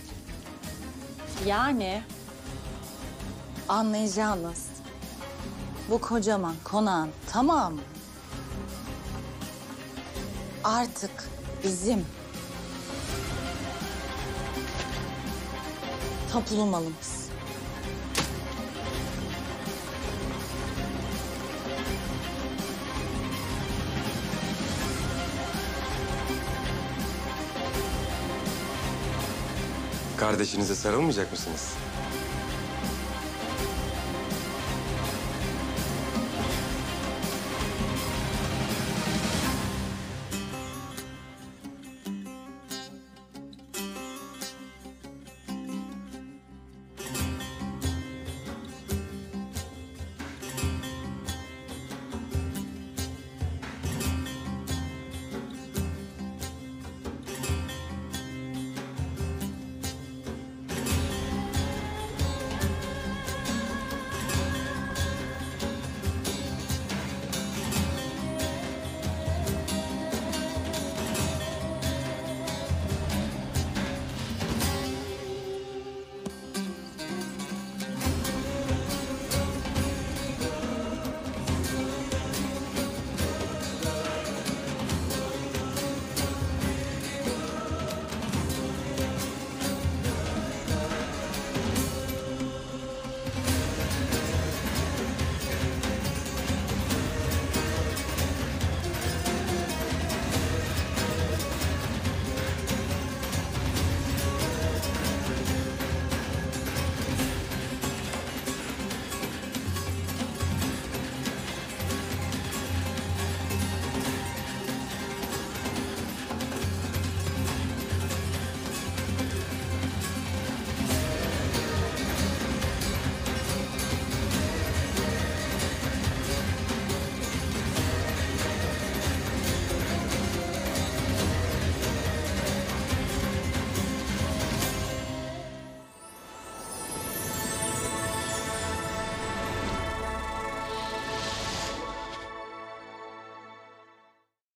Yani anlayacağınız bu kocaman konağın tamamı artık bizim. Tapulu malımız. Kardeşinize sarılmayacak mısınız?